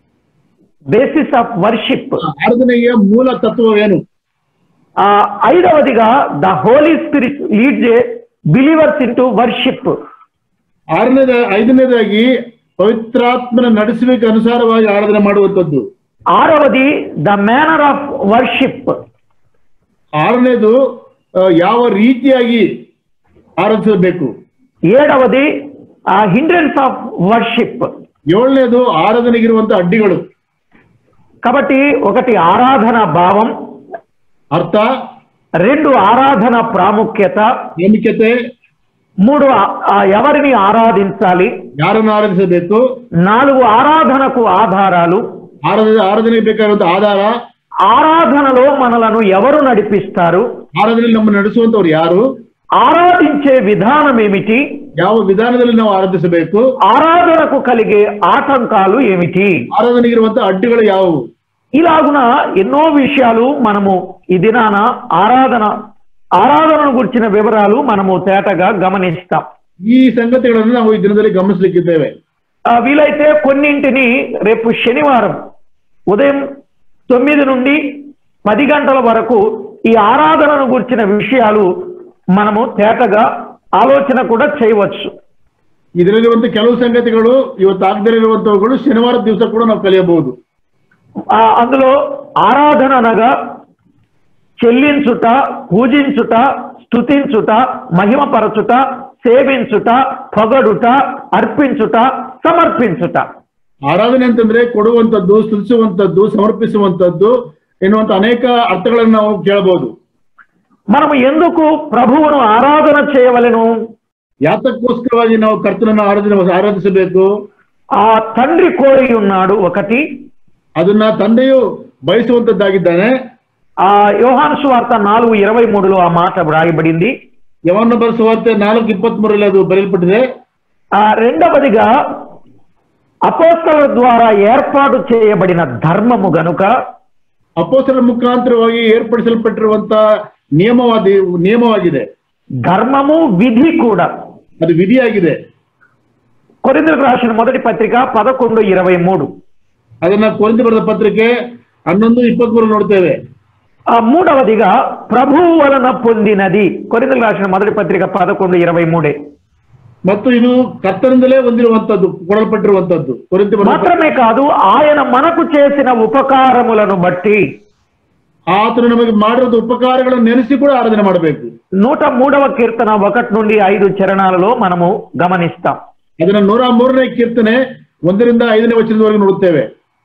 ಬೇಸಿಸ್ ಆಫ್ ವರ್ಷಿಪ್. ಆರಾಧನೆಯ ಮೂಲ ತತ್ವವೇನು. ಐದవదిగా the holy spirit leads a believers into worship. ಐದನೇದಾಗಿ ಪವಿತ್ರಾತ್ಮನ ನಡೆಸುವಿಕೆ ಅನುಸಾರವಾಗಿ ಆರಾಧನೆ ಮಾಡುವಂಥದ್ದು. ಆರವದಿ ದ ಮ್ಯಾನರ್ ಆಫ್ ವರ್ಷಿಪ್. ಆರನೇದು ಯಾವ ರೀತಿಯಾಗಿ ಆರಾಧಿಸಬೇಕು. ಏಳವದಿ ಹಿಂಡ್ರೆನ್ಸ್ ಆಫ್ ವರ್ಷಿಪ್. ಏಳನೇದು ಆರಾಧನೆಗಿರುವಂತಹ ಅಡ್ಡಿಗಳು. కాబట్టి ఒకటి ఆరాధన భావం, అర్థ. 2 ఆరాధన ప్రాముఖ్యత, ప్రాముఖ్యತೆ. 3 ఎవరిని ఆరాధించాలి, ಯಾರನ್ನು ಆರಾಧಿಸಬೇಕು. 4 ఆరాధనకు ఆధారాలు. ఆరాధನೆಗೆ ಬೇಕಾಗಿರುವಂತಹ ಆಧಾರ. ఆరాధనలో మనలను ఎవరు నడిపిస్తారు, ఆరాధನೆಯಲ್ಲಿ ನಮ್ಮನ್ನು ನಡೆಸುವಂತವರು ಯಾರು, ఆరాధించే విధానం ఏమిటి, ಯಾವ ವಿಧಾನದಲ್ಲಿ ನಾವು ಆರಾಧಿಸಬೇಕು, ఆరాధనకు కలిగే ఆటంకాలు ఏమిటి, ಆರಾಧನೆಗಿರುವಂತಹ ಅಡ್ಡಿಗಳು ಯಾವುವು. ఇలాగున ఎన్నో విషయాలు మనము ఈ దినాన ఆరాధనను గురించిన వివరాలు మనము తేటగా గమనిస్తాం. ఈ సంగతిಗಳನ್ನು ನಾವು ಈ ದಿನದಲ್ಲಿ ಗಮನಿಸಲಿಕ್ಕಿದ್ದೇವೆ. వీలైతే కొన్నింటిని రేపు శనివారం ఉదయం 9 నుండి 10 గంటల వరకు ఈ ఆరాధనను గురించిన విషయాలు మనము తేటగా ఆలోచన కూడా చేయవచ్చు. ಇದರಲ್ಲಿರುವಂತಹ ಕೆಲವು ಸಂಗತಿಗಳು ಇವತ್ತು ಆಗದಿರುವಂತವುಗಳು ಶನಿವಾರ ದಿವಸ ಕೂಡ ನಾವು ಕಲಿಯಬಹುದು. అందులో ఆరాధన అనగా చెల్లించుట, పూజించుట, స్తుతించుట, మహిమపరచుట, సేవించుట, పొగడుట, అర్పించుట, సమర్పించుట. ಆರಾಧನೆ ಅಂತಂದ್ರೆ ಕೊಡುವಂತದ್ದು, ಸ್ತುತಿಸುವಂತದ್ದು, ಸಮರ್ಪಿಸುವಂತದ್ದು ಎನ್ನುವಂತ ಅನೇಕ ಅರ್ಥಗಳನ್ನು ನಾವು ಕೇಳಬಹುದು. మనము ఎందుకు ప్రభువును ఆరాధన చేయవలెను, ಯಾತಕ್ಕೋಸ್ಕರವಾಗಿ ನಾವು ಕರ್ತನನ್ನು ಆರಾಧಿಸಬೇಕು. ఆ తండ్రి కోరి ఉన్నాడు. ఒకటి, ಅದನ್ನ ತಂದೆಯು ಬಯಸುವಂತದ್ದಾಗಿದ್ದಾನೆ. యోహాను సువార్త 4:23లో ఆ మాట వ్రాయబడింది. యోహాను సువార్త 4:23లో అది బయలుపడిದೆ. రెండవదిగా అపోస్తలుల ద్వారా ఏర్పాటు చేయబడిన ధర్మము గనుక, ಅಪೊಸ್ತಲರ ಮುಖಾಂತರವಾಗಿ ಏರ್ಪಡಿಸಲ್ಪಟ್ಟಿರುವಂತಹ ನಿಯಮವಾಗಿದೆ. ధర్మము విధి కూడా ಅದು ವಿಧಿಯಾಗಿದೆ. కొరింథీయులకు రాసిన మొదటి పత్రిక 11:23. ಅದನ್ನ ಕೊರಿಂಥ ಬರೆದ ಪತ್ರಿಕೆ 11:23 ನೋಡ್ತೇವೆ. మూడవదిగా ప్రభువు వలన పొందినది, కొరింథీయులకు రాసిన మొదటి పత్రిక 11:23. ಮತ್ತು ಇದು ಕರ್ತನಿಂದಲೇ ಹೊಂದಿರುವಂತದ್ದು, ಕೊಡಲ್ಪಟ್ಟಿರುವಂತದ್ದು. ಕೊರಿಂಥ మాత్రమే కాదు, ఆయన మనకు చేసిన ఉపకారములను బట్టి ಆತನು ನಮಗೆ ಮಾಡಿರುವ ಉಪಕಾರಗಳನ್ನು ನೆನೆಸಿ ಕೂಡ ಆರಾಧನೆ ಮಾಡಬೇಕು. 103వ కీర్తన 1-5 చరణాలలో మనము గమనిస్తాం. ಅದನ್ನ 103ನೇ ಕೀರ್ತನೆ 1ರಿಂದ 5ನೇ ವಚನದವರೆಗೆ ನೋಡುತ್ತೇವೆ.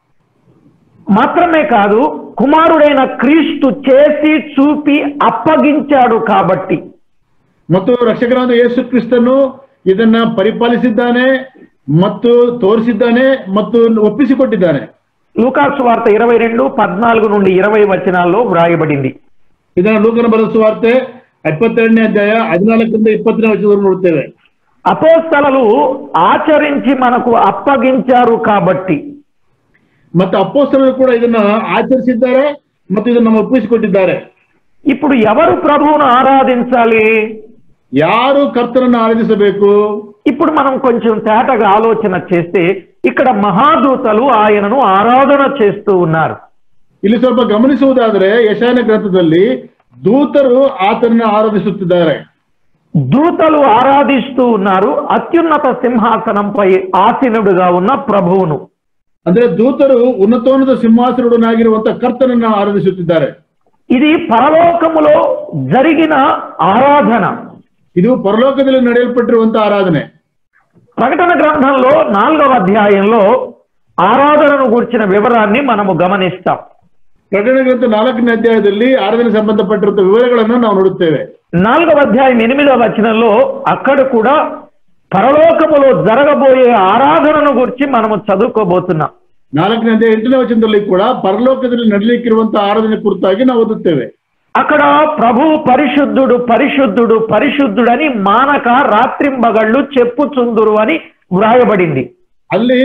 మాత్రమే కాదు, కుమారుడైన క్రీస్తు చేసి చూపి అప్పగించాడు కాబట్టి, ಮತ್ತು ರಕ್ಷಕರಾದ ಯೇಸು ಕ್ರಿಸ್ತನು ಇದನ್ನ ಪರಿಪಾಲಿಸಿದ್ದಾನೆ ಮತ್ತು ತೋರಿಸಿದ್ದಾನೆ ಮತ್ತು ಒಪ್ಪಿಸಿಕೊಟ್ಟಿದ್ದಾನೆ. లూకాసు వార్త 22:14-20 వచనాల్లో వ్రాయబడింది. ಇದನ್ನ ಲೂಕನ ಬರೆದ ಸುವಾರ್ತೆ 22ನೇ ಅಧ್ಯಾಯ 14ರಿಂದ 20ನೇ ವಚನದವರೆಗೆ ನೋಡುತ್ತೇವೆ. అపోస్తలులు ఆచరించి మనకు అప్పగించారు కాబట్టి, ಮತ್ತು ಅಪೊಸ್ತಲರು ಕೂಡ ಇದನ್ನ ಆಚರಿಸಿದ್ದಾರೆ ಮತ್ತು ಇದನ್ನ ನಮ್ಮ ಒಪ್ಪಿಸಿಕೊಟ್ಟಿದ್ದಾರೆ. ఇప్పుడు ఎవరు ప్రభువును ఆరాధించాలి? ಯಾರು ಕರ್ತನನ್ನು ಆರಾಧಿಸಬೇಕು? ఇప్పుడు మనం కొంచెం తేటగా ఆలోచన చేస్తే ఇక్కడ మహాదూతలు ఆయనను ఆరాధన చేస్తూ ఉన్నారు. ಇಲ್ಲಿ ಸ್ವಲ್ಪ ಗಮನಿಸುವುದಾದರೆ ಯೆಶಾಯನ ಗ್ರಂಥದಲ್ಲಿ ದೂತರು ಆತನನ್ನು ಆರಾಧಿಸುತ್ತಿದ್ದಾರೆ. దూతలు ఆరాధిస్తూ ఉన్నారు అత్యున్నత సింహాసనంపై ఆసీనుడుగా ఉన్న ప్రభువును. ಅಂದ್ರೆ ದೂತರು ಉನ್ನತೋನ್ನತ ಸಿಂಹಾಸನುಡನಾಗಿರುವಂತ ಕರ್ತನನ್ನ ಆರಾಧಿಸುತ್ತಿದ್ದಾರೆ. ఇది పరలోకములో జరిగిన ఆరాధన. ಇದು ಪರಲೋಕದಲ್ಲಿ ನಡೆಯಲ್ಪಟ್ಟಿರುವಂತ ಆರಾಧನೆ. ప్రకటన గ్రంథంలో 4వ అధ్యాయంలో ఆరాధనను గురించిన వివరాన్ని మనము గమనిస్తాం. ಪ್ರಕಟಣೆ ಗ್ರಂಥ 4ನೇ ಅಧ್ಯಾಯದಲ್ಲಿ ಆರಾಧನೆ ಸಂಬಂಧಪಟ್ಟಿರುವಂತ ವಿವರಗಳನ್ನು ನಾವು ನೋಡುತ್ತೇವೆ. 4వ అధ్యాయం 8వ వచనంలో అక్కడ కూడా పరలోకములో జరగబోయే ఆరాధనను గురించి మనము చదువుకోబోతున్నాం. 4ನೇ ಅಧ್ಯಾಯ 8ನೇ ವಚನದಲ್ಲಿ ಕೂಡ ಪರಲೋಕದಲ್ಲಿ ನಡೆಯಲಿಕ್ಕಿರುವಂತಹ ಆರಾಧನೆ ಕುರಿತಾಗಿ ನಾವು ಓದುತ್ತೇವೆ. అక్కడ ప్రభు పరిశుద్ధుడు పరిశుద్ధుడు పరిశుద్ధుడని మానక రాత్రింబగళ్ళు చెప్పుచుందురు అని వ్రాయబడింది. ಅಲ್ಲಿ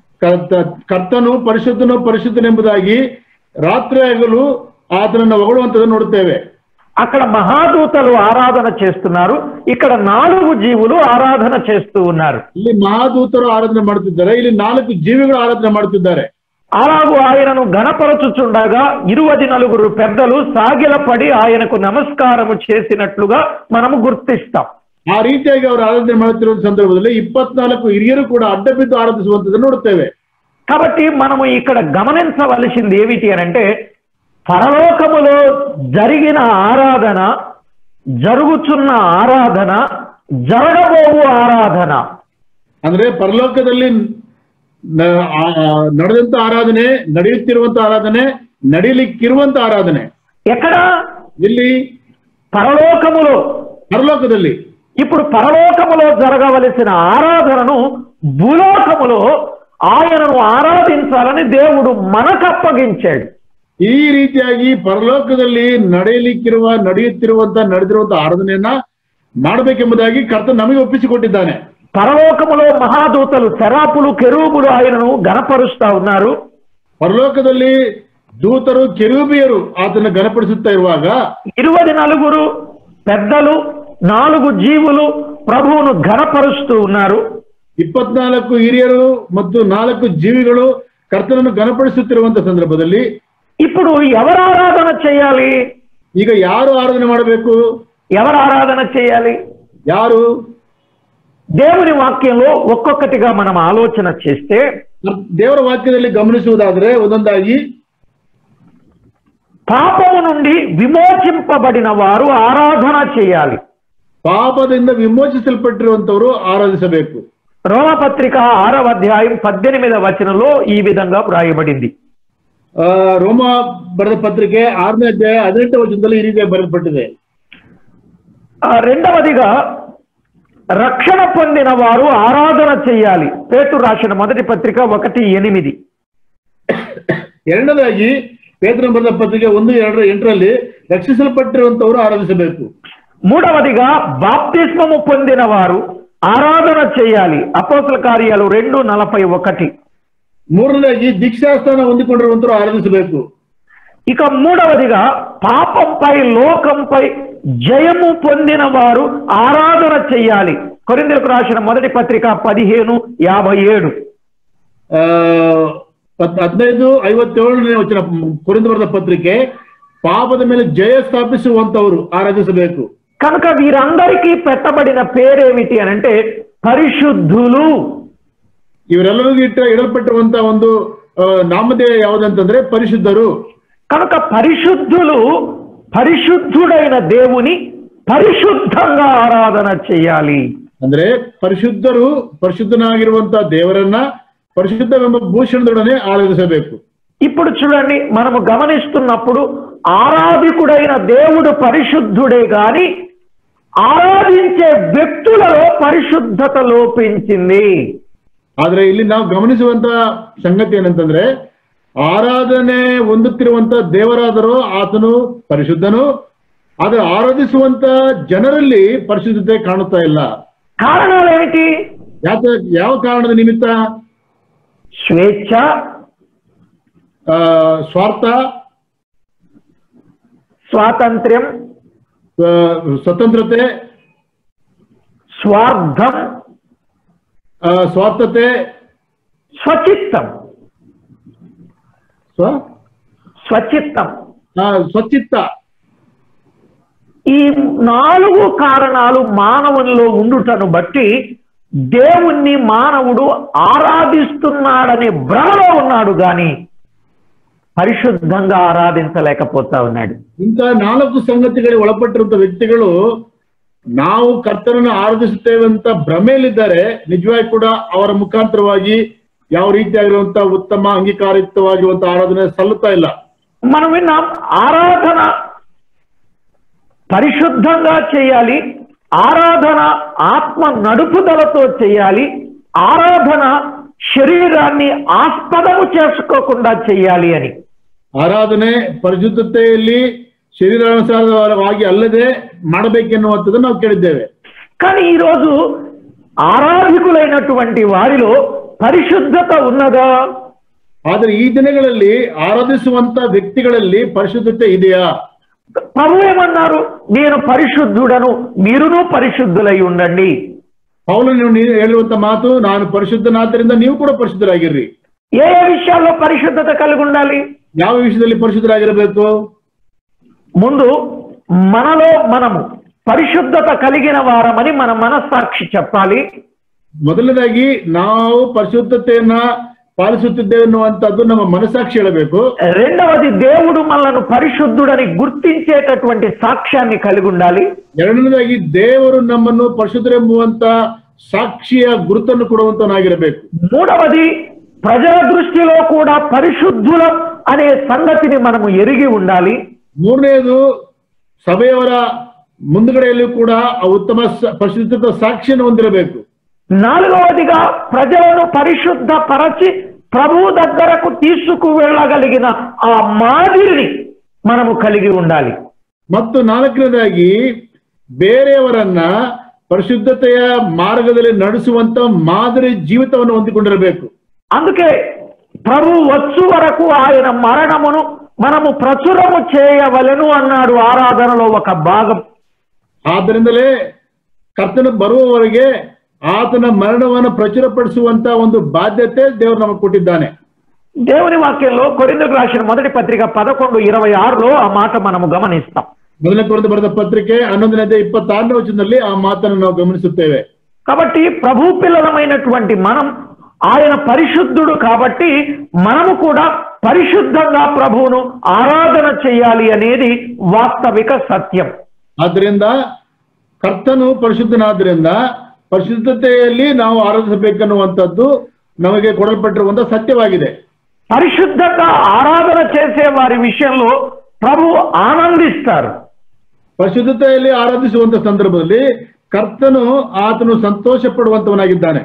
ಕರ್ತನು ಪರಿಶುದ್ಧನು ಪರಿಶುದ್ಧನೆಂಬುದಾಗಿ ರಾತ್ರಿ ಹಗಲು ಆತನನ್ನು ಹೊಗಳುವಂತದನ್ನು ನೋಡುತ್ತೇವೆ. అక్కడ మహాదూతలు ఆరాధన చేస్తున్నారు, ఇక్కడ 4 జీవులు ఆరాధన చేస్తూ ఉన్నారు. ಇಲ್ಲಿ ಮಹಾದೂತರು ಆರಾಧನೆ ಮಾಡುತ್ತಿದ್ದಾರೆ, ಇಲ್ಲಿ 4 ಜೀವಿಗಳು ಆರಾಧನೆ ಮಾಡುತ್ತಿದ್ದಾರೆ. అలాగూ ఆయనను గణపరచుచుండగా 24 పెద్దలు సాగిలపడి ఆయనకు నమస్కారము చేసినట్లుగా మనము గుర్తిస్తాం. ಆ ರೀತಿಯಾಗಿ ಅವರು ಆರಾಧನೆ ಮಾಡುತ್ತಿರುವ ಸಂದರ್ಭದಲ್ಲಿ 24 ಹಿರಿಯರು ಕೂಡ ಅಡ್ಡ ಬಿದ್ದು ಆರಾಧಿಸುವಂತದನ್ನು ನೋಡುತ್ತೇವೆ. కాబట్టి మనము ఇక్కడ గమనించవలసింది ఏమిటి అంటే, పరలోకములో జరిగిన ఆరాధన, జరుగుతున్న ఆరాధన, జరగబోవు ఆరాధన. ಅಂದ್ರೆ ಪರಲೋಕದಲ್ಲಿ ನಡೆದಂತ ಆರಾಧನೆ, ನಡೆಯುತ್ತಿರುವಂತ ಆರಾಧನೆ, ನಡೀಲಿಕ್ಕಿರುವಂತ ಆರಾಧನೆ ఎక్కడ? ಇಲ್ಲಿ పరలోకములో. పరలోకದಲ್ಲಿ. ఇప్పుడు పరలోకములో జరగవలసిన ఆరాధనను భూలోకములో ఆయనను ఆరాధించాలని దేవుడు మనకు అప్పగించాడు. ಈ ರೀತಿಯಾಗಿ ಪರಲೋಕದಲ್ಲಿ ನಡೆದಿರುವಂತ ಆರಾಧನೆಯನ್ನ ಮಾಡಬೇಕೆಂಬುದಾಗಿ ಕರ್ತ ನಮಗೆ ಒಪ್ಪಿಸಿಕೊಟ್ಟಿದ್ದಾನೆ. పరలోకములో మహాదూతలు శరాపులు కెరూబులు ఆయనను గణపరుస్తా ఉన్నారు. ಪರಲೋಕದಲ್ಲಿ ದೂತರು ಕೆರೂಬಿಯರು ಆತನ ಗಣಪಡಿಸುತ್ತಾ ಇರುವಾಗ 24 పెద్దలు 4 జీవులు ప్రభువును ఘనపరుస్తూ ఉన్నారు. 24 ಹಿರಿಯರು ಮತ್ತು 4 ಜೀವಿಗಳು ಕರ್ತನನ್ನು ಗಣಪಡಿಸುತ್ತಿರುವಂತ ಸಂದರ್ಭದಲ್ಲಿ ఇప్పుడు ఎవరు ఆరాధన చేయాలి? ಈಗ ಯಾರು ಆರಾಧನೆ ಮಾಡಬೇಕು? ఎవరు ఆరాధన చేయాలి? ಯಾರು? దేవుని వాక్యంలో ఒక్కొక్కటిగా మనం ఆలోచన చేస్తే, ದೇವರ ವಾಕ್ಯದಲ್ಲಿ ಗಮನಿಸುವುದಾದರೆ ಒಂದೊಂದಾಗಿ పాపము నుండి విమోచింపబడిన వారు ఆరాధన చేయాలి. ಪಾಪದಿಂದ ವಿಮೋಚಿಸಲ್ಪಟ್ಟಿರುವಂತವರು ಆರಾಧಿಸಬೇಕು. రోమపత్రిక 6వ అధ్యాయం 18వ వచనంలో ఈ విధంగా వ్రాయబడింది. ರೋಮ ಬರೆದ ಪತ್ರಿಕೆ 6ನೇ ಅಧ್ಯಾಯ 18వ ವಚನದಲ್ಲಿ ಈ ರೀತಿಯಾಗಿ ಬರೆಯಲ್ಪಟ್ಟಿದೆ. రెండవదిగా రక్షణ పొందిన వారు ఆరాధన చేయాలి. పేతురు రాసిన మొదటి పత్రిక 1:8. ಎರಡನೇದಾಗಿ ಪೇತ್ರನ ಬರೆದ ಪತ್ರಿಕೆ 1:8ರಲ್ಲಿ ರಕ್ಷಿಸಲ್ಪಟ್ಟಿರುವಂತವರು ಆರಾಧಿಸಬೇಕು. మూడవదిగా బాప్తిస్మము పొందిన వారు ఆరాధన చేయాలి. అపోస్తల కార్యాలు 2:41. ಮೂರನೇದಾಗಿ ದೀಕ್ಷಾಸ್ಥಾನ ಹೊಂದಿಕೊಂಡಿರುವಂತವರು ಆರಾಧಿಸಬೇಕು. ఇక మూడవదిగా పాపంపై లోకంపై జయము పొందిన వారు ఆరాధన చేయాలి. కొరింథీయులకు రాసిన మొదటి పత్రిక 15:57. 15:57 వచ్చిನ కొరింథీ పత్రిಕೆ, పాపದ ಮೇಲೆ ಜಯ ಸ್ಥಾಪಿಸುವಂತವರು ఆరాధిಸಬೇಕು. కనుక వీరందరికీ పెట్టబడిన పేరేమిటి అని అంటే పరిశుద్ధులు. ಇವರೆಲ್ಲರಿಗೂ ಇಡಲ್ಪಟ್ಟಿರುವಂತ ಒಂದು ನಾಮಧೇಯ ಯಾವುದಂತಂದ್ರೆ ಪರಿಶುದ್ಧರು. కనుక పరిశుద్ధులు పరిశుద్ధుడైన దేవుని పరిశుద్ధంగా ఆరాధన చేయాలి. ಅಂದ್ರೆ ಪರಿಶುದ್ಧರು ಪರಿಶುದ್ಧನಾಗಿರುವಂತ ದೇವರನ್ನ పరిశుద్ధವೆಂಬ ಭೂಷಣದೊಡನೆ ఆరాధిಸಬೇಕು. ఇప్పుడు చూడండి, మనము గమనిస్తున్నప్పుడు ఆరాధికుడైన దేవుడు పరిశుద్ధుడే గాని ఆరాధించే వ్యక్తులలో పరిశుద్ధత లోపించింది. ಆದ್ರೆ ಇಲ್ಲಿ ನಾವು ಗಮನಿಸುವಂತ ಸಂಗತಿ ಏನಂತಂದ್ರೆ, ಆರಾಧನೆ ಹೊಂದುತ್ತಿರುವಂತ ದೇವರಾದರೂ ಆತನು ಪರಿಶುದ್ಧನು, ಆದ್ರೆ ಆರಾಧಿಸುವಂತ ಜನರಲ್ಲಿ ಪರಿಶುದ್ಧತೆ ಕಾಣುತ್ತಾ ಇಲ್ಲ. కారణాలేమిటి? ಯಾವ ಕಾರಣದ ನಿಮಿತ್ತ? స్వేచ్ఛ, ಸ್ವಾರ್ಥ, స్వాతంత్ర్యం, ಸ್ವತಂತ್ರತೆ, స్వార్థం, ಸ್ವಾರ್ಥತೆ, స్వచిత్తం. స్వచిత్తం, ಸ್ವಚಿತ್ತ. ఈ 4 కారణాలు మానవునిలో ఉండుటను బట్టి దేవుణ్ణి మానవుడు ఆరాధిస్తున్నాడనే భ్రమలో ఉన్నాడు గాని పరిశుద్ధంగా ఆరాధించలేకపోతా ఉన్నాడు. ಇಂಥ 4 ಸಂಗತಿಗಳಿಗೆ ಒಳಪಟ್ಟಿರುವಂತ ವ್ಯಕ್ತಿಗಳು ನಾವು ಕರ್ತನನ್ನು ಆರಾಧಿಸುತ್ತೇವೆ ಅಂತ ಭ್ರಮೆಯಲ್ಲಿದ್ದಾರೆ. ನಿಜವಾಗಿ ಕೂಡ ಅವರ ಮುಖಾಂತರವಾಗಿ ಯಾವ ರೀತಿಯಾಗಿರುವಂತಹ ಉತ್ತಮ ಅಂಗೀಕಾರಯುಕ್ತವಾಗಿರುವಂತಹ ಆರಾಧನೆ ಸಲ್ಲುತ್ತಾ ಇಲ್ಲ. మనం విన్నాం, ఆరాధన పరిశుద్ధంగా చేయాలి, ఆరాధన ఆత్మ నడుపుదలతో చేయాలి, ఆరాధన శరీరాన్ని ఆస్పదము చేసుకోకుండా చేయాలి అని. ಆರಾಧನೆ ಪರಿಶುದ್ಧತೆಯಲ್ಲಿ ಶರೀರಾನುಸಾರವಾಗಿ ಅಲ್ಲದೆ ಮಾಡಬೇಕೆನ್ನುವಂಥದ್ದನ್ನು ನಾವು ಕೇಳಿದ್ದೇವೆ. కానీ ఈరోజు ఆరాధికులైనటువంటి వారిలో పరిశుద్ధత ఉన్నదా? ಆದರೆ ಈ ದಿನಗಳಲ್ಲಿ ಆರಾಧಿಸುವಂತ ವ್ಯಕ್ತಿಗಳಲ್ಲಿ ಪರಿಶುದ್ಧತೆ ಇದೆಯಾ? ప్రభు ఏమన్నారు? నేను పరిశుద్ధుడను, మీరును పరిశుద్ధులై ఉండండి. పౌలు ಹೇಳುವಂತ ಮಾತು, ನಾನು ಪರಿಶುದ್ಧನಾದ್ದರಿಂದ ನೀವು ಕೂಡ ಪರಿಶುದ್ಧರಾಗಿರ್ರಿ. ఏ విషయాల్లో పరిశుద్ధత కలిగి ఉండాలి? ಯಾವ ವಿಷಯದಲ್ಲಿ ಪರಿಶುದ್ಧರಾಗಿರಬೇಕು? ముందు మనలో మనము పరిశుద్ధత కలిగిన వారమని మన మనస్సాక్షి చెప్పాలి. ಮೊದಲನೇದಾಗಿ ನಾವು ಪರಿಶುದ್ಧತೆಯನ್ನ ಪಾಲಿಸುತ್ತಿದ್ದೇವೆ ಅನ್ನುವಂಥದ್ದು ನಮ್ಮ ಮನಸ್ಸಾಕ್ಷಿ ಹೇಳಬೇಕು. రెండవది, దేవుడు మనల్ని పరిశుద్ధుడని గుర్తించేటటువంటి సాక్ష్యాన్ని కలిగి ఉండాలి. ಎರಡನೇದಾಗಿ ದೇವರು ನಮ್ಮನ್ನು ಪರಿಶುದ್ಧರೆಂಬುವಂತ ಸಾಕ್ಷಿಯ ಗುರುತನ್ನು ಕೊಡುವಂತನಾಗಿರಬೇಕು. మూడవది, ప్రజల దృష్టిలో కూడా పరిశుద్ధులం అనే సంగతిని మనము ఎరిగి ఉండాలి. ಮೂರನೇದು, ಸಭೆಯವರ ಮುಂದುಗಡೆಯಲ್ಲೂ ಕೂಡ ಆ ಉತ್ತಮ ಪರಿಶುದ್ಧత ಸಾಕ್ಷಿಯನ್ನು ಹೊಂದಿರಬೇಕು. నాలుగవదిగా, ప్రజలను పరిశుద్ధపరచి ప్రభు దగ్గరకు తీసుకువెళ్ళగలిగిన ఆ మాదిరిని మనము కలిగి ఉండాలి. ಮತ್ತು ನಾಲ್ಕನೇದಾಗಿ, ಬೇರೆಯವರನ್ನ ಪರಿಶುದ್ಧತೆಯ ಮಾರ್ಗದಲ್ಲಿ ನಡೆಸುವಂತ ಮಾದರಿ ಜೀವಿತವನ್ನು ಹೊಂದಿಕೊಂಡಿರಬೇಕು. అందుకే ప్రభు వచ్చు వరకు ఆయన మరణమును మనము ప్రచురము చేయవలెను అన్నాడు ఆరాధనలో ఒక భాగం. ಆದ್ದರಿಂದಲೇ ಕರ್ತನ ಬರುವವರೆಗೆ ಆತನ ಮರಣವನ್ನು ಪ್ರಚುರಪಡಿಸುವಂತ ಒಂದು ಬಾಧ್ಯತೆ ದೇವರು ನಮಗೆ ಕೊಟ್ಟಿದ್ದಾನೆ. దేవుని వాక్యంలో కొరింథీయులకు రాసిన మొదటి పత్రిక 11:26లో ఆ మాట మనము గమనిస్తాం. ಮೊದಲನೇ ಕೊರಿಂಥ ಬರೆದ ಪತ್ರಿಕೆ 11:26ನೇ ವಚನದಲ್ಲಿ ಆ ಮಾತನ್ನು ನಾವು ಗಮನಿಸುತ್ತೇವೆ. కాబట్టి ప్రభు పిల్లలమైనటువంటి మనం, ఆయన పరిశుద్ధుడు కాబట్టి మనము కూడా పరిశుద్ధంగా ప్రభువును ఆరాధన చేయాలి అనేది వాస్తవిక సత్యం. ಆದ್ದರಿಂದ ಕರ್ತನು ಪರಿಶುದ್ಧನಾದ್ರಿಂದ ಪರಿಶುದ್ಧತೆಯಲ್ಲಿ ನಾವು ಆರಾಧಿಸಬೇಕನ್ನುವಂಥದ್ದು ನಮಗೆ ಕೊಡಲ್ಪಟ್ಟಿರುವಂತಹ ಸತ್ಯವಾಗಿದೆ. పరిశుద్ధంగా ఆరాధన చేసే వారి విషయంలో ప్రభు ఆనందిస్తారు. ಪರಿಶುದ್ಧತೆಯಲ್ಲಿ ಆರಾಧಿಸುವಂತ ಸಂದರ್ಭದಲ್ಲಿ ಕರ್ತನು ಆತನು ಸಂತೋಷ ಪಡುವಂತವನಾಗಿದ್ದಾನೆ.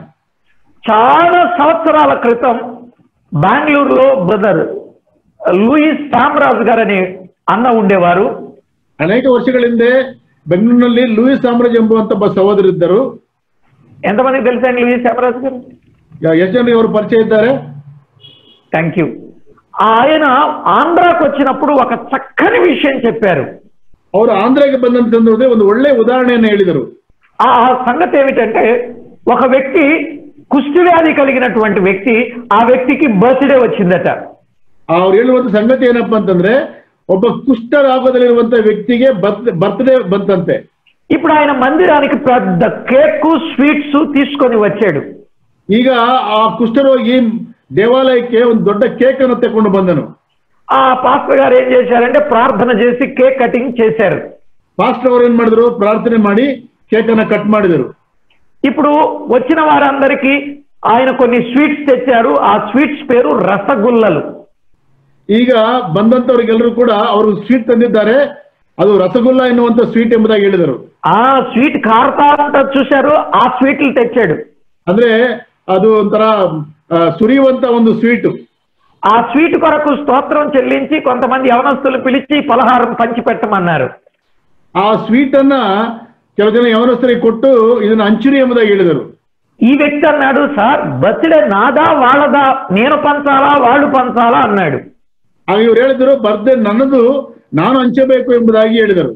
చాలా సంవత్సరాల క్రితం బెంగళూరులో బ్రదర్ లూయిస్ సామ్రాజ్ గారు అనే అన్న ఉండేవారు. ಅನೇಕ ವರ್ಷಗಳ ಹಿಂದೆ ಬೆಂಗಳೂರಿನಲ್ಲಿ ಲೂಯಿಸ್ ಸಾಮ್ರಾಜ್ ಎಂಬುವಂತ ಒಬ್ಬ ಸಹೋದರಿದ್ದರು. ఎంతమందికి తెలుసా అండి లూయిస్ సామ్రాజ్ గారు? ಎಷ್ಟು ಜನರಿಗೆ ಅವರು ಪರಿಚಯ ಇದ್ದಾರೆ? Thank you. ఆయన ఆంధ్రాకు వచ్చినప్పుడు ఒక చక్కని విషయం చెప్పారు. ಅವರು ಆಂಧ್ರಕ್ಕೆ ಬಂದಂತ ಸಂದರ್ಭದಲ್ಲಿ ಒಂದು ಒಳ್ಳೆ ಉದಾಹರಣೆಯನ್ನು ಹೇಳಿದರು. ఆ సంగతి ఏమిటంటే, ఒక వ్యక్తి కుష్ఠవ్యాధి కలిగినటువంటి వ్యక్తి, ఆ వ్యక్తికి బర్త్డే వచ్చిందట. ಅವ್ರು ಹೇಳುವಂತ ಸಂಗತಿ ಏನಪ್ಪ ಅಂತಂದ್ರೆ, ಒಬ್ಬ ಕುಷ್ಠ ರೋಗದಲ್ಲಿರುವಂತ ವ್ಯಕ್ತಿಗೆ ಬರ್ತ್ಡೇ ಬಂತಂತೆ. ఇప్పుడు ఆయన మందిరానికి పెద్ద కేక్ స్వీట్స్ తీసుకొని వచ్చాడు. ಈಗ ಆ ಕುಷ್ಠರೋಗಿ దేవాలయಕ್ಕೆ ಒಂದು ದೊಡ್ಡ కేక్ అನ್ನು తెచ్చుకొని ಬಂದನು. ఆ పాస్టర్ గారు ఏం చేశారంటే ప్రార్థన చేసి కేక్ కటింగ్ చేశారు. పాస్టర్ ಅವರು ఏం ಮಾಡಿದ್ರು, ప్రార్థನೆ ಮಾಡಿ కేక్ అನ್ನು కట్ ಮಾಡಿದರು. ఇప్పుడు వచ్చిన వారందరికీ ఆయన కొన్ని స్వీట్స్ తెచ్చారు. ఆ స్వీట్స్ పేరు రసగుల్లలు. ಈಗ ಬಂದಂತವರಿಗೆಲ್ಲರೂ ಕೂಡ ಅವರು ಸ್ವೀಟ್ ತಂದಿದ್ದಾರೆ. ಅದು ರಸಗುಲ್ಲ ಎನ್ನುವಂತ ಸ್ವೀಟ್ ಎಂಬುದಾಗಿ ಹೇಳಿದರು. ఆ స్వీట్ కారుతా ఉంటుంది చూశారు, ఆ స్వీట్లు తెచ్చాడు. ಅಂದ್ರೆ ಅದು ಒಂಥರ ಸುರಿಯುವಂತ ಒಂದು ಸ್ವೀಟ್. ఆ స్వీట్ కొరకు స్తోత్రం చెల్లించి కొంతమంది యవనస్తులు పిలిచి పలహారం పంచి పెట్టమన్నారు. ಆ ಸ್ವೀಟ್ ಅನ್ನ ಕೆಲವು ಜನ ಯవనస్తుರಿಗೆ ಕೊಟ್ಟು ಇದನ್ನ ಹಂಚಿರಿ ಎಂಬುದಾಗಿ ಹೇಳಿದರು. ఈ వ్యక్తి అన్నాడు, సార్ బర్త్డే నాదా వాళ్ళదా, నేను పంచాలా వాళ్ళు పంచాలా అన్నాడు. ಆಗ ಇವ್ರು ಹೇಳಿದರು, ಬರ್ತ್ಡೇ ನನ್ನದು, ನಾನು ಹಂಚಬೇಕು ಎಂಬುದಾಗಿ ಹೇಳಿದರು.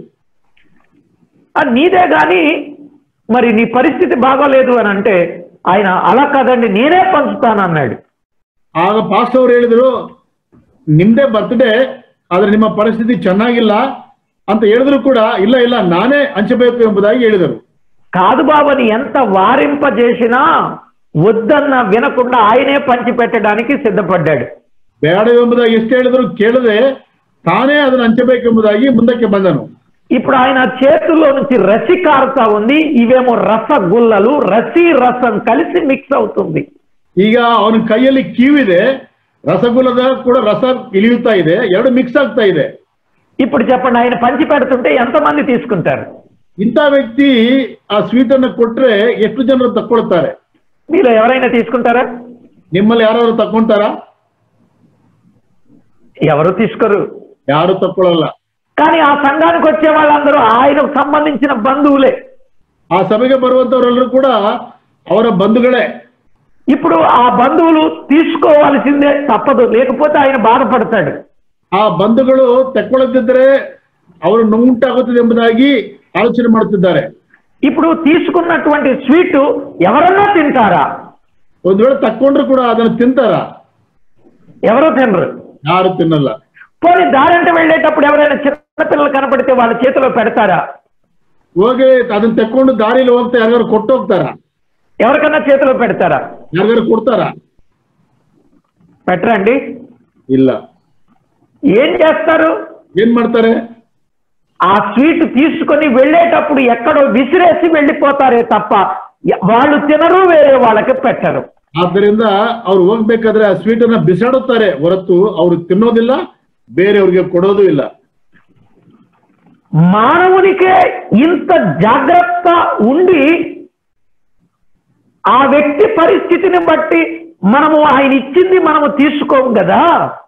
నీదే గాని మరి నీ పరిస్థితి బాగోలేదు అని అంటే ఆయన అలా కాదండి నేనే పంచుతాను అన్నాడు. ಆಗ ಪಾಸ್ಟರ್ ಅವರು ಹೇಳಿದರು, ನಿಮ್ದೇ ಬರ್ತ್ಡೇ ಆದ್ರೆ ನಿಮ್ಮ ಪರಿಸ್ಥಿತಿ ಚೆನ್ನಾಗಿಲ್ಲ ಅಂತ ಹೇಳಿದ್ರು ಕೂಡ, ಇಲ್ಲ ಇಲ್ಲ ನಾನೇ ಹಂಚಬೇಕು ಎಂಬುದಾಗಿ ಹೇಳಿದರು. కాదు బాబని ఎంత వారింపజేసినా వద్దన్న వినకుండా ఆయనే పంచి పెట్టడానికి సిద్ధపడ్డాడు. ಬೇಡ ಎಂಬುದಾಗಿ ಎಷ್ಟು ಹೇಳಿದ್ರು ಕೇಳದೆ ತಾನೇ ಅದನ್ನು ಹಂಚಬೇಕೆಂಬುದಾಗಿ ಮುಂದಕ್ಕೆ ಬಂದನು. ఇప్పుడు ఆయన చేతుల్లో నుంచి రసి కారుతా ఉంది. ఇవేమో రసగుల్లలు, రసి రసం కలిసి మిక్స్ అవుతుంది. ಈಗ ಅವನ ಕೈಯಲ್ಲಿ ಕೀವಿದೆ, ರಸಗುಲ್ಲದ ಕೂಡ ರಸ ಇಳಿಯುತ್ತಾ ಇದೆ, ಎರಡು ಮಿಕ್ಸ್ ಆಗ್ತಾ ಇದೆ. ఇప్పుడు చెప్పండి, ఆయన పంచి పెడుతుంటే ఎంతమంది తీసుకుంటారు? ಇಂಥ ವ್ಯಕ್ತಿ ಆ ಸ್ವೀಟ್ ಅನ್ನು ಕೊಟ್ರೆ ಎಷ್ಟು ಜನರು ತಕ್ಕೊಳ್ತಾರೆ? మీలో ఎవరైనా తీసుకుంటారా? ನಿಮ್ಮಲ್ಲಿ ಯಾರು ತಕ್ಕೊಂತಾರಾ? ఎవరు తీసుకోరు, ಯಾರು ತಕ್ಕೊಳ್ಳಲ್ಲ. కానీ ఆ సంఘానికి వచ్చే వాళ్ళందరూ ఆయనకు సంబంధించిన బంధువులే. ಆ ಸಭೆಗೆ ಬರುವಂತವರೆಲ್ಲರೂ ಕೂಡ ಅವರ ಬಂಧುಗಳೇ. ఇప్పుడు ఆ బంధువులు తీసుకోవాల్సిందే, తప్పదు, లేకపోతే ఆయన బాధపడతాడు. ಆ ಬಂಧುಗಳು ತಕ್ಕೊಳ್ಳದಿದ್ದರೆ ಅವರು ನೋವುಂಟಾಗುತ್ತದೆ ಎಂಬುದಾಗಿ ಆಲೋಚನೆ ಮಾಡುತ್ತಿದ್ದಾರೆ. ఇప్పుడు తీసుకున్నటువంటి స్వీట్ ఎవరన్నా తింటారా? ಒಂದು ವೇಳೆ ತಕ್ಕೊಂಡ್ರು ಕೂಡ ಅದನ್ನು ತಿಂತಾರಾ? ఎవరో తినరు, ಯಾರು ತಿನ್ನಲ್ಲ. పోనీ దారంటే వెళ్ళేటప్పుడు ఎవరైనా చిన్నపిల్లలు కనపడితే వాళ్ళ చేతిలో పెడతారా? ಹೋಗಿ ಅದನ್ನ ತಕ್ಕೊಂಡು ದಾರಿಯಲ್ಲಿ ಹೋಗ್ತಾ ಯಾರಿಗಾರು ಕೊಟ್ಟು ಹೋಗ್ತಾರಾ? ఎవరికన్నా చేతిలో పెడతారా? ಯಾರಿಗಾರು ಕೊಡ್ತಾರಾ? పెట్టరండి. ಇಲ್ಲ. ఏం చేస్తారు? ಏನ್ ಮಾಡ್ತಾರೆ? ఆ స్వీట్ తీసుకొని వెళ్ళేటప్పుడు ఎక్కడో విసిరేసి వెళ్ళిపోతారే తప్ప వాళ్ళు తినరు, వేరే వాళ్ళకి పెట్టరు. ಆದ್ದರಿಂದ ಅವ್ರು ಹೋಗ್ಬೇಕಾದ್ರೆ ಆ ಸ್ವೀಟ್ ಅನ್ನ ಬಿಸಾಡುತ್ತಾರೆ ಹೊರತು ಅವರು ತಿನ್ನೋದಿಲ್ಲ, ಬೇರೆಯವ್ರಿಗೆ ಕೊಡೋದು ಇಲ್ಲ. మానవునికే ఇంత జాగ్రత్త ఉండి ఆ వ్యక్తి పరిస్థితిని బట్టి మనము ఆయన ఇచ్చింది మనము తీసుకోము కదా.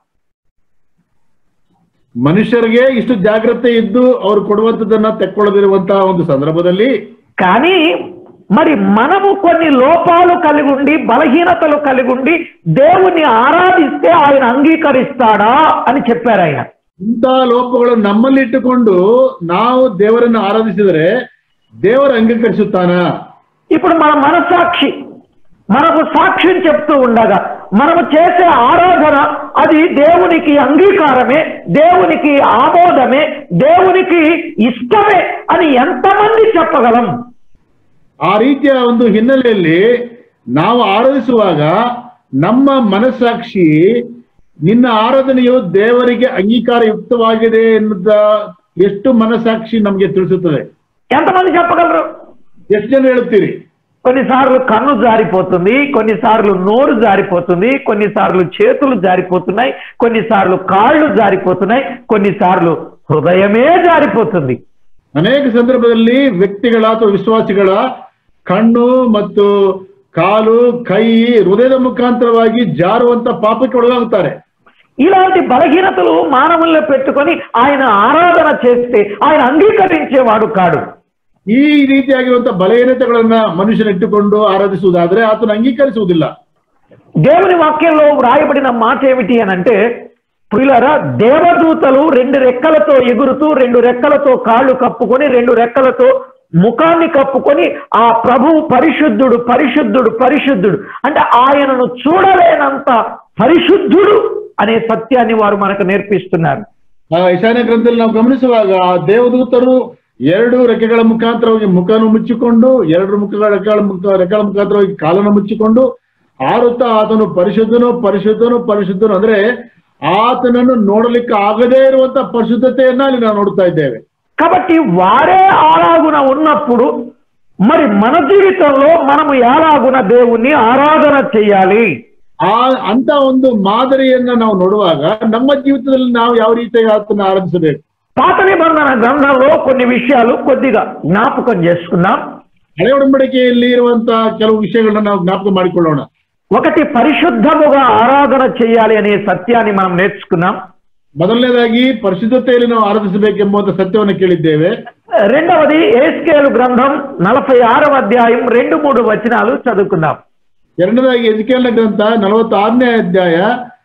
ಮನುಷ್ಯರಿಗೆ ಇಷ್ಟು ಜಾಗ್ರತೆ ಇದ್ದು ಅವ್ರು ಕೊಡುವಂತದನ್ನ ತೆಕ್ಕೊಳ್ಳದಿರುವಂತಹ ಒಂದು ಸಂದರ್ಭದಲ್ಲಿ కానీ మరి మనము కొన్ని లోపాలు కలిగి ఉండి బలహీనతలు కలిగి ఉండి దేవుణ్ణి ఆరాధిస్తే ఆయన అంగీకరిస్తాడా అని చెప్పారు ఆయన. ಇಂಥ ಲೋಪಗಳು ನಮ್ಮಲ್ಲಿ ಇಟ್ಟುಕೊಂಡು ನಾವು ದೇವರನ್ನು ಆರಾಧಿಸಿದರೆ ದೇವರು ಅಂಗೀಕರಿಸುತ್ತಾನ? ఇప్పుడు మన మనసాక్షి మనకు సాక్ష్యం చెప్తూ ఉండగా మనము చేసే ఆరాధన అది దేవునికి అంగీకారమే, దేవునికి ఆమోదమే, దేవునికి ఇష్టమే అని ఎంతమంది చెప్పగలం? ಆ ರೀತಿಯ ಒಂದು ಹಿನ್ನೆಲೆಯಲ್ಲಿ ನಾವು ಆರಾಧಿಸುವಾಗ ನಮ್ಮ ಮನಸ್ಸಾಕ್ಷಿ ನಿನ್ನ ಆರಾಧನೆಯು ದೇವರಿಗೆ ಅಂಗೀಕಾರಯುಕ್ತವಾಗಿದೆ ಎನ್ನುತ್ತ ಎಷ್ಟು ಮನಸ್ಸಾಕ್ಷಿ ನಮಗೆ ತಿಳಿಸುತ್ತದೆ? ఎంతమంది చెప్పగలరు? ಎಷ್ಟು ಜನ ಹೇಳುತ್ತೀರಿ? కొన్నిసార్లు కన్ను జారిపోతుంది, కొన్నిసార్లు నోరు జారిపోతుంది, కొన్నిసార్లు చేతులు జారిపోతున్నాయి, కొన్నిసార్లు కాళ్ళు జారిపోతున్నాయి, కొన్నిసార్లు హృదయమే జారిపోతుంది. ಅನೇಕ ಸಂದರ್ಭದಲ್ಲಿ ವ್ಯಕ್ತಿಗಳ ಅಥವಾ ವಿಶ್ವಾಸಿಗಳ ಕಣ್ಣು ಮತ್ತು ಕಾಲು, ಕೈ, ಹೃದಯದ ಮುಖಾಂತರವಾಗಿ ಜಾರುವಂತ ಪಾಪಕ್ಕೆ ಒಳಗಾಗುತ್ತಾರೆ. ఇలాంటి బలహీనతలు మానవుల్లో పెట్టుకొని ఆయన ఆరాధన చేస్తే ఆయన అంగీకరించేవాడు కాడు. ಈ ರೀತಿಯಾಗಿರುವಂತಹ ಬಲಹೀನತೆಗಳನ್ನ ಮನುಷ್ಯನಿಟ್ಟುಕೊಂಡು ಆರಾಧಿಸುವುದಾದ್ರೆ ಆತನು ಅಂಗೀಕರಿಸುವುದಿಲ್ಲ. దేవుని వాక్యంలో వ్రాయబడిన మాట ఏమిటి అని అంటే, ప్రియులారా, దేవదూతలు 2 రెక్కలతో ఎగురుతూ 2 రెక్కలతో కాళ్ళు కప్పుకొని 2 రెక్కలతో ముఖాన్ని కప్పుకొని ఆ ప్రభువు పరిశుద్ధుడు పరిశుద్ధుడు పరిశుద్ధుడు అంటే ఆయనను చూడలేనంత పరిశుద్ధుడు అనే సత్యాన్ని వారు మనకు నేర్పిస్తున్నారు. ಈಶಾನ್ಯ ಗ್ರಂಥದಲ್ಲಿ ನಾವು ಗಮನಿಸುವಾಗ ಆ ದೇವದೂತರು 2 ರೆಕ್ಕೆಗಳ ಮುಖಾಂತರವಾಗಿ ಮುಖವನ್ನು ಮುಚ್ಚಿಕೊಂಡು 2 ರೆಕ್ಕೆಗಳ ಮುಖಾಂತರವಾಗಿ ಕಾಲನ್ನು ಮುಚ್ಚಿಕೊಂಡು ಆರುತ್ತಾ ಆತನು ಪರಿಶುದ್ಧನು ಪರಿಶುದ್ಧನು ಪರಿಶುದ್ಧನು ಅಂದ್ರೆ ಆತನನ್ನು ನೋಡಲಿಕ್ಕೆ ಆಗದೇ ಇರುವಂತ ಪರಿಶುದ್ಧತೆಯನ್ನ ಅಲ್ಲಿ ನಾವು ನೋಡ್ತಾ ಇದ್ದೇವೆ. కాబట్టి వారే అలాగున ఉన్నప్పుడు మరి మన జీవితంలో మనము ఎలాగున దేవుణ్ణి ఆరాధన చేయాలి ಅಂತ ಒಂದು ಮಾದರಿಯನ್ನ ನಾವು ನೋಡುವಾಗ ನಮ್ಮ ಜೀವಿತದಲ್ಲಿ ನಾವು ಯಾವ ರೀತಿಯಾಗಿ ಆತನ ಆರಾಧಿಸಬೇಕು. పాత నిబంధన గ్రంథంలో కొన్ని విషయాలు కొద్దిగా జ్ఞాపకం చేసుకుందాం. ಹಳೆ ಒಡಂಬಡಿಕೆಯಲ್ಲಿ ಇರುವಂತಹ ಕೆಲವು ವಿಷಯಗಳನ್ನ ನಾವು ಜ್ಞಾಪಕ ಮಾಡಿಕೊಳ್ಳೋಣ. ఒకటి పరిశుద్ధముగా ఆరాధన చేయాలి అనే సత్యాన్ని మనం నేర్చుకున్నాం. ಮೊದಲನೇದಾಗಿ ಪರಿಶುದ್ಧತೆಯಲ್ಲಿ ನಾವು ಆರಾಧಿಸಬೇಕೆಂಬ ಸತ್ಯವನ್ನು ಕೇಳಿದ್ದೇವೆ. రెండవది యెహెజ్కేలు గ్రంథం 46వ అధ్యాయం 2-3 వచనాలు చదువుకుందాం. ಎರಡನೇದಾಗಿ ಯೆಹೆಜ್ಕೇಲನ ಗ್ರಂಥ 46ನೇ ಅಧ್ಯಾಯ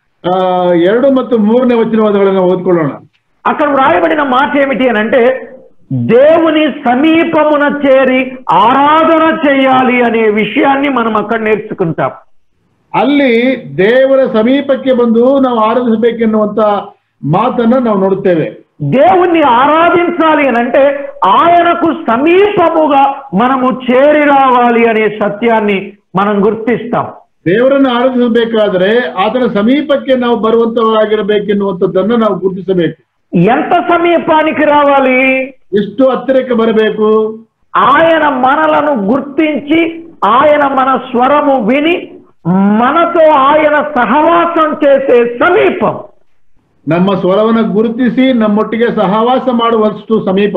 2 ಮತ್ತು 3ನೇ ವಚನಗಳನ್ನು ಓದಿಕೊಳ್ಳೋಣ. అక్కడ వ్రాయబడిన మాట ఏమిటి అని అంటే దేవుని సమీపమున చేరి ఆరాధన చేయాలి అనే విషయాన్ని మనం అక్కడ నేర్చుకుంటాం. ಅಲ್ಲಿ ದೇವರ ಸಮೀಪಕ್ಕೆ ಬಂದು ನಾವು ಆರಾಧಿಸಬೇಕೆನ್ನುವಂತ ಮಾತನ್ನ ನಾವು ನೋಡುತ್ತೇವೆ. దేవుణ్ణి ఆరాధించాలి అని అంటే ఆయనకు సమీపముగా మనము చేరి రావాలి అనే సత్యాన్ని మనం గుర్తిస్తాం. ದೇವರನ್ನು ಆರಾಧಿಸಬೇಕಾದ್ರೆ ಆತನ ಸಮೀಪಕ್ಕೆ ನಾವು ಬರುವಂತವರಾಗಿರಬೇಕೆನ್ನುವಂಥದ್ದನ್ನು ನಾವು ಗುರುತಿಸಬೇಕು. ఎంత సమీపానికి రావాలి, ಎಷ್ಟು ಹತ್ತಿರಕ್ಕೆ ಬರಬೇಕು, ఆయన మనలను గుర్తించి ఆయన మన స్వరము విని మనతో ఆయన సహవాసం చేసే సమీపం. ನಮ್ಮ ಸ್ವರವನ್ನು ಗುರುತಿಸಿ ನಮ್ಮೊಟ್ಟಿಗೆ ಸಹವಾಸ ಮಾಡುವಷ್ಟು ಸಮೀಪ.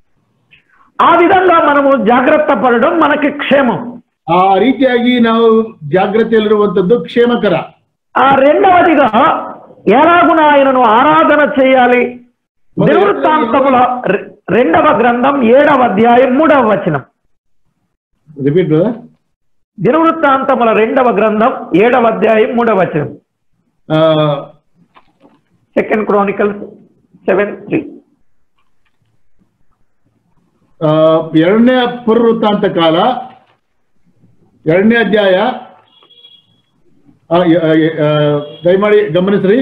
ఆ విధంగా మనము జాగ్రత్త పడడం మనకి క్షేమం. ಆ ರೀತಿಯಾಗಿ ನಾವು ಜಾಗೃತಿಯಲ್ಲಿರುವಂತದ್ದು ಕ್ಷೇಮಕರ. ఆ రెండవదిగా ఎలాగున ఆయనను ఆరాధన చేయాలి. దినవృత్తాంతముల 2వ గ్రంథం 7వ అధ్యాయం 3వ వచనం. Repeat brother. దినవృత్తాంతముల 2వ గ్రంథం 7వ అధ్యాయం 3వ వచనం. 2 Chronicles 7:3. ಎರಡನೇ ಪುನರುತ್ಥಾನ ಕಾಲ 2ನೇ ಅಧ್ಯಾಯ ದಯಮಾಡಿ ಗಮನಿಸ್ರಿ.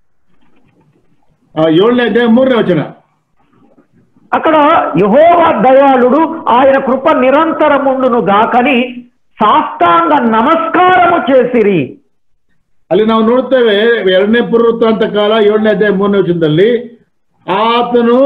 7ನೇ ಅಧ್ಯಾಯ 3ನೇ ವಚನ. అక్కడ యెహోవా దయాళుడు ఆయన కృప నిరంతరముండును గాకని సాష్టాంగ నమస్కారము చేసిరి. ಅಲ್ಲಿ ನಾವು ನೋಡ್ತೇವೆ 2ನೇ ಪುನರುತ್ಥಾನ ಕಾಲ 7ನೇ ಅಧ್ಯಾಯ 3ನೇ ವಚನದಲ್ಲಿ ಆತನು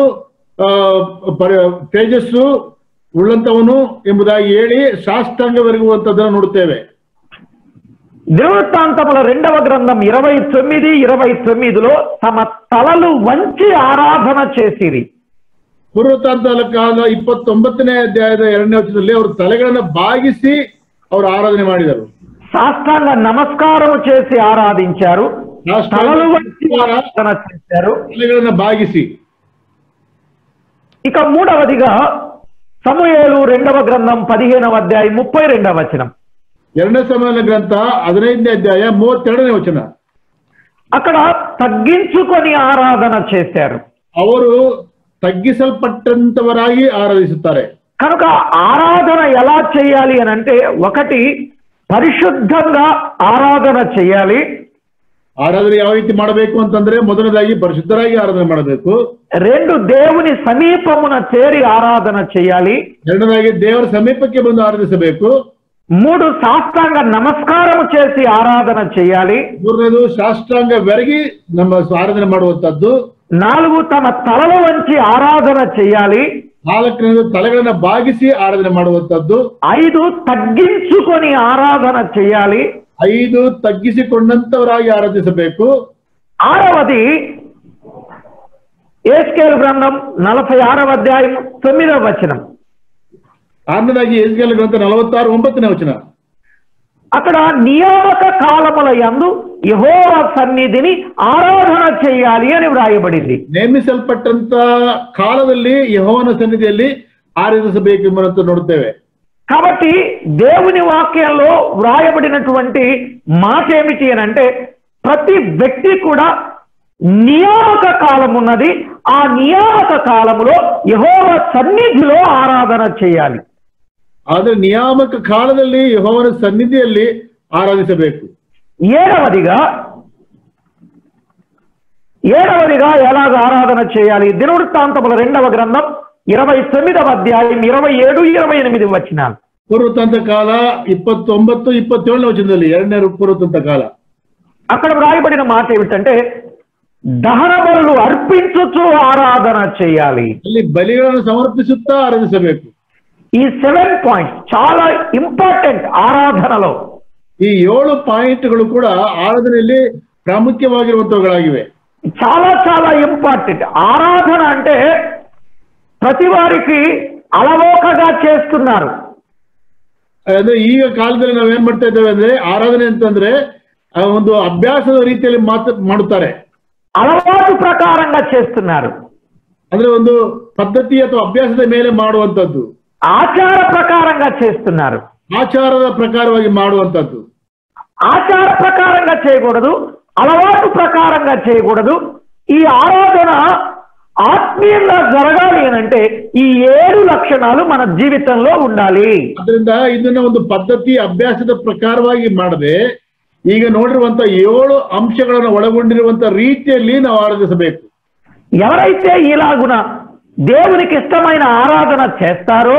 ತೇಜಸ್ಸು ಉಳ್ಳಂತವನು ಎಂಬುದಾಗಿ ಹೇಳಿ ಸಾಷ್ಟಾಂಗವೆರಗುವಂತದ್ದನ್ನು ನೋಡುತ್ತೇವೆ. దినవృత్తాంతముల 2వ గ్రంథం 29:29లో తమ తలలు వంచి ఆరాధన చేసిరి. ಪುನರುತ್ಥಾನ ಕಾಲ 29ನೇ ಅಧ್ಯಾಯದ 2ನೇ ವಚನದಲ್ಲಿ ಅವರು ತಲೆಗಳನ್ನು ಬಾಗಿಸಿ ಅವರು ಆರಾಧನೆ ಮಾಡಿದರು. సాష్టాంగ నమస్కారము చేసి ఆరాధించారు, తలలు వంచి ఆరాధన చేశారు, తలಗಳನ್ನು ಬಾಗಿಸಿ. ఇక మూడవదిగా సమూయేలు 2వ గ్రంథం 15వ అధ్యాయం 32వ వచనం. 2ನೇ సమూయేల గ్రంథ 15ನೇ అధ్యాయ 32ನೇ వచన. అక్కడ తగ్గించుకొని ఆరాధన చేశారు. ಅವರು తగ్గిసల్పట్టంతవరాగి ఆరాధిಸುತ್ತಾರೆ. కనుక ఆరాధన ఎలా చేయాలి అని అంటే ఒకటి పరిశుద్ధంగా ఆరాధన చేయాలి. ಆರಾಧನೆ ಯಾವ ರೀತಿ ಮಾಡಬೇಕು ಅಂತಂದ್ರೆ ಮೊದಲನೇದಾಗಿ ಪರಿಶುದ್ಧರಾಗಿ ಆರಾಧನೆ ಮಾಡಬೇಕು. 2 దేవుని సమీపమున చేరి ఆరాధన చేయాలి. ಎರಡನೇದಾಗಿ ದೇವರ ಸಮೀಪಕ್ಕೆ ಬಂದು ಆರಾಧಿಸಬೇಕು. 3 సాష్టాంగ నమస్కారము చేసి ఆరాధన చేయాలి. 3ನೇದು ಸಾಷ್ಟಾಂಗ వెరగి ನಮ್ಮ ಆರಾಧನೆ ಮಾಡುವಂತದ್ದು. 4 తమ తలలు వంచి ఆరాధన చేయాలి. 4ನೇದು ತಲೆಗಳನ್ನು ಬಾಗಿಸಿ ಆರಾಧನೆ ಮಾಡುವಂತದ್ದು. 5 తగ్గించుకొని ఆరాధన చేయాలి. 5 తగ్గిసికొండంతవరాಗಿ ఆరాధిಸಬೇಕು. 6వది యెహెజ్కేలు గ్రంథం 46వ అధ్యాయం 9వ వచనం. 6ನೇದಾಗಿ యెహెజ్కేలు గ్రంథ 46:9ನೇ వచన. అక్కడ నియామక కాలముల యందు యెహోవా సన్నిధిని ఆరాధన చేయాలి అని వ్రాయబడింది. ನೇಮಿಸಲ್ಪಟ್ಟಂತ ಕಾಲದಲ್ಲಿ ಯೆಹೋವನ ಸನ್ನಿಧಿಯಲ್ಲಿ ಆರಾಧಿಸಬೇಕೆಂಬುದನ್ನು ನೋಡುತ್ತೇವೆ. కాబట్టి దేవుని వాక్యంలో వ్రాయబడినటువంటి మాట ఏమిటి అని అంటే ప్రతి వ్యక్తి కూడా నియామక కాలం ఉన్నది. ఆ నియామక కాలములో యెహోవా సన్నిధిలో ఆరాధన చేయాలి. ಆದ್ರೆ ನಿಯಾಮಕ ಕಾಲದಲ್ಲಿ ಯೆಹೋವನ ಸನ್ನಿಧಿಯಲ್ಲಿ ಆರಾಧಿಸಬೇಕು. ఏడవదిగా ఎలాగ ఆరాధన చేయాలి? దినవృత్తాంతముల 2వ గ్రంథం 29వ అధ్యాయం 27, 28 వచనాలు. ಪೂರ್ವತಂತ್ರ ಕಾಲ 29, 27ನೇ ವಚನದಲ್ಲಿ ಎರಡನೇ ಪೂರ್ವತಂತ್ರ ಕಾಲ. అక్కడ వ్రాయబడిన మాట ఏమిటంటే దహన బలులు అర్పించుచు ఆరాధన చేయాలి. ಅಲ್ಲಿ ಬಲಿಗಳನ್ನು ಸಮರ್ಪಿಸುತ್ತಾ ಆರಾಧಿಸಬೇಕು. ఈ 7 పాయింట్స్ చాలా ఇంపార్టెంట్ ఆరాధనలో. ಈ 7 ಪಾಯಿಂಟ್ಗಳು ಕೂಡ ಆರಾಧನೆಯಲ್ಲಿ ಪ್ರಾಮುಖ್ಯವಾಗಿರುವಂತವುಗಳಾಗಿವೆ. చాలా చాలా ఇంపార్టెంట్. ఆరాధన అంటే ప్రతి వారికి అలవోకగా చేస్తున్నారు. ಅಂದ್ರೆ ಈಗ ಕಾಲದಲ್ಲಿ ನಾವೇನ್ ಮಾಡ್ತಾ ಇದ್ದೇವೆ ಅಂದ್ರೆ ಆರಾಧನೆ ಅಂತಂದ್ರೆ ಒಂದು ಅಭ್ಯಾಸದ ರೀತಿಯಲ್ಲಿ ಮಾಡುತ್ತಾರೆ, అలవాటు ప్రకారంగా చేస్తున్నారు. ಅಂದ್ರೆ ಒಂದು ಪದ್ಧತಿ ಅಥವಾ ಅಭ್ಯಾಸದ ಮೇಲೆ ಮಾಡುವಂತದ್ದು, ఆచార ప్రకారంగా చేస్తున్నారు. ఆచాರದ ప్రకారವಾಗಿ ಮಾಡುವಂತದ್ದು. ఆచార ప్రకారంగా చేయకూడదు, అలవాటు ప్రకారంగా చేయకూడదు. ఈ ఆరాధన ఆత్మీయంగా జరగాలి అంటే ఈ 7 లక్షణాలు మన జీవితంలో ఉండాలి. ಅದರಿಂದ ಇದನ್ನ ಒಂದು ಪದ್ಧತಿ ಅಭ್ಯಾಸದ ಪ್ರಕಾರವಾಗಿ ಮಾಡದೆ ಈಗ ನೋಡಿರುವಂತ 7 ಅಂಶಗಳನ್ನು ಒಳಗೊಂಡಿರುವಂತ ರೀತಿಯಲ್ಲಿ ನಾವು ಆರಾಧಿಸಬೇಕು. ఎవరైతే ఇలాగున దేవునికి ఇష్టమైన ఆరాధన చేస్తారో,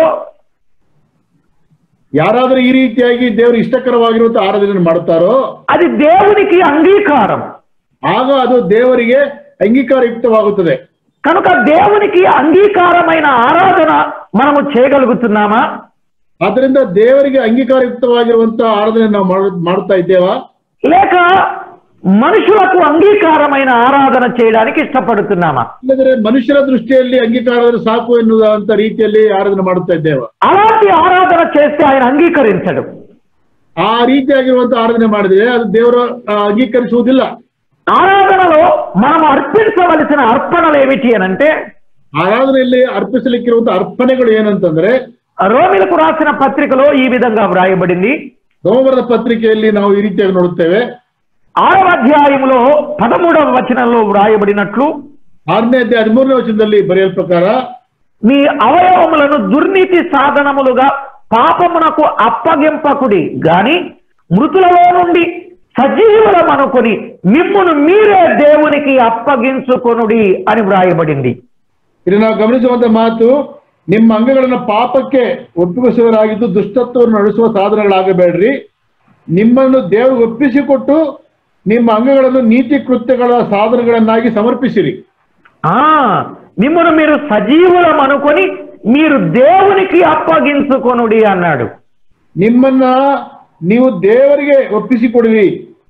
ಯಾರಾದರೂ ಈ ರೀತಿಯಾಗಿ ದೇವರು ಇಷ್ಟಕರವಾಗಿರುವಂತ ಆರಾಧನೆಯನ್ನು ಮಾಡುತ್ತಾರೋ అది దేవునికి అంగీకారం. ಆಗ ಅದು ದೇವರಿಗೆ ಅಂಗೀಕಾರಯುಕ್ತವಾಗುತ್ತದೆ. కనుక దేవునికి అంగీకారమైన ఆరాధన మనము చేయగలుగుతున్నామా? ಆದ್ದರಿಂದ ದೇವರಿಗೆ ಅಂಗೀಕಾರಯುಕ್ತವಾಗಿರುವಂತ ಆರಾಧನೆ ನಾವು ಮಾಡುತ್ತಾ ಇದ್ದೇವಾ, లేక మనుషులకు అంగీకారమైన ఆరాధన చేయడానికి ఇష్టపడుతున్నామా? ಇಲ್ಲದ್ರೆ ಮನುಷ್ಯರ ದೃಷ್ಟಿಯಲ್ಲಿ ಅಂಗೀಕಾರ ಸಾಕು ಎನ್ನುವಂತ ರೀತಿಯಲ್ಲಿ ಆರಾಧನೆ ಮಾಡುತ್ತಾ ಇದ್ದೇವಾ? అలాంటి ఆరాధన చేస్తే ఆయన అంగీకరించడు. ಆ ರೀತಿಯಾಗಿರುವಂತ ಆರಾಧನೆ ಮಾಡಿದ್ರೆ ಅದು ದೇವರು ಅಂಗೀಕರಿಸುವುದಿಲ್ಲ. ఆరాధనలో మనం అర్పించవలసిన అర్పణలు ఏమిటి అనంటే, ಆರಾಧನೆಯಲ್ಲಿ ಅರ್ಪಿಸಲಿಕ್ಕಿರುವಂತ ಅರ್ಪಣೆಗಳು ಏನಂತಂದ್ರೆ రోమిలకు రాసిన పత్రికలో ఈ విధంగా వ్రాయబడింది. ರೋಮಬರದ పత్రిಕೆಯಲ್ಲಿ ನಾವು ಈ ರೀತಿಯಾಗಿ ನೋಡುತ್ತೇವೆ. 6వ అధ్యాయంలో 13వ వచనంలో వ్రాయబడినట్లు, 6ನೇ ಅಧ್ಯಾಯ 13ನೇ ವಚನದಲ್ಲಿ ಬರೆಯಲ್ ಪ್ರಕಾರ మీ అవయవములను దుర్నీతి సాధనములుగా పాపమునకు అప్పగింపకుడి గాని మృతులలో నుండి సజీవులమనుకొని మిమ్మును మీరే దేవునికి అప్పగించుకొనుడి అని వ్రాయబడింది. ಇದು ನಾವು ಗಮನಿಸುವಂತ ಮಾತು, ನಿಮ್ಮ ಅಂಗಗಳನ್ನು ಪಾಪಕ್ಕೆ ಒಪ್ಪಿಸುವವರಾಗಿದ್ದು ದುಷ್ಟತ್ವವನ್ನು ನಡೆಸುವ ಸಾಧನಗಳಾಗಬೇಡ್ರಿ, ನಿಮ್ಮನ್ನು ದೇವರಿಗೆ ಒಪ್ಪಿಸಿಕೊಟ್ಟು ನಿಮ್ಮ ಅಂಗಗಳನ್ನು ನೀತಿ ಕೃತ್ಯಗಳ ಸಾಧನಗಳನ್ನಾಗಿ ಸಮರ್ಪಿಸಿರಿ. మిమ్మును మీరు సజీవులమనుకొని మీరు దేవునికి అప్పగించుకొనుడి అన్నాడు. ನಿಮ್ಮನ್ನ ನೀವು ದೇವರಿಗೆ ಒಪ್ಪಿಸಿಕೊಡುವಿ,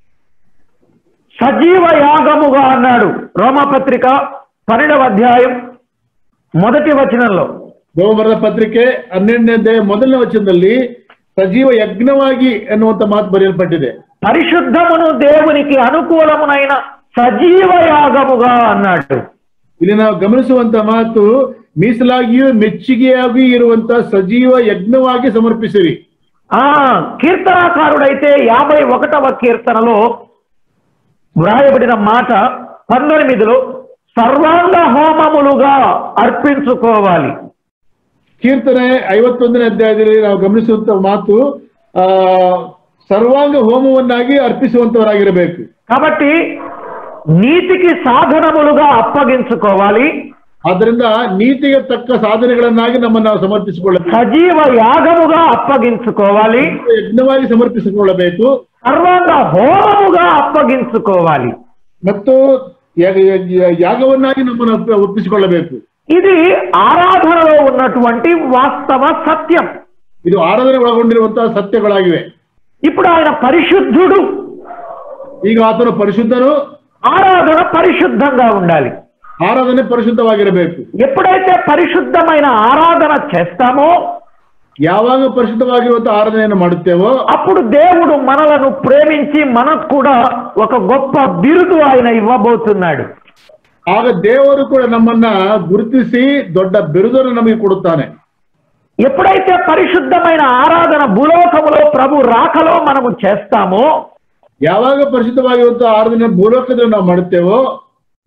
సజీవ యాగముగా అన్నాడు. రోమపత్రిక 12వ అధ్యాయం 1వ వచనంలో, ರೋಮಬರದ ಪತ್ರಿಕೆ 12ನೇ ಅಧ್ಯಾಯ 1ನೇ ವಚನದಲ್ಲಿ సజీవ యజ్ఞವಾಗಿ ಎನ್ನುವಂತ ಮಾತು ಬರೆಯಲ್ಪಟ್ಟಿದೆ. పరిశుద్ధమును దేవునికి అనుకూలమునైన సజీవ యాగముగా అన్నాడు. ಇಲ್ಲಿ ನಾವು ಗಮನಿಸುವಂತ ಮಾತು, ಮೀಸಲಾಗಿಯೂ ಮೆಚ್ಚುಗೆಯಾಗಿ ಇರುವಂತ ಸಜೀವ ಯಜ್ಞವಾಗಿ ಸಮರ್ಪಿಸಿರಿ. కీర్తనాకారుడైతే 51వ కీర్తనలో వ్రాయబడిన మాట 19లో సర్వాంగ హోమములుగా అర్పించుకోవాలి. ಕೀರ್ತನೆ 51ನೇ ಅಧ್ಯಾಯದಲ್ಲಿ ನಾವು ಗಮನಿಸುವಂತ ಮಾತು, ಸರ್ವಾಂಗ ಹೋಮವನ್ನಾಗಿ ಅರ್ಪಿಸುವಂತವರಾಗಿರಬೇಕು. కాబట్టి నీతికి సాధనములుగా అప్పగించుకోవాలి. ಆದ್ದರಿಂದ ನೀತಿಗೆ ತಕ್ಕ ಸಾಧನೆಗಳನ್ನಾಗಿ ನಮ್ಮನ್ನು ನಾವು ಸಮರ್ಪಿಸಿಕೊಳ್ಳಬೇಕು. సజీవ యాగముగా అప్పగించుకోవాలి, ಯಜ್ಞವಾಗಿ ಸಮರ್ಪಿಸಿಕೊಳ್ಳಬೇಕು, సర్వాంగ హోమముగా అప్పగించుకోవాలి ಮತ್ತು ಯಾಗವನ್ನಾಗಿ ನಮ್ಮನ್ನು ಒಪ್ಪಿಸಿಕೊಳ್ಳಬೇಕು. ఇది ఆరాధనలో ఉన్నటువంటి వాస్తవ సత్యం. ಇದು ಆರಾಧನೆ ಒಳಗೊಂಡಿರುವಂತಹ ಸತ್ಯಗಳಾಗಿವೆ. ఇప్పుడు ఆయన పరిశుద్ధుడు, ಈಗ ಆತನು ಪರಿಶುದ್ಧನು, ఆరాధన పరిశుద్ధంగా ఉండాలి. ಆರಾಧನೆ ಪರಿಶುದ್ಧವಾಗಿರಬೇಕು. ఎప్పుడైతే పరిశుద్ధమైన ఆరాధన చేస్తామో, ಯಾವಾಗ ಪರಿಶುದ್ಧವಾಗಿರುವಂತಹ ಆರಾಧನೆಯನ್ನು ಮಾಡುತ್ತೇವೋ అప్పుడు దేవుడు మనలను ప్రేమించి మనకు కూడా ఒక గొప్ప బిరుదు ఆయన ఇవ్వబోతున్నాడు. ಆಗ ದೇವರು ಕೂಡ ನಮ್ಮನ್ನ ಗುರುತಿಸಿ ದೊಡ್ಡ ಬಿರುದನ್ನು ನಮಗೆ ಕೊಡುತ್ತಾನೆ. ఎప్పుడైతే పరిశుద్ధమైన ఆరాధన భూలోకములో ప్రభు రాకలో మనము చేస్తామో, ಯಾವಾಗ ಪರಿಶುದ್ಧವಾಗಿರುವಂತಹ ಆರಾಧನೆ ಭೂಲೋಕದಲ್ಲಿ ನಾವು ಮಾಡುತ್ತೇವೋ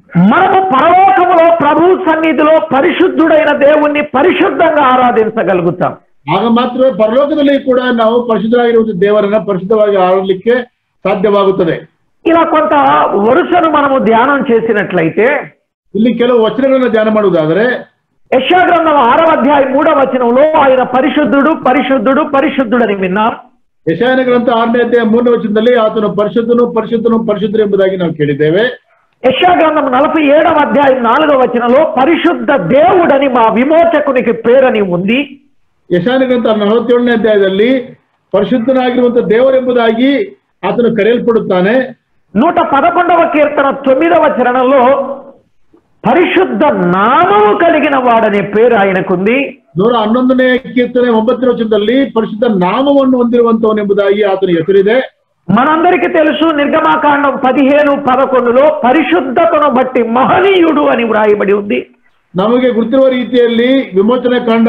మనము పరలోకములో ప్రభు సన్నిధిలో పరిశుద్ధుడైన దేవుణ్ణి పరిశుద్ధంగా ఆరాధించగలుగుతాం. ಆಗ ಮಾತ್ರ ಪರಲೋಕದಲ್ಲಿ ಕೂಡ ನಾವು ಪರಿಶುದ್ಧರಾಗಿರುವಂತಹ ದೇವರನ್ನ ಪರಿಶುದ್ಧವಾಗಿ ಆರಾಧಿಸಲಿಕ್ಕೆ ಸಾಧ್ಯವಾಗುತ್ತದೆ. ఇలా కొంత వరుసను మనము ధ్యానం చేసినట్లయితే ಇಲ್ಲಿ ಕೆಲವು ವಚನಗಳನ್ನು ಧ್ಯಾನ ಮಾಡುವುದಾದರೆ యెషయా గ్రంథం 6వ అధ్యాయం 3వ వచనంలో ఆయన పరిశుద్ధుడు పరిశుద్ధుడు పరిశుద్ధుడని విన్నాం. ಯೆಶಾಯನ ಗ್ರಂಥ 6ನೇ ಅಧ್ಯಾಯ 3ನೇ ವಚನದಲ್ಲಿ ಆತನು ಪರಿಶುದ್ಧನು ಪರಿಶುದ್ಧನು ಪರಿಶುದ್ಧರು ಎಂಬುದಾಗಿ ನಾವು ಕೇಳಿದ್ದೇವೆ. యెషయా గ్రంథం 47వ అధ్యాయం 4వ వచనంలో పరిశుద్ధ దేవుడని మా విమోచకునికి పేరని ఉంది. ಯೆಶಾಯನ ಗ್ರಂಥ 47ನೇ ಅಧ್ಯಾಯದಲ್ಲಿ ಪರಿಶುದ್ಧನಾಗಿರುವಂತಹ ದೇವರೆಂಬುದಾಗಿ ಆತನು ಕರೆಯಲ್ಪಡುತ್ತಾನೆ. 111వ కీర్తన 9వ చరణంలో పరిశుద్ధ నామము కలిగిన వాడనే పేరు ఆయనకుంది. 111ನೇ ಕೀರ್ತನೆ 9ನೇ ವಚನದಲ್ಲಿ ಪರಿಶುದ್ಧ ನಾಮವನ್ನು ಹೊಂದಿರುವಂತವನೆಂಬುದಾಗಿ ಆತನ ಹೆಸರಿದೆ. మనందరికీ తెలుసు నిర్గమాకాండం 15:11లో పరిశుద్ధతను బట్టి మహనీయుడు అని వ్రాయబడి ఉంది. ನಮಗೆ ಗುರುತಿರುವ ರೀತಿಯಲ್ಲಿ ವಿಮೋಚನೆ ಕಾಂಡ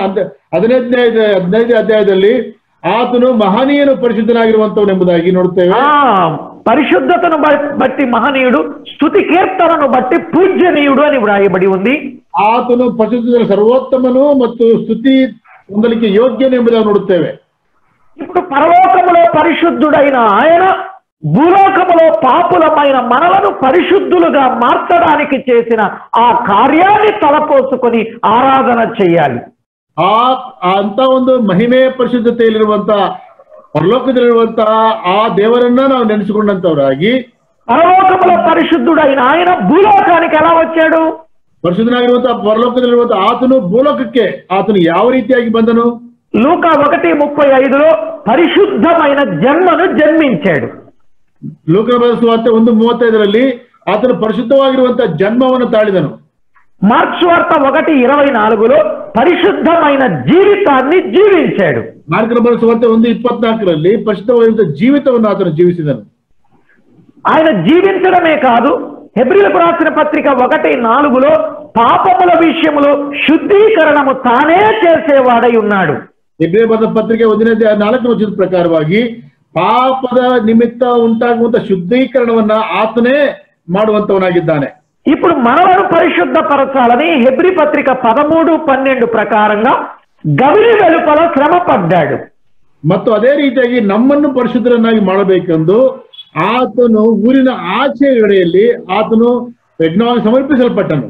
15ನೇ ಅಧ್ಯಾಯದಲ್ಲಿ ಆತನು ಮಹನೀಯನು ಪರಿಶುದ್ಧನಾಗಿರುವಂತವನೆಂಬುದಾಗಿ ನೋಡುತ್ತೇವೆ. పరిశుద్ధతను బట్టి మహనీయుడు, స్తుతి కీర్తనను బట్టి పూజ్యనీయుడు అని వ్రాయబడి ఉంది. ಆತನು ಪರಿಶುದ್ಧ ಸರ್ವೋತ್ತಮನು ಮತ್ತು ಸ್ತುತಿ ಹೊಂದಲಿಕ್ಕೆ ಯೋಗ್ಯನು ಎಂಬುದಾಗಿ ನೋಡುತ್ತೇವೆ. ఇప్పుడు పరలోకములో పరిశుద్ధుడైన ఆయన భూలోకములో పాపులమైన మనలను పరిశుద్ధులుగా మార్చడానికి చేసిన ఆ కార్యాన్ని తలపోసుకొని ఆరాధన చేయాలి. ಅಂತ ಒಂದು ಮಹಿಮೆಯ ಪರಿಶುದ್ಧತೆಯಲ್ಲಿರುವಂತಹ ಪರಲೋಕದಲ್ಲಿರುವಂತಹ ಆ ದೇವರನ್ನ ನಾವು ನೆನೆಸಿಕೊಂಡಂತವರಾಗಿ పరలోకములో పరిశుద్ధుడైన ఆయన భూలోకానికి ఎలా వచ్చాడు? ಪರಿಶುದ್ಧನಾಗಿರುವಂತಹ ಪರಲೋಕದಲ್ಲಿರುವಂತಹ ಆತನು ಭೂಲೋಕಕ್ಕೆ ಆತನು ಯಾವ ರೀತಿಯಾಗಿ ಬಂದನು? లూకా 1:35లో పరిశుద్ధమైన జన్మను జన్మించాడు. ಲೂಕನ ಬರೆದ ಸುವಾರ್ತೆ 1:35ರಲ್ಲಿ ಆತನು ಪರಿಶುದ್ಧವಾಗಿರುವಂತಹ ಜನ್ಮವನ್ನು ತಾಳಿದನು. మార్క్స్ వార్త 1:24లో పరిశుద్ధమైన జీవితాన్ని జీవించాడు. ಮಾರ್ಕನ ಬರೆದ ಸುವಾರ್ತೆ 1:24ರಲ್ಲಿ ಪರಿಶುದ್ಧವಾಗಿರುವಂತಹ ಜೀವಿತವನ್ನು ಆತನು ಜೀವಿಸಿದನು. ఆయన జీవించడమే కాదు, హెబ్రీయులకు రాసిన పత్రిక 1:4లో పాపముల విషయములో శుద్ధీకరణము తానే చేసేవాడై ఉన్నాడు. ಹೆಬ್ರಿಯ ಬರೆದ ಪತ್ರಿಕೆ 1:4ನೇ ವಚನದ ಪ್ರಕಾರವಾಗಿ ಪಾಪದ ನಿಮಿತ್ತ ಉಂಟಾಗುವಂತಹ ಶುದ್ಧೀಕರಣವನ್ನ ಆತನೇ ಮಾಡುವಂತವನಾಗಿದ್ದಾನೆ. ఇప్పుడు మనలను పరిశుద్ధపరచాలని హెబ్రీ పత్రిక 13:12 ప్రకారంగా గవిని వెలుపల శ్రమ పడ్డాడు. ಮತ್ತು ಅದೇ ರೀತಿಯಾಗಿ ನಮ್ಮನ್ನು ಪರಿಶುದ್ಧರನ್ನಾಗಿ ಮಾಡಬೇಕೆಂದು ಆತನು ಊರಿನ ಆಚೆ ಎಡೆಯಲ್ಲಿ ಆತನು ಯಜ್ಞವಾಗಿ ಸಮರ್ಪಿಸಲ್ಪಟ್ಟನು.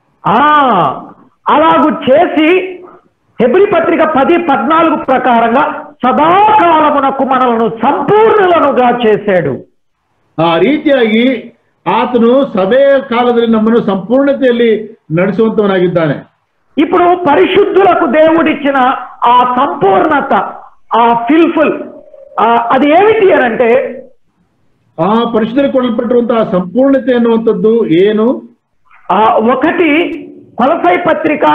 అలాగూ చేసి హెబ్రీ పత్రిక 10:14 ప్రకారంగా సదాకాలమునకు మనలను సంపూర్ణులనుగా చేశాడు. ಆ ರೀತಿಯಾಗಿ ಆತನು ಸಭೆಯ ಕಾಲದಲ್ಲಿ ನಮ್ಮನ್ನು ಸಂಪೂರ್ಣತೆಯಲ್ಲಿ ನಡೆಸುವಂತವನಾಗಿದ್ದಾನೆ. ఇప్పుడు పరిశుద్ధులకు దేవుడిచ్చిన ఆ సంపూర్ణత, ఆ ఫిల్ఫుల్, అది ఏమిటి అంటే ಆ ಪರಿಶುದ್ಧರಿಗೆ ಕೊಡಲ್ಪಟ್ಟಿರುವಂತಹ ಸಂಪೂರ್ಣತೆ ಅನ್ನುವಂಥದ್ದು ಏನು? 1 కొలసై పత్రిక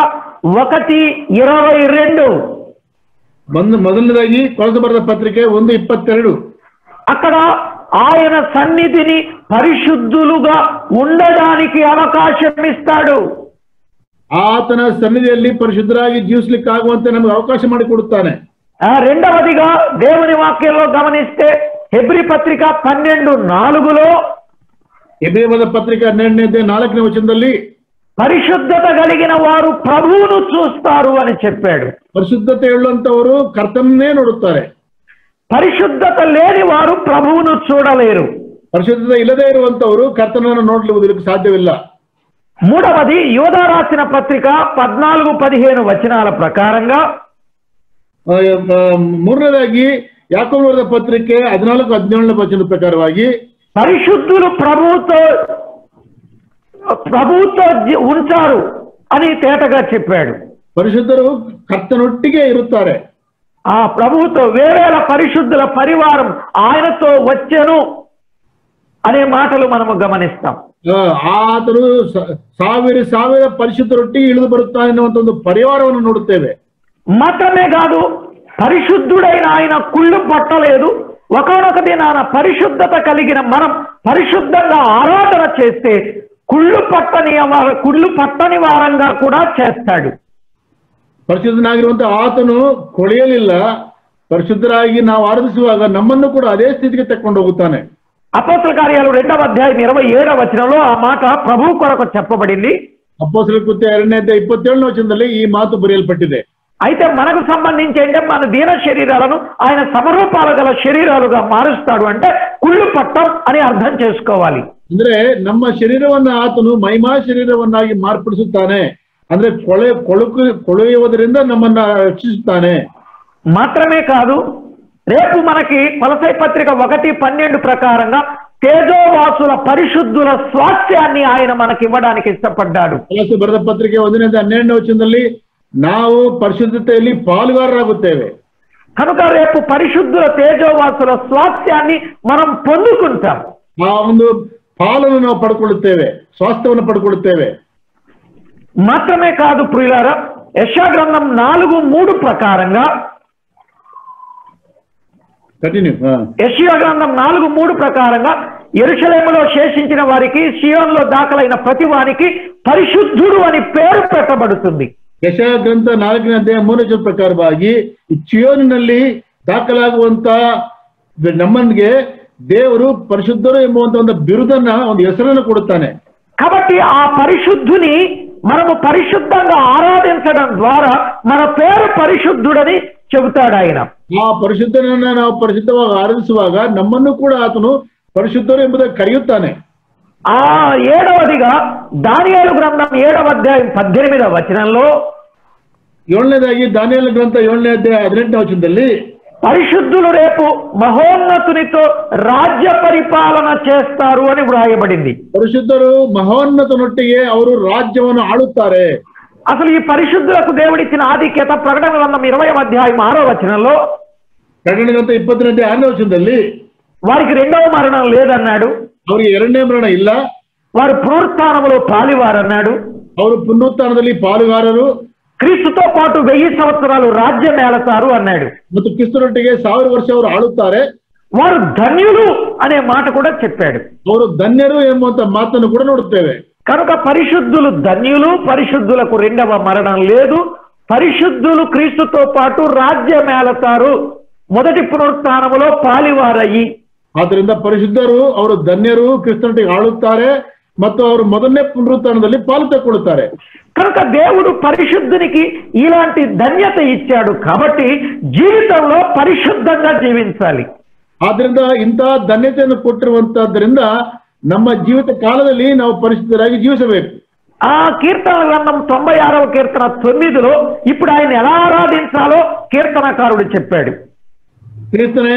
1:22 ಮೊದಲನೇದಾಗಿ ಕೊಲಸೆ ಬರೆದ ಪತ್ರಿಕೆ 1:22 అక్కడ ఆయన సన్నిధిని పరిశుద్ధులుగా ఉండడానికి అవకాశం ఇస్తాడు. ಆತನ ಸನ್ನಿಧಿಯಲ್ಲಿ ಪರಿಶುದ್ಧರಾಗಿ ಜೀವಿಸಲಿಕ್ಕಾಗುವಂತೆ ನಮಗೆ ಅವಕಾಶ ಮಾಡಿಕೊಡುತ್ತಾನೆ. రెండవదిగా దేవుని వాక్యంలో గమనిస్తే హెబ్రీ పత్రిక 12:4లో ಹೆಬ್ರಿಯ ಪತ್ರಿಕೆ 12:4ನೇ ವಚನದಲ್ಲಿ పరిశుద్ధత కలిగిన వారు ప్రభువును చూస్తారు అని చెప్పాడు. ಪರಿಶುದ್ಧತೆ ಹೇಳುವಂತವರು ಕರ್ತನನ್ನೇ ನೋಡುತ್ತಾರೆ. పరిశుద్ధత లేని వారు ప్రభువును చూడలేరు. ಪರಿಶುದ್ಧತೆ ಇಲ್ಲದೆ ಇರುವಂತವರು ಕರ್ತನನ್ನು ನೋಡಲಿಕ್ಕೆ ಸಾಧ್ಯವಿಲ್ಲ. మూడవది యోధా రాసిన పత్రిక 14-15 వచనాల ప్రకారంగా ಮೂರನೇದಾಗಿ ಯಾಕೋಬ ಬರೆದ ಪತ್ರಿಕೆ 14-17ನೇ ವಚನದ ಪ್ರಕಾರವಾಗಿ పరిశుద్ధులు ప్రభువుతో ఉంటారు అని తేటగా చెప్పాడు. ಪರಿಶುದ್ಧರು ಕರ್ತನೊಟ್ಟಿಗೆ ಇರುತ್ತಾರೆ. ఆ ప్రభువుతో వేవేల పరిశుద్ధుల పరివారం ఆయనతో వచ్చెను అనే మాటలు మనము గమనిస్తాం. ಆತನು ಸಾವಿರ ಪರಿಶುದ್ಧರೊಟ್ಟಿಗೆ ಇಳಿದು ಬರುತ್ತಾನೆ ಅನ್ನುವಂತ ಒಂದು ಪರಿವಾರವನ್ನು ನೋಡುತ್ತೇವೆ. మాత్రమే కాదు, పరిశుద్ధుడైన ఆయన కుళ్ళు పట్టలేదు. ఒకనొక దినాన పరిశుద్ధత కలిగిన మనం పరిశుద్ధంగా ఆరాధన చేస్తే కుళ్ళు పట్టని వారంగా కూడా చేస్తాడు. ಪರಿಶುದ್ಧನಾಗಿರುವಂತಹ ಆತನು ಕೊಳೆಯಲಿಲ್ಲ. ಪರಿಶುದ್ಧರಾಗಿ ನಾವು ಆರಾಧಿಸುವಾಗ ನಮ್ಮನ್ನು ಕೂಡ ಅದೇ ಸ್ಥಿತಿಗೆ ತಕೊಂಡು ಹೋಗುತ್ತಾನೆ. అపోస్తల కార్యాలు 2వ అధ్యాయం 27వ వచనంలో ఆ మాట ప్రభు కొరకు చెప్పబడింది. ಅಪೊಸ್ತಲರ ಕೃತ್ಯ 2ನೇ ಅಧ್ಯಾಯ 27ನೇ ವಚನದಲ್ಲಿ ಈ ಮಾತು ಬರೆಯಲ್ಪಟ್ಟಿದೆ. అయితే మనకు సంబంధించి అంటే మన దీన శరీరాలను ఆయన సమరూపాలు గల శరీరాలుగా మారుస్తాడు అంటే కుళ్ళు పట్టం అని అర్థం చేసుకోవాలి. ಅಂದ್ರೆ ನಮ್ಮ ಶರೀರವನ್ನ ಆತನು ಮಹಿಮಾ ಶರೀರವನ್ನಾಗಿ ಮಾರ್ಪಡಿಸುತ್ತಾನೆ. ಅಂದ್ರೆ ಕೊಳೆಯುವುದರಿಂದ ನಮ್ಮನ್ನ ರಕ್ಷಿಸುತ್ತಾನೆ. మాత్రమే కాదు, రేపు మనకి కొలసై పత్రిక 1:12 ప్రకారంగా తేజోవాసుల పరిశుద్ధుల స్వాస్థ్యాన్ని ఆయన మనకి ఇవ్వడానికి ఇష్టపడ్డాడు. ಕೊಲೊಸ್ಸೆ ಬರೆದ ಪತ್ರಿಕೆ 1:12ನೇ ವಚನದಲ್ಲಿ ನಾವು ಪರಿಶುದ್ಧತೆಯಲ್ಲಿ ಪಾಲುಗಾರರಾಗುತ್ತೇವೆ. కనుక రేపు పరిశుద్ధుల తేజోవాసుల స్వాస్థ్యాన్ని మనం పొందుకుంటాం. ಆ ಒಂದು ಪಾಲನ್ನು ನಾವು ಪಡ್ಕೊಳ್ಳುತ್ತೇವೆ, ಸ್ವಾಸ್ಥ್ಯವನ್ನು ಪಡ್ಕೊಳ್ಳುತ್ತೇವೆ. మాత్రమే కాదు ప్రియులారా, యెషయా గ్రంథం 4:3 ప్రకారంగా యెషయా గ్రంథం 4:3 ప్రకారంగా యెరూషలేములో శేషించిన వారికి, సియోనులో దాఖలైన ప్రతి వారికి పరిశుద్ధుడు అని పేరు పెట్టబడుతుంది. ಯೆಶಾಯ ಗ್ರಂಥ 4ನೇ ಅಧ್ಯಾಯ 3ನೇ ವಚನ ಪ್ರಕಾರವಾಗಿ ಚಿಯೋನಿನಲ್ಲಿ ದಾಖಲಾಗುವಂತ ನಮ್ಮನಿಗೆ ದೇವರು ಪರಿಶುದ್ಧರು ಎಂಬುವಂತ ಒಂದು ಬಿರುದನ್ನ, ಒಂದು ಹೆಸರನ್ನು ಕೊಡುತ್ತಾನೆ. కాబట్టి ఆ పరిశుద్ధుని మనము పరిశుద్ధంగా ఆరాధించడం ద్వారా మన పేరు పరిశుద్ధుడని చెబుతాడు ఆయన. ಆ ಪರಿಶುದ್ಧನನ್ನ ನಾವು ಪರಿಶುದ್ಧವಾಗಿ ಆರಾಧಿಸುವಾಗ ನಮ್ಮನ್ನು ಕೂಡ ಆತನು ಪರಿಶುದ್ಧರು ಎಂಬುದಾಗಿ ಕರೆಯುತ್ತಾನೆ. ఆ 7వదిగా దానియేలు గ్రంథం 7వ అధ్యాయం 18వ వచనంలో, 7ನೇದಾಗಿ ದಾನಿಯೇಲ ಗ್ರಂಥ 7ನೇ ಅಧ್ಯಾಯ 18ನೇ ವಚನದಲ್ಲಿ పరిశుద్ధులు రేపు మహోన్నతునితో రాజ్య పరిపాలన చేస్తారు అని వ్రాయబడింది. ಪರಿಶುದ್ಧರು ಮಹೋನ್ನತನೊಟ್ಟಿಗೆ ಅವರು ರಾಜ್ಯವನ್ನು ಆಳುತ್ತಾರೆ. అసలు ఈ పరిశుద్ధులకు దేవుడిచ్చిన ఆధిక్యత ప్రకటన గ్రంథం 20వ అధ్యాయం 6వ వచనంలో, ಪ್ರಕಟಣೆ ಗ್ರಂಥ 20ನೇ ಅಧ್ಯಾಯ 6ನೇ ವಚನದಲ್ಲಿ వారికి రెండవ మరణం లేదన్నాడు, ಅವರಿಗೆ ಎರಡನೇ ಮರಣ ಇಲ್ಲ, వారు పునరుత్థానములో పాలివారన్నాడు, ಅವರು ಪುನರುತ್ಥಾನದಲ್ಲಿ ಪಾಲುಗಾರರು, క్రీస్తుతో పాటు 1000 సంవత్సరాలు రాజ్యం ఏలతారు అన్నాడు. ಮತ್ತು ಕ್ರಿಸ್ತನೊಟ್ಟಿಗೆ 1000 ವರ್ಷ ಅವರು ಆಳುತ್ತಾರೆ. వారు ధన్యులు అనే మాట కూడా చెప్పాడు. ಅವರು ಧನ್ಯರು ಎಂಬುವಂತ ಮಾತನ್ನು ಕೂಡ ನೋಡುತ್ತೇವೆ. కనుక పరిశుద్ధులు ధన్యులు, పరిశుద్ధులకు రెండవ మరణం లేదు, పరిశుద్ధులు క్రీస్తుతో పాటు రాజ్యం ఏలతారు, మొదటి పునరుత్థానములో పాలివారయ్యి. ಆದ್ದರಿಂದ ಪರಿಶುದ್ಧರು ಅವರು ಧನ್ಯರು, ಕ್ರಿಸ್ತನೊಟ್ಟಿಗೆ ಆಳುತ್ತಾರೆ ಮತ್ತು ಅವರು ಮೊದಲನೇ ಪುನರುತ್ಥಾನದಲ್ಲಿ ಪಾಲು ತಗೊಳ್ಳುತ್ತಾರೆ. కనుక దేవుడు పరిశుద్ధునికి ఇలాంటి ధన్యత ఇచ్చాడు. కాబట్టి జీవితంలో పరిశుద్ధంగా జీవించాలి. ಆದ್ರಿಂದ ಇಂತಹ ಧನ್ಯತೆಯನ್ನು ಕೊಟ್ಟಿರುವಂತದ್ರಿಂದ ನಮ್ಮ ಜೀವಿತ ಕಾಲದಲ್ಲಿ ನಾವು ಪರಿಶುದ್ಧರಾಗಿ ಜೀವಿಸಬೇಕು. ఆ కీర్తన గ్రంథం 96వ కీర్తన 9లో ఇప్పుడు ఆయన ఎలా ఆరాధించాలో కీర్తనకారుడు చెప్పాడు. ಕೀರ್ತನೆ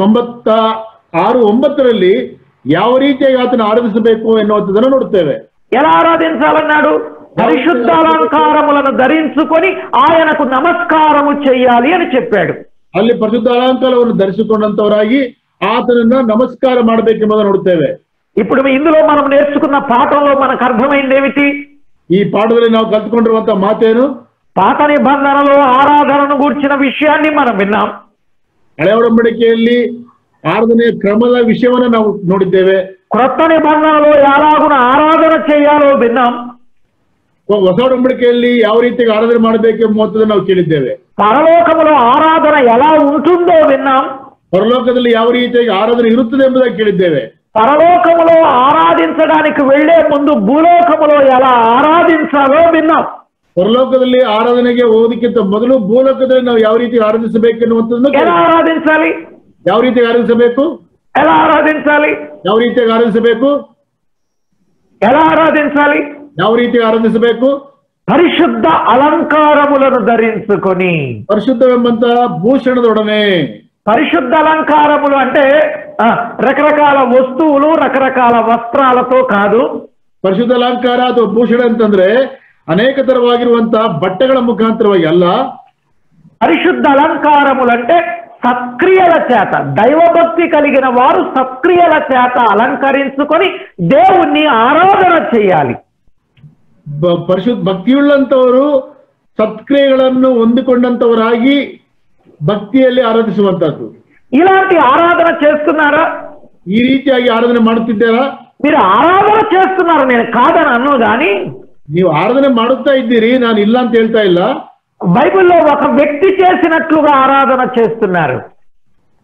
96:9ರಲ್ಲಿ ಯಾವ ರೀತಿಯಾಗಿ ಆತನ ಆರಾಧಿಸಬೇಕು ಎನ್ನುವಂಥದ್ದನ್ನು ನೋಡುತ್ತೇವೆ. ఎలా ఆరాధించాలన్నాడు? పరిశుద్ధ అలంకారములను ధరించుకొని ఆయనకు నమస్కారము చేయాలి అని చెప్పాడు. ಅಲ್ಲಿ ಪರಿಶುದ್ಧ ಅಲಂಕಾರವನ್ನು ಧರಿಸಿಕೊಂಡಂತವರಾಗಿ ಆತನನ್ನ ನಮಸ್ಕಾರ ಮಾಡಬೇಕೆಂಬುದನ್ನು ನೋಡುತ್ತೇವೆ. ఇప్పుడు ఇందులో మనం నేర్చుకున్న పాఠంలో మనకు అర్థమైంది ఏమిటి? ಈ ಪಾಠದಲ್ಲಿ ನಾವು ಕಲ್ತುಕೊಂಡಿರುವಂತಹ ಮಾತೇನು? పాత నిబంధనలో ఆరాధనను గూర్చిన విషయాన్ని మనం విన్నాం. ಹಳೆಯ ಒಡಂಬಡಿಕೆಯಲ್ಲಿ ಆರಾಧನೆಯ ಕ್ರಮದ ವಿಷಯವನ್ನ ನಾವು ನೋಡಿದ್ದೇವೆ. క్రొత్త నిబంధనలో ఎలాగున ఆరాధన చేయాలో విన్నాం. ಹೊಸ ಒಡಂಬಡಿಕೆಯಲ್ಲಿ ಯಾವ ರೀತಿಯಾಗಿ ಆರಾಧನೆ ಮಾಡಬೇಕೆಂಬುದನ್ನು ನಾವು ಕೇಳಿದ್ದೇವೆ. పరలోకములో ఆరాధన ఎలా ఉంటుందో విన్నాం. ಪರಲೋಕದಲ್ಲಿ ಯಾವ ರೀತಿಯಾಗಿ ಆರಾಧನೆ ಇರುತ್ತದೆ ಎಂಬುದಾಗಿ ಕೇಳಿದ್ದೇವೆ. పరలోకములో ఆరాధించడానికి వెళ్లే ముందు భూలోకములో ఎలా ఆరాధించాలో విన్నాం. ಪರಲೋಕದಲ್ಲಿ ಆರಾಧನೆಗೆ ಹೋಗೋದಕ್ಕಿಂತ ಮೊದಲು ಭೂಲೋಕದಲ್ಲಿ ನಾವು ಯಾವ ರೀತಿ ಆರಾಧಿಸಬೇಕೆನ್ನುವಂಥದ್ದನ್ನು ఎలా ఆరాధించాలి? ಯಾವ ರೀತಿಯಾಗಿ ಆರಾಧಿಸಬೇಕು? ఎలా ఆరాధించాలి? ಯಾವ ರೀತಿಯಾಗಿ ಆರಾಧಿಸಬೇಕು? ఎలా ఆరాధించాలి? ಯಾವ ರೀತಿಯಾಗಿ ಆರಾಧಿಸಬೇಕು? పరిశుద్ధ అలంకారములను ధరించుకొని. ಪರಿಶುದ್ಧವೆಂಬಂತ ಭೂಷಣದೊಡನೆ. పరిశుద్ధ అలంకారములు అంటే రకరకాల వస్తువులు, రకరకాల వస్త్రాలతో కాదు. ಪರಿಶುದ್ಧ ಅಲಂಕಾರ ಅಥವಾ ಭೂಷಣ ಅಂತಂದ್ರೆ ಅನೇಕ ತರವಾಗಿರುವಂತಹ ಬಟ್ಟೆಗಳ ಮುಖಾಂತರವಾಗಿ ಅಲ್ಲ. పరిశుద్ధ అలంకారములు అంటే సత్క్రియల చేత, దైవభక్తి కలిగిన వారు సత్క్రియల చేత అలంకరించుకొని దేవుణ్ణి ఆరాధన చేయాలి. ಪರಿಶುದ್ಧ ಭಕ್ತಿಯುಳ್ಳಂತವರು ಸತ್ಕ್ರಿಯೆಗಳನ್ನು ಹೊಂದಿಕೊಂಡಂತವರಾಗಿ ಭಕ್ತಿಯಲ್ಲಿ ಆರಾಧಿಸುವಂತದ್ದು. ఇలాంటి ఆరాధన చేస్తున్నారా? ಈ ರೀತಿಯಾಗಿ ಆರಾಧನೆ ಮಾಡುತ್ತಿದ್ದಾರಾ? మీరు ఆరాధన చేస్తున్నారు, నేను కాదని అన్ను కానీ ನೀವು ಆರಾಧನೆ ಮಾಡುತ್ತಾ ಇದ್ದೀರಿ, ನಾನು ಇಲ್ಲ ಅಂತ ಹೇಳ್ತಾ ಇಲ್ಲ. బైబిల్లో ఒక వ్యక్తి చేసినట్లుగా ఆరాధన చేస్తున్నారు.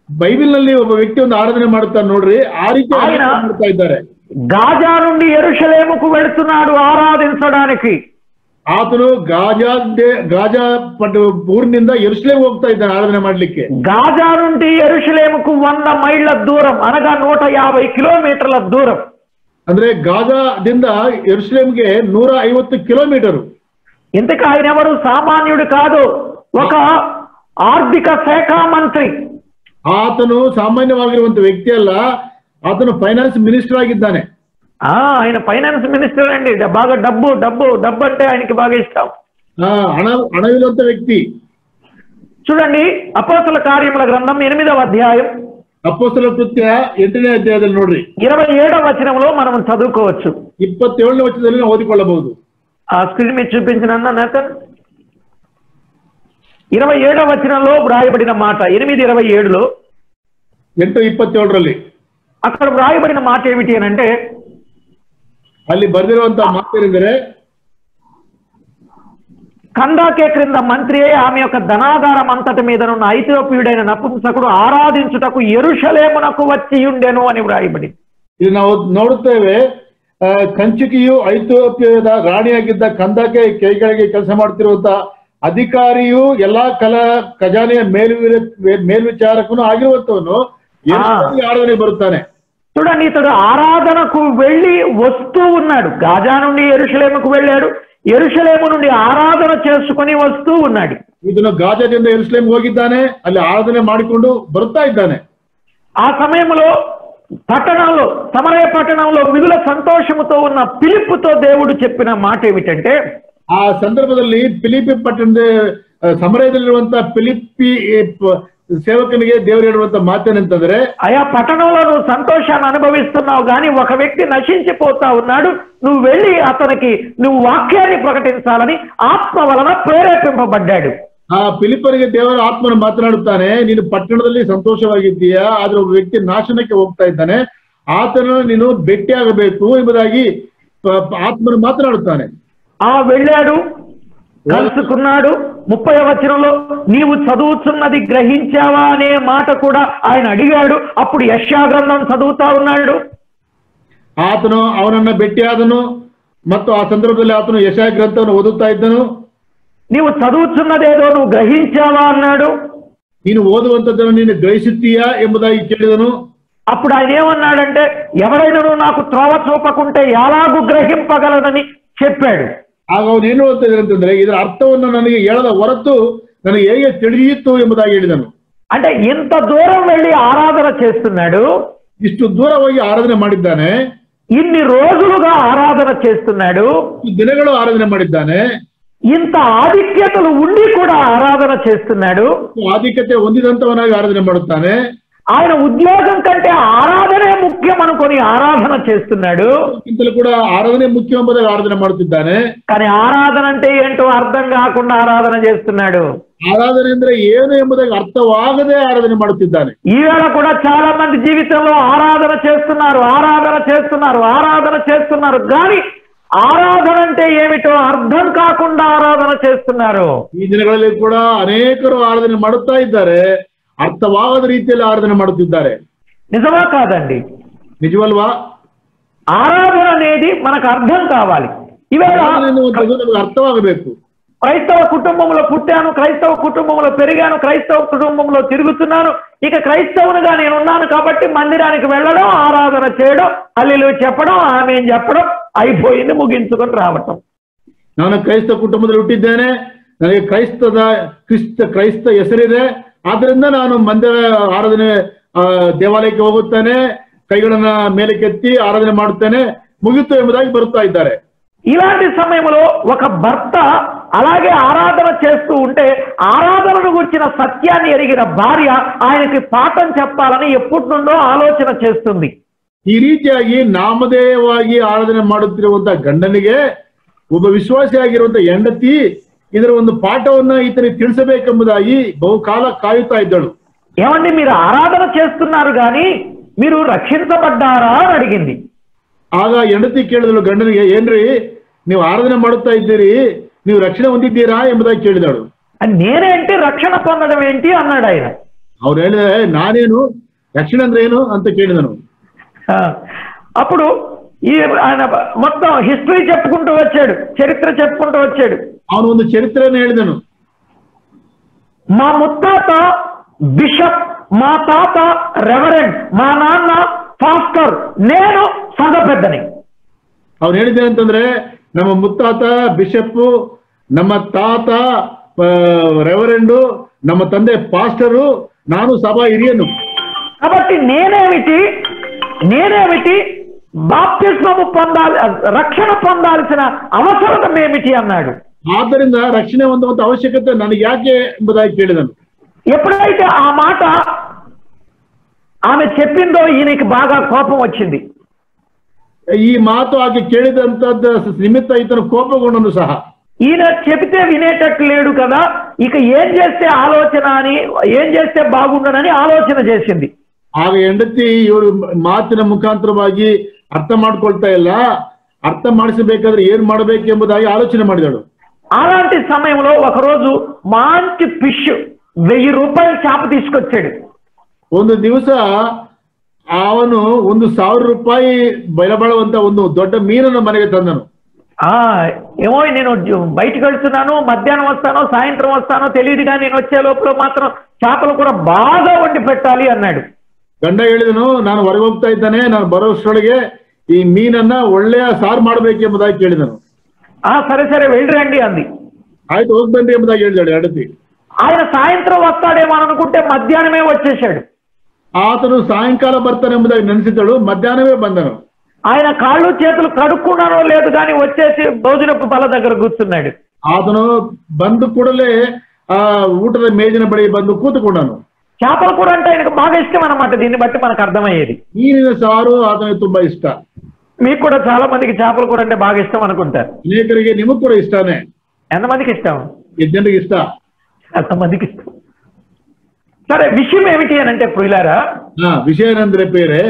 ಬೈಬಲ್ ನಲ್ಲಿ ಒಬ್ಬ ವ್ಯಕ್ತಿ ಒಂದು ಆರಾಧನೆ ಮಾಡುತ್ತಾನೆ ನೋಡ್ರಿ, ಆ ರೀತಿ ಮಾಡ್ತಾ ಇದ್ದಾರೆ. గాజా నుండి యెరూషలేముకు వెళుతున్నాడు ఆరాధించడానికి. ಆತನು ಗಾಜಾ ಊರಿನಿಂದ ಯೆರೂಷಲೇಮ್ ಹೋಗ್ತಾ ಇದ್ದಾನೆ ಆರಾಧನೆ ಮಾಡ್ಲಿಕ್ಕೆ. గాజా నుండి యెరూషలేముకు 100 మైళ్ళ దూరం, అనగా 150 కిలోమీటర్ల దూరం. ಅಂದ್ರೆ ಗಾಜಾದಿಂದ ಯೆರೂಷಲೇಮ್ಗೆ 150 ಕಿಲೋಮೀಟರ್. ఇంతకు ఆయన ఎవరు? సామాన్యుడు కాదు, ఒక ఆర్థిక శాఖ మంత్రి. ಆತನು ಸಾಮಾನ್ಯವಾಗಿರುವಂತ ವ್ಯಕ್ತಿ ಅಲ್ಲ, ಆತನು ಫೈನಾನ್ಸ್ ಮಿನಿಸ್ಟರ್ ಆಗಿದ್ದಾನೆ. ఆయన ఫైనాన్స్ మినిస్టర్ అండి. బాగా డబ్బు డబ్బు డబ్బు అంటే ఆయనకి బాగా ఇష్టం. ಹಣವಿರುವಂತ ವ್ಯಕ್ತಿ. చూడండి, అపోస్తల కార్యముల గ్రంథం 8వ అధ్యాయం, ಅಪೊಸ್ತಲರ ಕೃತ್ಯ 8ನೇ ಅಧ್ಯಾಯದಲ್ಲಿ ನೋಡ್ರಿ, 27వ వచనంలో మనం చదువుకోవచ్చు. 27ನೇ ವಚನದಲ್ಲಿ ನಾವು ಓದಿಕೊಳ್ಳಬಹುದು. ఆ స్క్రీన్ మీద చూపించిన నేతన్ 27వ వచనంలో వ్రాయబడిన మాట, 8:27లో 8:27ರಲ್ಲಿ అక్కడ వ్రాయబడిన మాట ఏమిటి అని అంటే, ಅಲ್ಲಿ ಬರೆದಿರುವಂತಹ ಮಾತೇನೆಂದರೆ, కందాకే క్రింద మంత్రి ఆమె యొక్క ధనాధారం అంతటి మీద ఉన్న ఐథియోపియుడైన నపుంసకుడు ఆరాధించుటకు యెరూషలేమునకు వచ్చి ఉండెను అని వ్రాయబడి. ಇದು ನಾವು ನೋಡುತ್ತೇವೆ, ಕಂಚುಕಿಯು ಐಥಿಯೋಪಿಯಾದ ರಾಣಿಯಾಗಿದ್ದ ಕಂದಾಕೆ ಕೈಗಳಿಗೆ ಕೆಲಸ ಮಾಡ್ತಿರುವಂತ ಅಧಿಕಾರಿಯು ಎಲ್ಲಾ ಖಜಾನೆಯ ಮೇಲ್ವಿಚಾರಕನು ಆಗಿರುವಂತವನು ఆరాధన బరుతానే. చూడండి, ఇతడు ఆరాధనకు వెళ్ళి వస్తూ ఉన్నాడు. గాజా నుండి యెరూషలేముకు వెళ్ళాడు, యెరూషలేము నుండి ఆరాధన చేసుకుని వస్తూ ఉన్నాడు. ಇದನ್ನು ಗಾಜಾದಿಂದ ಯೆರೂಷಲೇಮ್ ಹೋಗಿದ್ದಾನೆ, ಅಲ್ಲಿ ಆರಾಧನೆ ಮಾಡಿಕೊಂಡು ಬರುತ್ತಾ ಇದ್ದಾನೆ. ఆ సమయంలో పట్టణంలో, సమరయ పట్టణంలో మిగుల సంతోషముతో ఉన్న ఫిలిప్పుతో దేవుడు చెప్పిన మాట ఏమిటంటే, ಆ ಸಂದರ್ಭದಲ್ಲಿ ಫಿಲಿಪ್ಪಿ ಪಟ್ಟಣದ ಸಮರಯದಲ್ಲಿರುವಂತಹ ಫಿಲಿಪ್ಪಿ సేవకునిగే దేవుడు ಹೇಳುವಂತ మాతేనంతంದ್ರೆ, ఆయా పట్టణంలో నువ్వు సంతోషాన్ని అనుభవిస్తున్నావు, కానీ ఒక వ్యక్తి నశించిపోతా ఉన్నాడు. నువ్వు వెళ్ళి అతనికి నువ్వు వాక్యాన్ని ప్రకటించాలని ఆత్మ వలన ప్రేరేపింపబడ్డాడు. ಆ ಫಿಲಿಪ್ಪನಿಗೆ ದೇವರ ಆತ್ಮನು ಮಾತನಾಡುತ್ತಾನೆ, ನೀನು ಪಟ್ಟಣದಲ್ಲಿ ಸಂತೋಷವಾಗಿದ್ದೀಯಾ, ಆದ್ರೆ ಒಬ್ಬ ವ್ಯಕ್ತಿ ನಾಶನಕ್ಕೆ ಹೋಗ್ತಾ ಇದ್ದಾನೆ, ಆತನನ್ನು ನೀನು ಭೇಟಿಯಾಗಬೇಕು ಎಂಬುದಾಗಿ ಆತ್ಮನು ಮಾತನಾಡುತ್ತಾನೆ. వెళ్ళాడు, కలుసుకున్నాడు. 30వ వచనంలో నీవు చదువుతున్నది గ్రహించావా అనే మాట కూడా ఆయన అడిగాడు. అప్పుడు యెషయా గ్రంథం చదువుతా ఉన్నాడు. ಆತನು ಅವನನ್ನ ಭೇಟಿಯಾದನು ಮತ್ತು ಆ ಸಂದರ್ಭದಲ್ಲಿ ಆತನು ಯೆಶಾಯ ಗ್ರಂಥವನ್ನು ಓದುತ್ತಾ ಇದ್ದನು. నీవు చదువుతున్నదేదో నువ్వు గ్రహించావా అన్నాడు. ನೀನು ಓದುವಂತದ್ದನ್ನು ನೀನು ಗ್ರಹಿಸುತ್ತೀಯಾ ಎಂಬುದಾಗಿ ಕೇಳಿದನು. అప్పుడు ఆయన ఏమన్నాడంటే, ఎవరైనా నాకు త్రోవ చూపకుంటే ఎలాగూ గ్రహింపగలనని చెప్పాడు. ಆಗ ಅವನು ಏನು ಹೇಳ್ತಾ ಇದ್ದಾನೆ ಅಂತಂದ್ರೆ, ಇದರ ಅರ್ಥವನ್ನು ನನಗೆ ಹೇಳದ ಹೊರತು ನನಗೆ ಹೇಗೆ ತಿಳಿಯಿತು ಎಂಬುದಾಗಿ ಹೇಳಿದನು. అంటే ఇంత దూరం వెళ్ళి ఆరాధన చేస్తున్నాడు, ಇಷ್ಟು ದೂರ ಹೋಗಿ ಆರಾಧನೆ ಮಾಡಿದ್ದಾನೆ, ఇన్ని రోజులుగా ఆరాధన చేస్తున్నాడు, ದಿನಗಳು ಆರಾಧನೆ ಮಾಡಿದ್ದಾನೆ, ఇంత ఆధిక్యతలు ఉండి కూడా ఆరాధన చేస్తున్నాడు, ಆಧಿಕ್ಯತೆ ಹೊಂದಿದಂತವನಾಗಿ ಆರಾಧನೆ ಮಾಡುತ್ತಾನೆ. ఆయన ఉద్యోగం కంటే ఆరాధనే ముఖ్యం అనుకొని ఆరాధన చేస్తున్నాడు. ఇంతలో కూడా ఆరాధనే ముఖ్యం ఎంబుదాಗಿ ఆరాధನೆ ಮಾಡುತ್ತಿದ್ದಾನೆ. కానీ ఆరాధన అంటే ఏంటో అర్థం కాకుండా ఆరాధన చేస్తున్నాడు. ఆరాధన ಅಂದ್ರೆ ಏನು ಎಂಬುದಾಗಿ అర్థವಾಗದೆ ఆరాధನೆ ಮಾಡುತ್ತಿದ್ದಾನೆ. ఈవేళ కూడా చాలా మంది జీవితంలో ఆరాధన చేస్తున్నారు, ఆరాధన చేస్తున్నారు, ఆరాధన చేస్తున్నారు, కానీ ఆరాధన అంటే ఏమిటో అర్థం కాకుండా ఆరాధన చేస్తున్నారు. ಈ ದಿನಗಳಲ್ಲಿ ಕೂಡ ಅನೇಕರು ಆರಾಧನೆ ಮಾಡುತ್ತಾ ಇದ್ದಾರೆ, ಅರ್ಥವಾಗದ ರೀತಿಯಲ್ಲಿ ಆರಾಧನೆ ಮಾಡುತ್ತಿದ್ದಾರೆ. నిజమా కాదండి? నిజవల్వా? ఆరాధన అనేది మనకు అర్థం కావాలి. ఇవాళ అర్థవాగಬೇಕು. క్రైస్తవ కుటుంబంలో పుట్టాను, క్రైస్తవ కుటుంబంలో పెరిగాను, క్రైస్తవ కుటుంబంలో తిరుగుతున్నాను, ఇక క్రైస్తవునిగా నేను ఉన్నాను కాబట్టి మందిరానికి వెళ్ళడం, ఆరాధన చేయడం, హల్లెలూయా చెప్పడం, ఆమేన్ చెప్పడం, అయిపోయింది, ముగించుకొని రావటం. ನಾನು ಕ್ರೈಸ್ತ ಕುಟುಂಬದಲ್ಲಿ ಹುಟ್ಟಿದ್ದೇನೆ, ನನಗೆ ಕ್ರೈಸ್ತ ಹೆಸರಿದೆ, ಆದ್ರಿಂದ ನಾನು ಮಂದಿರ ಆರಾಧನೆ ದೇವಾಲಯಕ್ಕೆ ಹೋಗುತ್ತೇನೆ, ಕೈಗಳನ್ನ ಮೇಲಕ್ಕೆತ್ತಿ ಆರಾಧನೆ ಮಾಡುತ್ತೇನೆ, ಮುಗಿತು ಎಂಬುದಾಗಿ ಬರುತ್ತಾ ಇದ್ದಾರೆ. ఇలాంటి సమయంలో ఒక భర్త అలాగే ఆరాధన చేస్తూ ఉంటే ఆరాధనను గురించిన సత్యాన్ని ఎరిగిన భార్య ఆయనకి పాఠం చెప్పాలని ఎప్పటి నుండో ఆలోచన చేస్తుంది. ಈ ರೀತಿಯಾಗಿ ನಾಮಧೇಯವಾಗಿ ಆರಾಧನೆ ಮಾಡುತ್ತಿರುವಂತಹ ಗಂಡನಿಗೆ ಒಬ್ಬ ವಿಶ್ವಾಸಿಯಾಗಿರುವಂತಹ ಹೆಂಡತಿ ಇದರ ಒಂದು ಪಾಠವನ್ನ ಈತನಿಗೆ ತಿಳಿಸಬೇಕೆಂಬುದಾಗಿ ಬಹುಕಾಲ ಕಾಯುತ್ತಾ ಇದ್ದಳು. ఏమండి, మీరు ఆరాధన చేస్తున్నారు కానీ మీరు రక్షించబడ్డారా అని అడిగింది. ಆಗ ಹೆಂಡತಿ ಕೇಳಿದಳು ಗಂಡನಿಗೆ, ಏನ್ರಿ ನೀವು ಆರಾಧನೆ ಮಾಡುತ್ತಾ ಇದ್ದೀರಿ, ನೀವು ರಕ್ಷಣೆ ಹೊಂದಿದ್ದೀರಾ ಎಂಬುದಾಗಿ ಕೇಳಿದಳು. నేనేంటి రక్షణ పొందడం ఏంటి అన్నాడు ఆయన. ಅವ್ರು ಹೇಳಿದ್ರೆ ನಾನೇನು ರಕ್ಷಣೆ ಅಂದ್ರೆ ಏನು ಅಂತ ಕೇಳಿದನು. అప్పుడు ఈ ఆయన మొత్తం హిస్టరీ చెప్పుకుంటూ వచ్చాడు, చరిత్ర చెప్పుకుంటూ వచ్చాడు. ಅವನು ಒಂದು చరిత్రను ಹೇಳಿದನು. మా ముత్తాత బిషప్, మా తాత రెవరెండ్, మా నాన్న పాస్టర్, నేను సంఘ పెద్దని. ಅವ್ನು ಹೇಳಿದೆ ಅಂತಂದ್ರೆ ನಮ್ಮ ಮುತ್ತಾತ ಬಿಷಪ್, ನಮ್ಮ ತಾತ రెవరెండు, ನಮ್ಮ ತಂದೆ పాస్టరు, ನಾನು సభా ಹಿರಿಯನು. కాబట్టి నేనేమిటి బాప్తిస్మము పొందాలి, రక్షణ పొందాల్సిన అవసరం ఏమిటి అన్నాడు. ಆದ್ದರಿಂದ ರಕ್ಷಣೆ ಹೊಂದುವಂತ ಅವಶ್ಯಕತೆ ನನಗೆ ಯಾಕೆ ಎಂಬುದಾಗಿ ಕೇಳಿದನು. ఎప్పుడైతే ఆ మాట ఆమె చెప్పిందో ఈయనకి బాగా కోపం వచ్చింది. ఈ మాతో ఆమె కేಳಿದಂತದ నిమిత్త ఇతను కోపಗೊಂಡನು సహా. ఈయన చెబితే వినేటట్టు లేడు కదా, ఇక ఏం చేస్తే బాగుండనని ఆలోచన చేసింది. ಆಗ ಹೆಂಡತಿ ಇವರು ಮಾತಿನ ಮುಖಾಂತರವಾಗಿ ಅರ್ಥ ಮಾಡ್ಕೊಳ್ತಾ ಇಲ್ಲ, ಅರ್ಥ ಮಾಡಿಸಬೇಕಾದ್ರೆ ಏನ್ ಮಾಡಬೇಕು ಎಂಬುದಾಗಿ ಆಲೋಚನೆ ಮಾಡಿದಳು. అలాంటి సమయంలో ఒకరోజు మంచి ఫిష్ 1000 రూపాయల చేప తీసుకొచ్చాడు. ಒಂದು ದಿವಸ ಅವನು 1000 ರೂಪಾಯಿ ಬೆಲೆ ಬಾಳುವಂತ ಒಂದು ದೊಡ್ಡ ಮೀನನ್ನು ಮನೆಗೆ ತಂದನು. ఏమో నేను బయటకు వెళ్తున్నాను, మధ్యాహ్నం వస్తానో సాయంత్రం వస్తానో తెలియదు కానీ నేను వచ్చే లోపల మాత్రం చేపలు కూడా బాగా వండి పెట్టాలి అన్నాడు. ಗಂಡ ಹೇಳಿದನು, ನಾನು ಹೊರಗೆ ಹೋಗ್ತಾ ಇದ್ದಾನೆ, ನಾನು ಬರೋಷ್ಟರೊಳಗೆ ಈ ಮೀನನ್ನ ಒಳ್ಳೆಯ ಸಾರು ಮಾಡಬೇಕೆಂಬುದಾಗಿ ಕೇಳಿದನು. సరే సరే వెళ్ళిరండి అంది. ಆಯ್ತು ಹೋಗಿ ಬನ್ನಿ ಎಂಬುದಾಗಿ ಹೇಳಿದಳು ಹೆಂಡತಿ. ఆయన సాయంత్రం వస్తాడేమో అనుకుంటే మధ్యాహ్నమే వచ్చేసాడు. ಆತನು ಸಾಯಂಕಾಲ ಬರ್ತಾನೆ ಎಂಬುದಾಗಿ ನೆನೆಸಿದಳು, ಮಧ್ಯಾಹ್ನವೇ ಬಂದನು. ఆయన కాళ్ళు చేతులు కడుక్కున్నానో లేదు కానీ వచ్చేసి భోజనపు బల్ల దగ్గర కూర్చున్నాడు. ಆತನು ಬಂದು ಕೂಡಲೇ ಊಟದ ಮೇಜಿನ ಬಳಿ ಬಂದು ಕೂತುಕೊಂಡನು. చేపల కూర అంటే ఆయనకు బాగా ఇష్టం అన్నమాట. దీన్ని బట్టి మనకు అర్థమయ్యేది. ಮೀನಿನ ಸಾರು ಆತನಿಗೆ ತುಂಬಾ ಇಷ್ಟ. మీకు కూడా చాలా మందికి చేపల కూర అంటే బాగా ఇష్టం అనుకుంటారు. ಅನೇಕರಿಗೆ ನಿಮಗೂ ಕೂಡ ಇಷ್ಟನೇ. ఎంతమందికి ఇష్టం? ಜನರಿಗೆ ಇಷ್ಟ, ఎంతమందికి ఇష్టం. సరే, విషయం ఏమిటి అని అంటే ప్రియులారా, విషయం ఏంటంటే పేరే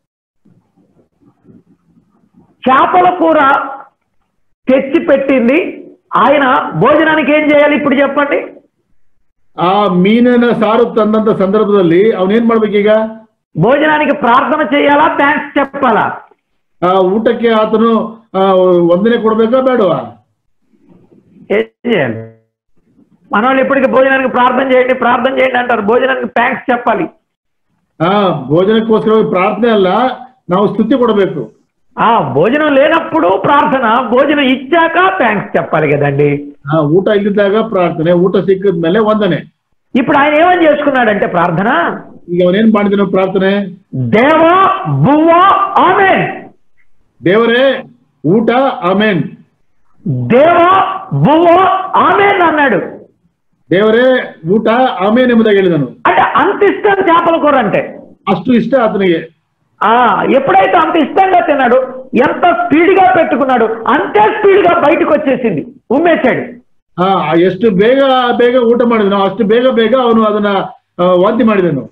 చేపల కూర తెచ్చి పెట్టింది ఆయన. భోజనానికి ఏం చేయాలి ఇప్పుడు చెప్పండి? ಆ ಮೀನಿನ ಸಾರು ತಂದಂತ ಸಂದರ್ಭದಲ್ಲಿ ಅವನೇನ್ ಮಾಡ್ಬೇಕೀಗ? భోజనానికి ప్రార్థన చేయాలా, థ్యాంక్స్ చెప్పాలా? ಊಟಕ್ಕೆ ಆತನು ವಂದನೆ ಕೊಡ್ಬೇಕಾ ಬೇಡವಾ? ఏం చేయాలి? మన వాళ్ళు ఇప్పటికీ భోజనానికి ప్రార్థన చేయండి అంటారు. భోజనానికి థ్యాంక్స్ చెప్పాలి. భోజనಕ್ಕೋಸ್ಕರ ಪ್ರಾರ್ಥನೆ ಅಲ್ಲ, ನಾವು ಸ್ತುತಿ ಕೊಡಬೇಕು. భోజనం లేనప్పుడు ప్రార్థన, భోజనం ఇచ్చాక థ్యాంక్స్ చెప్పాలి కదండి. ಊಟ ಇಲ್ಲಿದ್ದಾಗ ಪ್ರಾರ್ಥನೆ, ಊಟ ಸಿಕ್ಕಿದ ಮೇಲೆ ವಂದನೆ. ఇప్పుడు ఆయన ఏమని చేసుకున్నాడంటే ప్రార్థన, ಈಗ ಅವನೇನ್ ಮಾಡಿದನು ಪ್ರಾರ್ಥನೆ? దేవా బువ్వా ఆమెన్. ದೇವರೇ ಊಟ ಆಮೇನ್. దేవా బువ్వా ఆమెన్ అన్నాడు. ದೇವರೇ ಊಟ ಆಮೇನ್ ಎಂಬುದಾಗಿ ಹೇಳಿದನು. అంటే అంత ఇష్టం చేపల కూర అంటే. అಷ್ಟು ఇಷ್ಟ అతనికి. ఎప్పుడైతే అంత ఇష్టంగా తిన్నాడు, ఎంత స్పీడ్గా పెట్టుకున్నాడు అంతే స్పీడ్గా బయటకు వచ్చేసింది, ఉమ్మేశాడు. ಎಷ್ಟು ಬೇಗ ಬೇಗ ಊಟ ಮಾಡಿದನು ಅಷ್ಟು ಬೇಗ ಬೇಗ ಅವನು ಅದನ್ನ ವಾಂತಿ ಮಾಡಿದನು.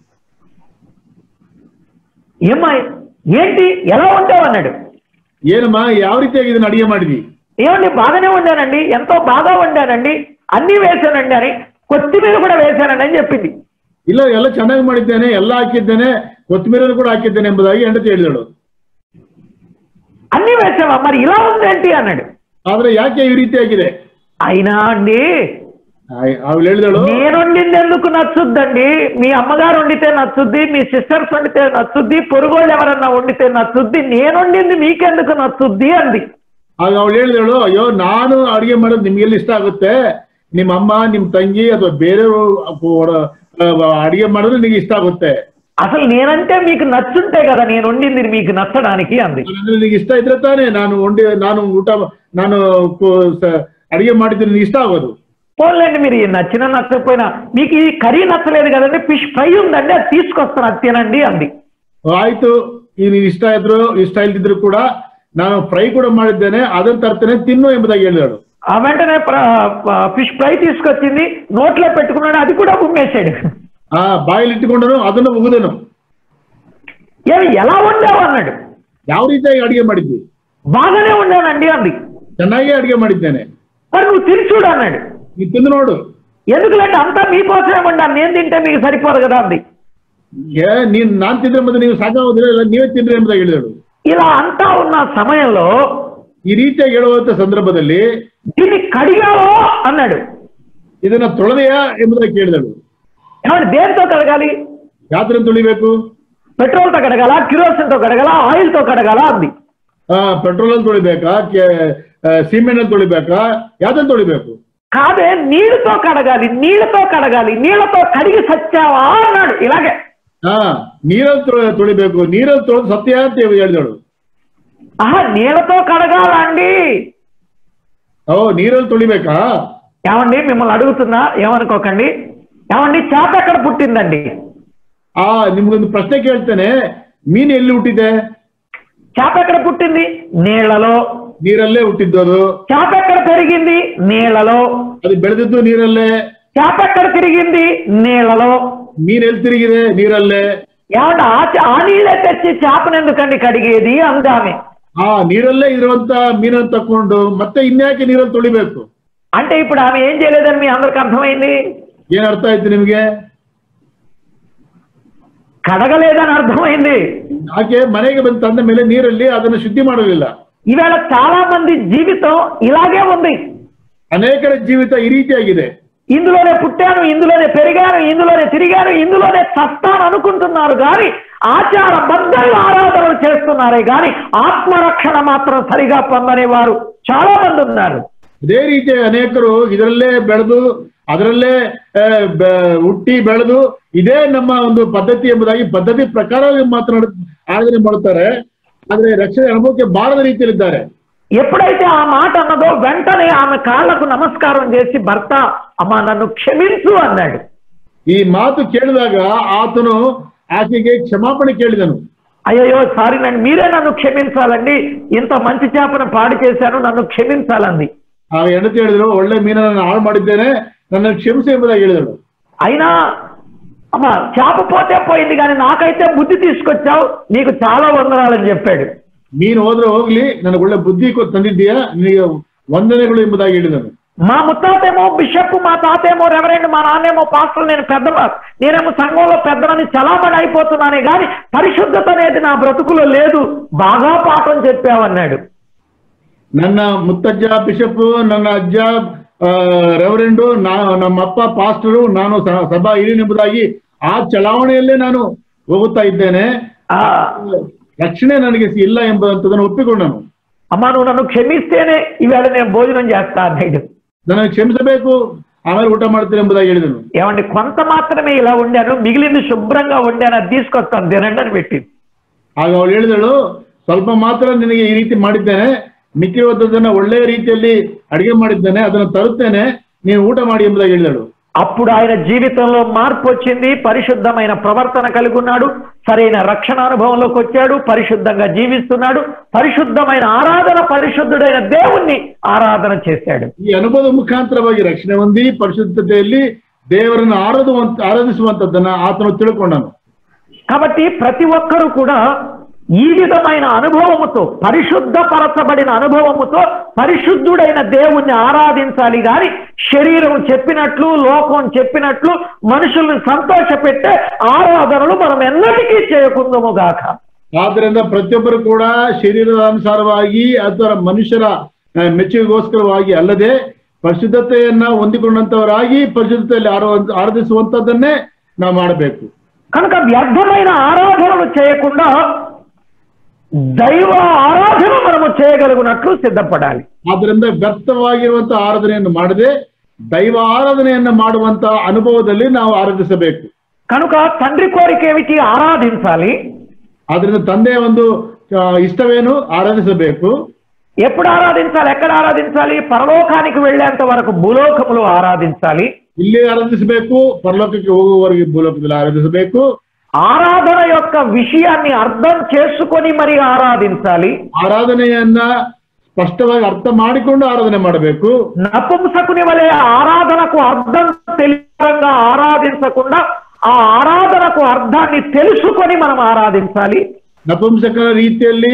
ఏమ్మా ఏంటి ఎలా వండావు అన్నాడు. ಏನಮ್ಮ ಯಾವ ರೀತಿಯಾಗಿ ಇದನ್ನ ಅಡಿಗೆ ಮಾಡಿದಿ? ఏమండి బాగానే వండానండి, ఎంతో బాగా వండానండి, అన్ని వేసానండి అని, కొత్తిమీర కూడా వేసానండి అని చెప్పింది. ಇಲ್ಲ ಎಲ್ಲ ಚೆನ್ನಾಗಿ ಮಾಡಿದ್ದೇನೆ, ಎಲ್ಲ ಹಾಕಿದ್ದೇನೆ, కొత్తిమీరను కూడా ಹಾಕಿದ್ದೇನೆ ಎಂಬುದಾಗಿ ಹೆಂಡತಿ ಹೇಳಿದಳು. అన్ని వేసావా, మరి ఇలా ఉందేంటి అన్నాడు. ಆದ್ರೆ ಯಾಕೆ ಈ ರೀತಿಯಾಗಿದೆ? అయినా అండి ಅವಳು ಹೇಳಿದಳು, నేను వండింది ఎందుకు నచ్చుద్దండి? మీ అమ్మగారు వండితే నచ్చుద్ది, మీ సిస్టర్స్ వండితే నచ్చుద్ది, పొరుగోళ్ళు ఎవరన్నా వండితే నచ్చుద్ది, నేను వండింది మీకెందుకు నచ్చుద్ది అంది. ಆಗ ಅವಳು ಹೇಳಿದಳು, ಅಯ್ಯೋ ನಾನು ಅಡಿಗೆ ಮಾಡೋದು ನಿಮ್ಗೆಲ್ಲ ಇಷ್ಟ ಆಗುತ್ತೆ, ನಿಮ್ಮ ಅಮ್ಮ ನಿಮ್ಮ ತಂಗಿ ಅಥವಾ ಬೇರೆಯವರು ಅಡಿಗೆ ಮಾಡಿದ್ರೆ ನಿಮಗೆ ಇಷ್ಟ ಆಗುತ್ತೆ. అసలు నేనంటే మీకు నచ్చుంటే కదా నేను వండింది మీకు నచ్చడానికి అంది. నీకు ఇಷ್ಟ ಇದ್ರೆ ತಾನೇ ನಾನು అడిగే ಮಾಡಿದ್ರೆ నీకు ఇಷ್ಟ ఆగదు. పోన్లేండి, మీరు నచ్చినా నచ్చకపోయినా మీకు ఈ కర్రీ నచ్చలేదు కదండి, ఫిష్ ఫ్రై ఉందండి అది తీసుకొస్తాను, అది తినండి అంది. ಆಯ್ತು, ಈ ನೀನು ಇಷ್ಟ ಇಲ್ದಿದ್ರು ಕೂಡ ನಾನು ಫ್ರೈ ಕೂಡ ಮಾಡಿದ್ದೇನೆ, ಅದನ್ನ ತರ್ತೇನೆ, ತಿನ್ನು ಎಂಬುದಾಗಿ ಹೇಳಿದಳು. వెంటనే ఫిష్ ఫ్రై తీసుకొచ్చింది, నోట్లో పెట్టుకున్నాడు, అది కూడా ఉమ్మేశాడు. ಬಾಯಲ್ಲಿ ಇಟ್ಟುಕೊಂಡನು, ಅದನ್ನು ಉಗಿದನು. ఎలా వండావు అన్నాడు. ಯಾವ ರೀತಿಯಾಗಿ ಅಡಿಗೆ ಮಾಡಿದ್ವಿ? బాగానే వండానండి అంది. ಚೆನ್ನಾಗಿ ಅಡಿಗೆ ಮಾಡಿದ್ದೇನೆ. మరి నువ్వు తిని చూడు అన్నాడు. ನೀನು ತಿಂದು ನೋಡು. ఎందుకులేండి అంతా మీకోసమే వండాను, నేను తింటే మీకు సరిపోదు కదా అంది. ನಾನು ತಿಂದ್ರೆ ಮತ್ತೆ ನೀವು ಸಾಕಾಗೋದಿಲ್ಲ, ನೀವೇ ತಿನ್ರಿ ಎಂಬುದಾಗಿ ಹೇಳಿದಳು. ఇలా అంతా ఉన్న సమయంలో ಈ ರೀತಿಯಾಗಿ ಹೇಳುವಂತ ಸಂದರ್ಭದಲ್ಲಿ దీన్ని కడిగావో అన్నాడు. ಇದನ್ನ ತೊಳೆದೆಯಾ ಎಂಬುದಾಗಿ ಕೇಳಿದಳು. ఏమంటే దేంతో కడగాలి? ಯಾವ್ದ್ರಿಂದ ತೊಳಿಬೇಕು? పెట్రోల్తో కడగాల, కిరోసిన్తో కడగాల, ఆయిల్తో కడగాల అంది. ಪೆಟ್ರೋಲ್ ಅಲ್ಲಿ ತೊಳಿಬೇಕಾ, ಸಿಮೆಂಟ್ ಅಲ್ಲಿ ತೊಳಿಬೇಕಾ, ಯಾವ್ದ್ರಲ್ಲಿ ತೊಳಿಬೇಕು? కాదే, నీళ్ళతో కడగాలి, నీళ్ళతో కడగాలి, నీళ్ళతో కడిగి సచ్చావా అన్నాడు. ఇలాగే ನೀರಲ್ಲಿ ತೊಳಿಬೇಕು, ನೀರಲ್ಲಿ ತೊಳೆದು ಸತ್ಯ ಅಂತ ಹೇಳಿದಳು. నీళ్ళతో కడగాలండి. నీರಲ್ಲಿ ತೊಳಿಬೇಕಾ? ఏమండి మిమ్మల్ని అడుగుతున్నా, ఏమనుకోకండి. ఏమండి చేప ఎక్కడ పుట్టిందండి? ನಿಮ್ಗೊಂದು ಪ್ರಶ್ನೆ ಕೇಳ್ತೇನೆ, ಮೀನು ಎಲ್ಲಿ ಹುಟ್ಟಿದೆ? చేప ఎక్కడ పుట్టింది? నీళ్లలో. ನೀರಲ್ಲೇ ಹುಟ್ಟಿದ್ದು ಅದು. చేప ఎక్కడ పెరిగింది? నీళ్లలో. ಅದು ಬೆಳೆದಿದ್ದು ನೀರಲ್ಲೇ. చేప ఎక్కడ తిరిగింది? నీళ్లలో. ಮೀನು ಎಲ್ಲಿ ತಿರುಗಿದೆ? ನೀರಲ್ಲೇ. ఏమంటే ఆ నీళ్ళే తెచ్చి చేపను ఎందుకండి కడిగేది అందామె. ನೀರಲ್ಲೇ ಇರುವಂತ ಮೀನನ್ನು ತಕೊಂಡು ಮತ್ತೆ ಇನ್ಯಾಕೆ ನೀರಲ್ಲಿ ತೊಳಿಬೇಕು? అంటే ఇప్పుడు ఆమె ఏం చేయలేదని మీ అందరికి అర్థమైంది. ಏನ್ ಅರ್ಥ ಆಯ್ತು ನಿಮ್ಗೆ? కడగలేదని అర్థమైంది. ಆಕೆ ಮನೆಗೆ ಬಂದು ತಂದ ಮೇಲೆ ನೀರಲ್ಲಿ ಅದನ್ನು ಶುದ್ಧಿ ಮಾಡಲಿಲ್ಲ. ఇవాళ చాలా మంది జీవితం ఇలాగే ఉంది. ಅನೇಕರ ಜೀವಿತ ಈ ರೀತಿಯಾಗಿದೆ. ఇందులోనే పుట్టాను, ఇందులోనే పెరిగాను, ఇందులోనే తిరిగాను, ఇందులోనే చస్తాను అనుకుంటున్నారు కానీ ఆచారబద్ధంగా ఆరాధనలు చేస్తున్నారే కానీ ఆత్మరక్షణ మాత్రం సరిగా పొందనే వారు చాలా మంది ఉన్నారు. ಅದೇ ರೀತಿ ಅನೇಕರು ಇದರಲ್ಲೇ ಬೆಳೆದು ಅದರಲ್ಲೇ ಹುಟ್ಟಿ ಬೆಳೆದು ಇದೇ ನಮ್ಮ ಒಂದು ಪದ್ಧತಿ ಎಂಬುದಾಗಿ ಪದ್ಧತಿ ಪ್ರಕಾರ ಆರಾಧನೆ ಮಾಡುತ್ತಾರೆ, ಆದ್ರೆ ರಕ್ಷಣೆ ಅನುಭವಕ್ಕೆ ಬಾರದ ರೀತಿಯಲ್ಲಿದ್ದಾರೆ. ఎప్పుడైతే ఆ మాట అన్నదో వెంటనే ఆమె కాళ్లకు నమస్కారం చేసి భర్త అమ్మా నన్ను క్షమించు అన్నాడు. ఈ మాತು ಕೇಳಿದಾಗ ಆತನು ಆಕೆಗೆ ಕ್ಷಮಾಪಣೆ ಕೇಳಿದನು. అయ్యో సారీ నండి, మీరే నన్ను క్షమించాలండి, ఇంత మంచి చేపను పాడు చేశాను, నన్ను క్షమించాలంది. ఆ ಹೆಂಡತಿ ಹೇಳಿದ್ರು, ಒಳ್ಳೆ ಮೀನನ್ನು ಹಾಳು ಮಾಡಿದ್ದೇನೆ, నన్ను క్షమించు ಎಂಬುದಾಗಿ ಹೇಳಿದಳು. అయినా అమ్మా చేప పోతే పోయింది కానీ నాకైతే బుద్ధి తీసుకొచ్చావు, నీకు చాలా వందనాలని చెప్పాడు. ನೀನು ಹೋದ್ರೆ ಹೋಗ್ಲಿ, ನನಗೆ ಒಳ್ಳೆ ಬುದ್ಧಿ ತಂದಿದ್ದೀಯಾ, ನಿನಗೆ ವಂದನೆಗಳು ಎಂಬುದಾಗಿ ಹೇಳಿದನು. మా ముత్తాతేమో బిషప్, మా తాతేమో రెవరెండ్, మా నాన్నేమో పాస్టర్, నేనేమో సంఘంలో పెద్దలని చలామణి అయిపోతున్నానే గాని పరిశుద్ధత అనేది నా బ్రతుకులో లేదు, బాగా పాఠం చెప్పావన్నాడు. ನನ್ನ ಮುತ್ತಜ್ಜ ಬಿಷಪ್, ನನ್ನ ಅಜ್ಜ ರೆವರೆಂಡು, ನಮ್ಮಪ್ಪ ಪಾಸ್ಟರು, ನಾನು ಸಭಾ ಹಿರಿಯನೆಂಬುದಾಗಿ ಆ ಚಲಾವಣೆಯಲ್ಲೇ ನಾನು ಹೋಗುತ್ತಾ ಇದ್ದೇನೆ, రక్షణ ನನಗೆ ಇಲ್ಲ ಎಂಬುದನ್ನು ಒಪ್ಪಿಕೊಂಡನು. అమ్మ నువ్వు నన్ను క్షమిస్తేనే ఈవేళ నేను భోజనం చేస్తా అన్నాడు. నన్ను క్షమిಸಬೇಕು, ఆమె ಊಟ ಮಾಡ್ತೀನಿ ಎಂಬುದಾಗಿ ಹೇಳಿದನು. ఏమండి కొంత మాత్రమే ఇలా వండాను, మిగిలింది శుభ్రంగా వండాను, అది తీసుకొస్తాను తినండి అని పెట్టింది. ಆಗ ಅವಳು ಹೇಳಿದಳು, ಸ್ವಲ್ಪ ಮಾತ್ರ ನಿನಗೆ ಈ ರೀತಿ ಮಾಡಿದ್ದೇನೆ, ಮಿಕ್ಕಿರುವುದನ್ನು ಒಳ್ಳೆಯ ರೀತಿಯಲ್ಲಿ ಅಡಿಗೆ ಮಾಡಿದ್ದೇನೆ, ಅದನ್ನು ತರುತ್ತೇನೆ, ನೀನು ಊಟ ಮಾಡಿ ಎಂಬುದಾಗಿ ಹೇಳಿದಳು. అప్పుడు ఆయన జీవితంలో మార్పు వచ్చింది, పరిశుద్ధమైన ప్రవర్తన కలిగి ఉన్నాడు, సరైన రక్షణ అనుభవంలోకి వచ్చాడు, పరిశుద్ధంగా జీవిస్తున్నాడు, పరిశుద్ధమైన ఆరాధన, పరిశుద్ధుడైన దేవుణ్ణి ఆరాధన చేశాడు. ఈ అనుభవ ముఖాంతరವಾಗಿ రక్షణ ಹೊಂದಿ పరిశుద్ధತೆಯಲ್ಲಿ ದೇವರನ್ನು ఆరాధిಸುವಂತದ್ದನ್ನ ఆతను ತಿಳ್ಕೊಂಡನು. కాబట్టి ప్రతి ఒక్కరూ కూడా ఈ విధమైన అనుభవముతో, పరిశుద్ధపరచబడిన అనుభవముతో పరిశుద్ధుడైన దేవుణ్ణి ఆరాధించాలి గాని శరీరం చెప్పినట్లు, లోకం చెప్పినట్లు మనుషుల్ని సంతోషపెట్టే ఆరాధనలు మనం ఎన్నటికీ చేయకుందము గాక. ಆದ್ದರಿಂದ ಪ್ರತಿಯೊಬ್ಬರು ಕೂಡ ಶರೀರದ ಅನುಸಾರವಾಗಿ ಅಥವಾ ಮನುಷ್ಯರ ಮೆಚ್ಚುಗೆಗೋಸ್ಕರವಾಗಿ ಅಲ್ಲದೆ ಪರಿಶುದ್ಧತೆಯನ್ನ ಹೊಂದಿಕೊಂಡಂತವರಾಗಿ ಪರಿಶುದ್ಧತೆಯಲ್ಲಿ ಆರಾಧಿಸುವಂತದ್ದನ್ನೇ ನಾವು ಮಾಡಬೇಕು. కనుక వ్యర్థమైన ఆరాధనలు చేయకుండా దైవ ఆరాధన మనము చేయగలిగినట్లు సిద్ధపడాలి. ಆದ್ದರಿಂದ ವ್ಯರ್ಥವಾಗಿರುವಂತಹ ಆರಾಧನೆಯನ್ನು ಮಾಡದೆ ದೈವ ಆರಾಧನೆಯನ್ನು ಮಾಡುವಂತ ಅನುಭವದಲ್ಲಿ ನಾವು ಆರಾಧಿಸಬೇಕು. కనుక తండ్రి కోరిక ఏమిటి? ఆరాధించాలి. ಆದ್ದರಿಂದ ತಂದೆಯ ಒಂದು ఇష్టవేను ఆరాధిಸಬೇಕು. ఎప్పుడు ఆరాధించాలి? ఎక్కడ ఆరాధించాలి? పరలోకానికి వెళ్ళేంత వరకు భూలోకములో ఆరాధించాలి. ಇಲ್ಲಿ ಆರಾಧಿಸಬೇಕು, ಪರಲೋಕಕ್ಕೆ ಹೋಗುವವರೆಗೆ ಭೂಲೋಕದಲ್ಲಿ ಆರಾಧಿಸಬೇಕು. ఆరాధన యొక్క విషయాన్ని అర్థం చేసుకొని మరి ఆరాధించాలి. ಆರಾಧನೆಯನ್ನ ಸ್ಪಷ್ಟವಾಗಿ ಅರ್ಥ ಮಾಡಿಕೊಂಡು ಆರಾಧನೆ ಮಾಡಬೇಕು. నపుంసకుని వలె ఆరాధనకు అర్థం తెలియకుండా ఆరాధించకుండా ఆ ఆరాధనకు అర్థాన్ని తెలుసుకొని మనం ఆరాధించాలి. ನಪುಂಸಕರ ರೀತಿಯಲ್ಲಿ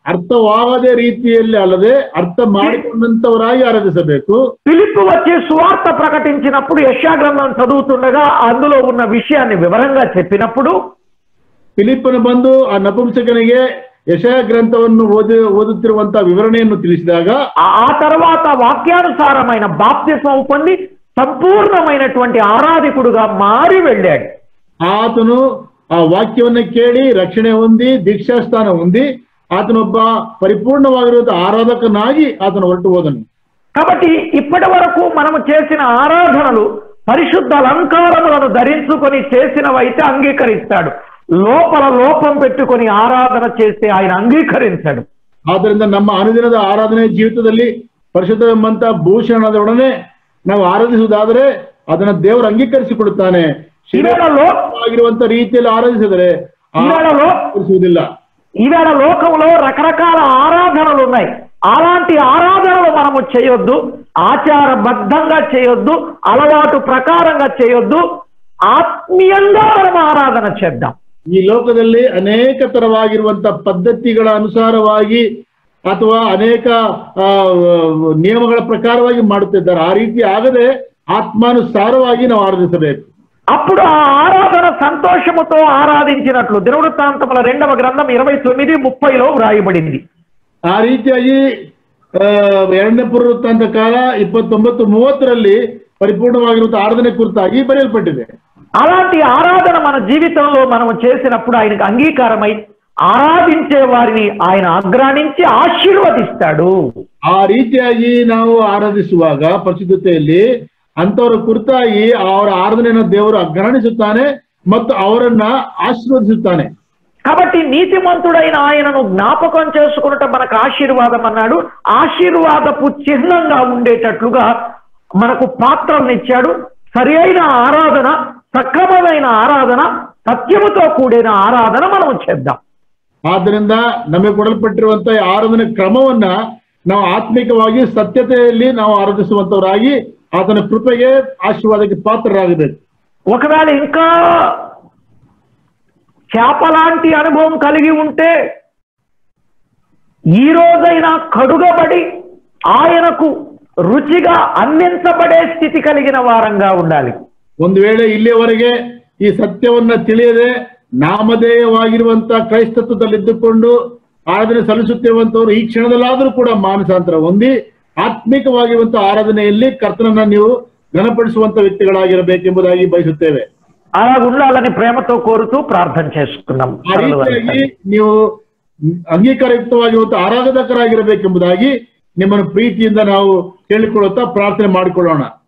ಅರ್ಥವಾಗದ ರೀತಿಯಲ್ಲಿ ಅಲ್ಲದೆ ಅರ್ಥ ಮಾಡಿಕೊಂಡಂತವರಾಗಿ ಆರಾಧಿಸಬೇಕು. ఫిలిప్పు వచ్చి సువార్త ప్రకటించినప్పుడు యెషయా గ్రంథం చదువుతుండగా అందులో ఉన్న విషయాన్ని వివరంగా చెప్పినప్పుడు ಫಿಲಿಪ್ಪನು ಬಂದು ಆ ನಪುಂಸಕನಿಗೆ ಯೆಶಯ ಗ್ರಂಥವನ್ನು ಓದುತ್ತಿರುವಂತಹ ವಿವರಣೆಯನ್ನು ತಿಳಿಸಿದಾಗ ఆ తర్వాత వాక్యానుసారమైన బాప్తిస్మం పొంది సంపూర్ణమైనటువంటి ఆరాధకుడుగా మారి వెళ్ళాడు. ಆತನು ಆ ವಾಕ್ಯವನ್ನು ಕೇಳಿ ರಕ್ಷಣೆ ಹೊಂದಿ ದೀಕ್ಷಾಸ್ಥಾನ ಹೊಂದಿ ಆತನೊಬ್ಬ ಪರಿಪೂರ್ಣವಾಗಿರುವಂತಹ ಆರಾಧಕನಾಗಿ ಆತನು ಹೊರಟು ಹೋದನು. కాబట్టి ఇప్పటి వరకు మనము చేసిన ఆరాధనలు పరిశుద్ధ అలంకారములను ధరించుకొని చేసినవైతే అంగీకరిస్తాడు. లోపల లోపం పెట్టుకొని ఆరాధన చేస్తే ఆయన అంగీకరించాడు. ಆದ್ದರಿಂದ ನಮ್ಮ ಅನುದಿನದ ಆರಾಧನೆ ಜೀವಿತದಲ್ಲಿ ಪರಿಶುದ್ಧವೆಂಬಂತ ಭೂಷಣದೊಡನೆ ನಾವು ಆರಾಧಿಸುವುದಾದರೆ ಅದನ್ನ ದೇವರು ಅಂಗೀಕರಿಸಿಕೊಡುತ್ತಾನೆ. ಆಗಿರುವಂತ ರೀತಿಯಲ್ಲಿ ಆರಾಧಿಸಿದರೆ ಆರಾಧಿಸುವುದಿಲ್ಲ. ఈవేళ లోకంలో రకరకాల ఆరాధనలు ఉన్నాయి. అలాంటి ఆరాధనలు మనము చేయొద్దు, ఆచారబద్ధంగా చేయొద్దు, అలవాటు ప్రకారంగా చేయొద్దు, ఆత్మీయంగా మనం ఆరాధన చేద్దాం. ಈ ಲೋಕದಲ್ಲಿ ಅನೇಕ ತರವಾಗಿರುವಂತಹ ಪದ್ಧತಿಗಳ ಅನುಸಾರವಾಗಿ ಅಥವಾ ಅನೇಕ ನಿಯಮಗಳ ಪ್ರಕಾರವಾಗಿ ಮಾಡುತ್ತಿದ್ದಾರೆ. ಆ ರೀತಿ ಆಗದೆ ಆತ್ಮಾನುಸಾರವಾಗಿ ನಾವು ಆರಾಧಿಸಬೇಕು. అప్పుడు ఆ ఆరాధన సంతోషముతో ఆరాధించినట్లు దినవృత్తాంతముల 2వ గ్రంథం 29:30లో వ్రాయబడింది. ಆ ರೀತಿಯಾಗಿ 2ನೇ ಪುನರುತ್ಥಾನದ ಕಾಲ 29:30ರಲ್ಲಿ పరిపూర్ణವಾಗಿರುವಂತಹ ఆరాధನೆ కురితాಗಿ బయలుపట్టింది. అలాంటి ఆరాధన మన జీవితంలో మనం చేసినప్పుడు ఆయనకు అంగీకారమై ఆరాధించే వారిని ఆయన అగ్రాణించి ఆశీర్వదిస్తాడు. ಆ ರೀತಿಯಾಗಿ ನಾವು ಆರಾಧಿಸುವಾಗ ಪರಿಶುದ್ಧತೆಯಲ್ಲಿ ಅಂತವರ ಕುರಿತಾಗಿ ಅವರ ಆರಾಧನೆಯನ್ನು ದೇವರು ಅಗ್ರಾಣಿಸುತ್ತಾನೆ ಮತ್ತು ಅವರನ್ನ ಆಶೀರ್ವದಿಸುತ್ತಾನೆ. కాబట్టి నీతిమంతుడైన ఆయనను జ్ఞాపకం చేసుకున్నట మనకు ఆశీర్వాదం అన్నాడు. ఆశీర్వాదపు చిహ్నంగా ఉండేటట్లుగా మనకు పాత్రలను ఇచ్చాడు. సరి అయిన ఆరాధన, సక్రమమైన ఆరాధన, సత్యముతో కూడిన ఆరాధన మనం చేద్దాం. ಆದ್ದರಿಂದ ನಮಗೆ ಕೊಡಲ್ಪಟ್ಟಿರುವಂತಹ ಆರಾಧನೆ ಕ್ರಮವನ್ನ ನಾವು ಆತ್ಮಿಕವಾಗಿ ಸತ್ಯತೆಯಲ್ಲಿ ನಾವು ಆರಾಧಿಸುವಂತವರಾಗಿ ಆತನ ಕೃಪೆಗೆ ಆಶೀರ್ವಾದಕ್ಕೆ ಪಾತ್ರರಾಗಬೇಕು. ఒకవేళ ఇంకా చేపలాంటి అనుభవం కలిగి ఉంటే ఈ రోజైనా కడుగబడి ఆయనకు రుచిగా అందించబడే స్థితి కలిగిన వారంగా ఉండాలి. ಒಂದು ವೇಳೆ ಇಲ್ಲಿಯವರೆಗೆ ಈ ಸತ್ಯವನ್ನ ತಿಳಿಯದೆ ನಾಮಧೇಯವಾಗಿರುವಂತಹ ಕ್ರೈಸ್ತತ್ವದಲ್ಲಿದ್ದುಕೊಂಡು ಆರಾಧನೆ ಸಲ್ಲಿಸುತ್ತಿರುವಂತವರು ಈ ಕ್ಷಣದಲ್ಲಾದರೂ ಕೂಡ ಮಾನಸಾಂತರ ಹೊಂದಿ ಆತ್ಮಿಕವಾಗಿರುವಂತಹ ಆರಾಧನೆಯಲ್ಲಿ ಕರ್ತನನ್ನ ನೀವು ಘನಪಡಿಸುವಂತ ವ್ಯಕ್ತಿಗಳಾಗಿರಬೇಕೆಂಬುದಾಗಿ ಬಯಸುತ್ತೇವೆ. అలా ఉండాలని ప్రేమతో కోరుతూ ప్రార్థన చేసుకున్నాం. ಆ ರೀತಿಯಾಗಿ ನೀವು ಅಂಗೀಕಾರಯುಕ್ತವಾಗಿರುವಂತಹ ಆರಾಧಕರಾಗಿರಬೇಕೆಂಬುದಾಗಿ ನಿಮ್ಮನ್ನು ಪ್ರೀತಿಯಿಂದ ನಾವು ಕೇಳಿಕೊಳ್ಳುತ್ತಾ ಪ್ರಾರ್ಥನೆ ಮಾಡಿಕೊಳ್ಳೋಣ.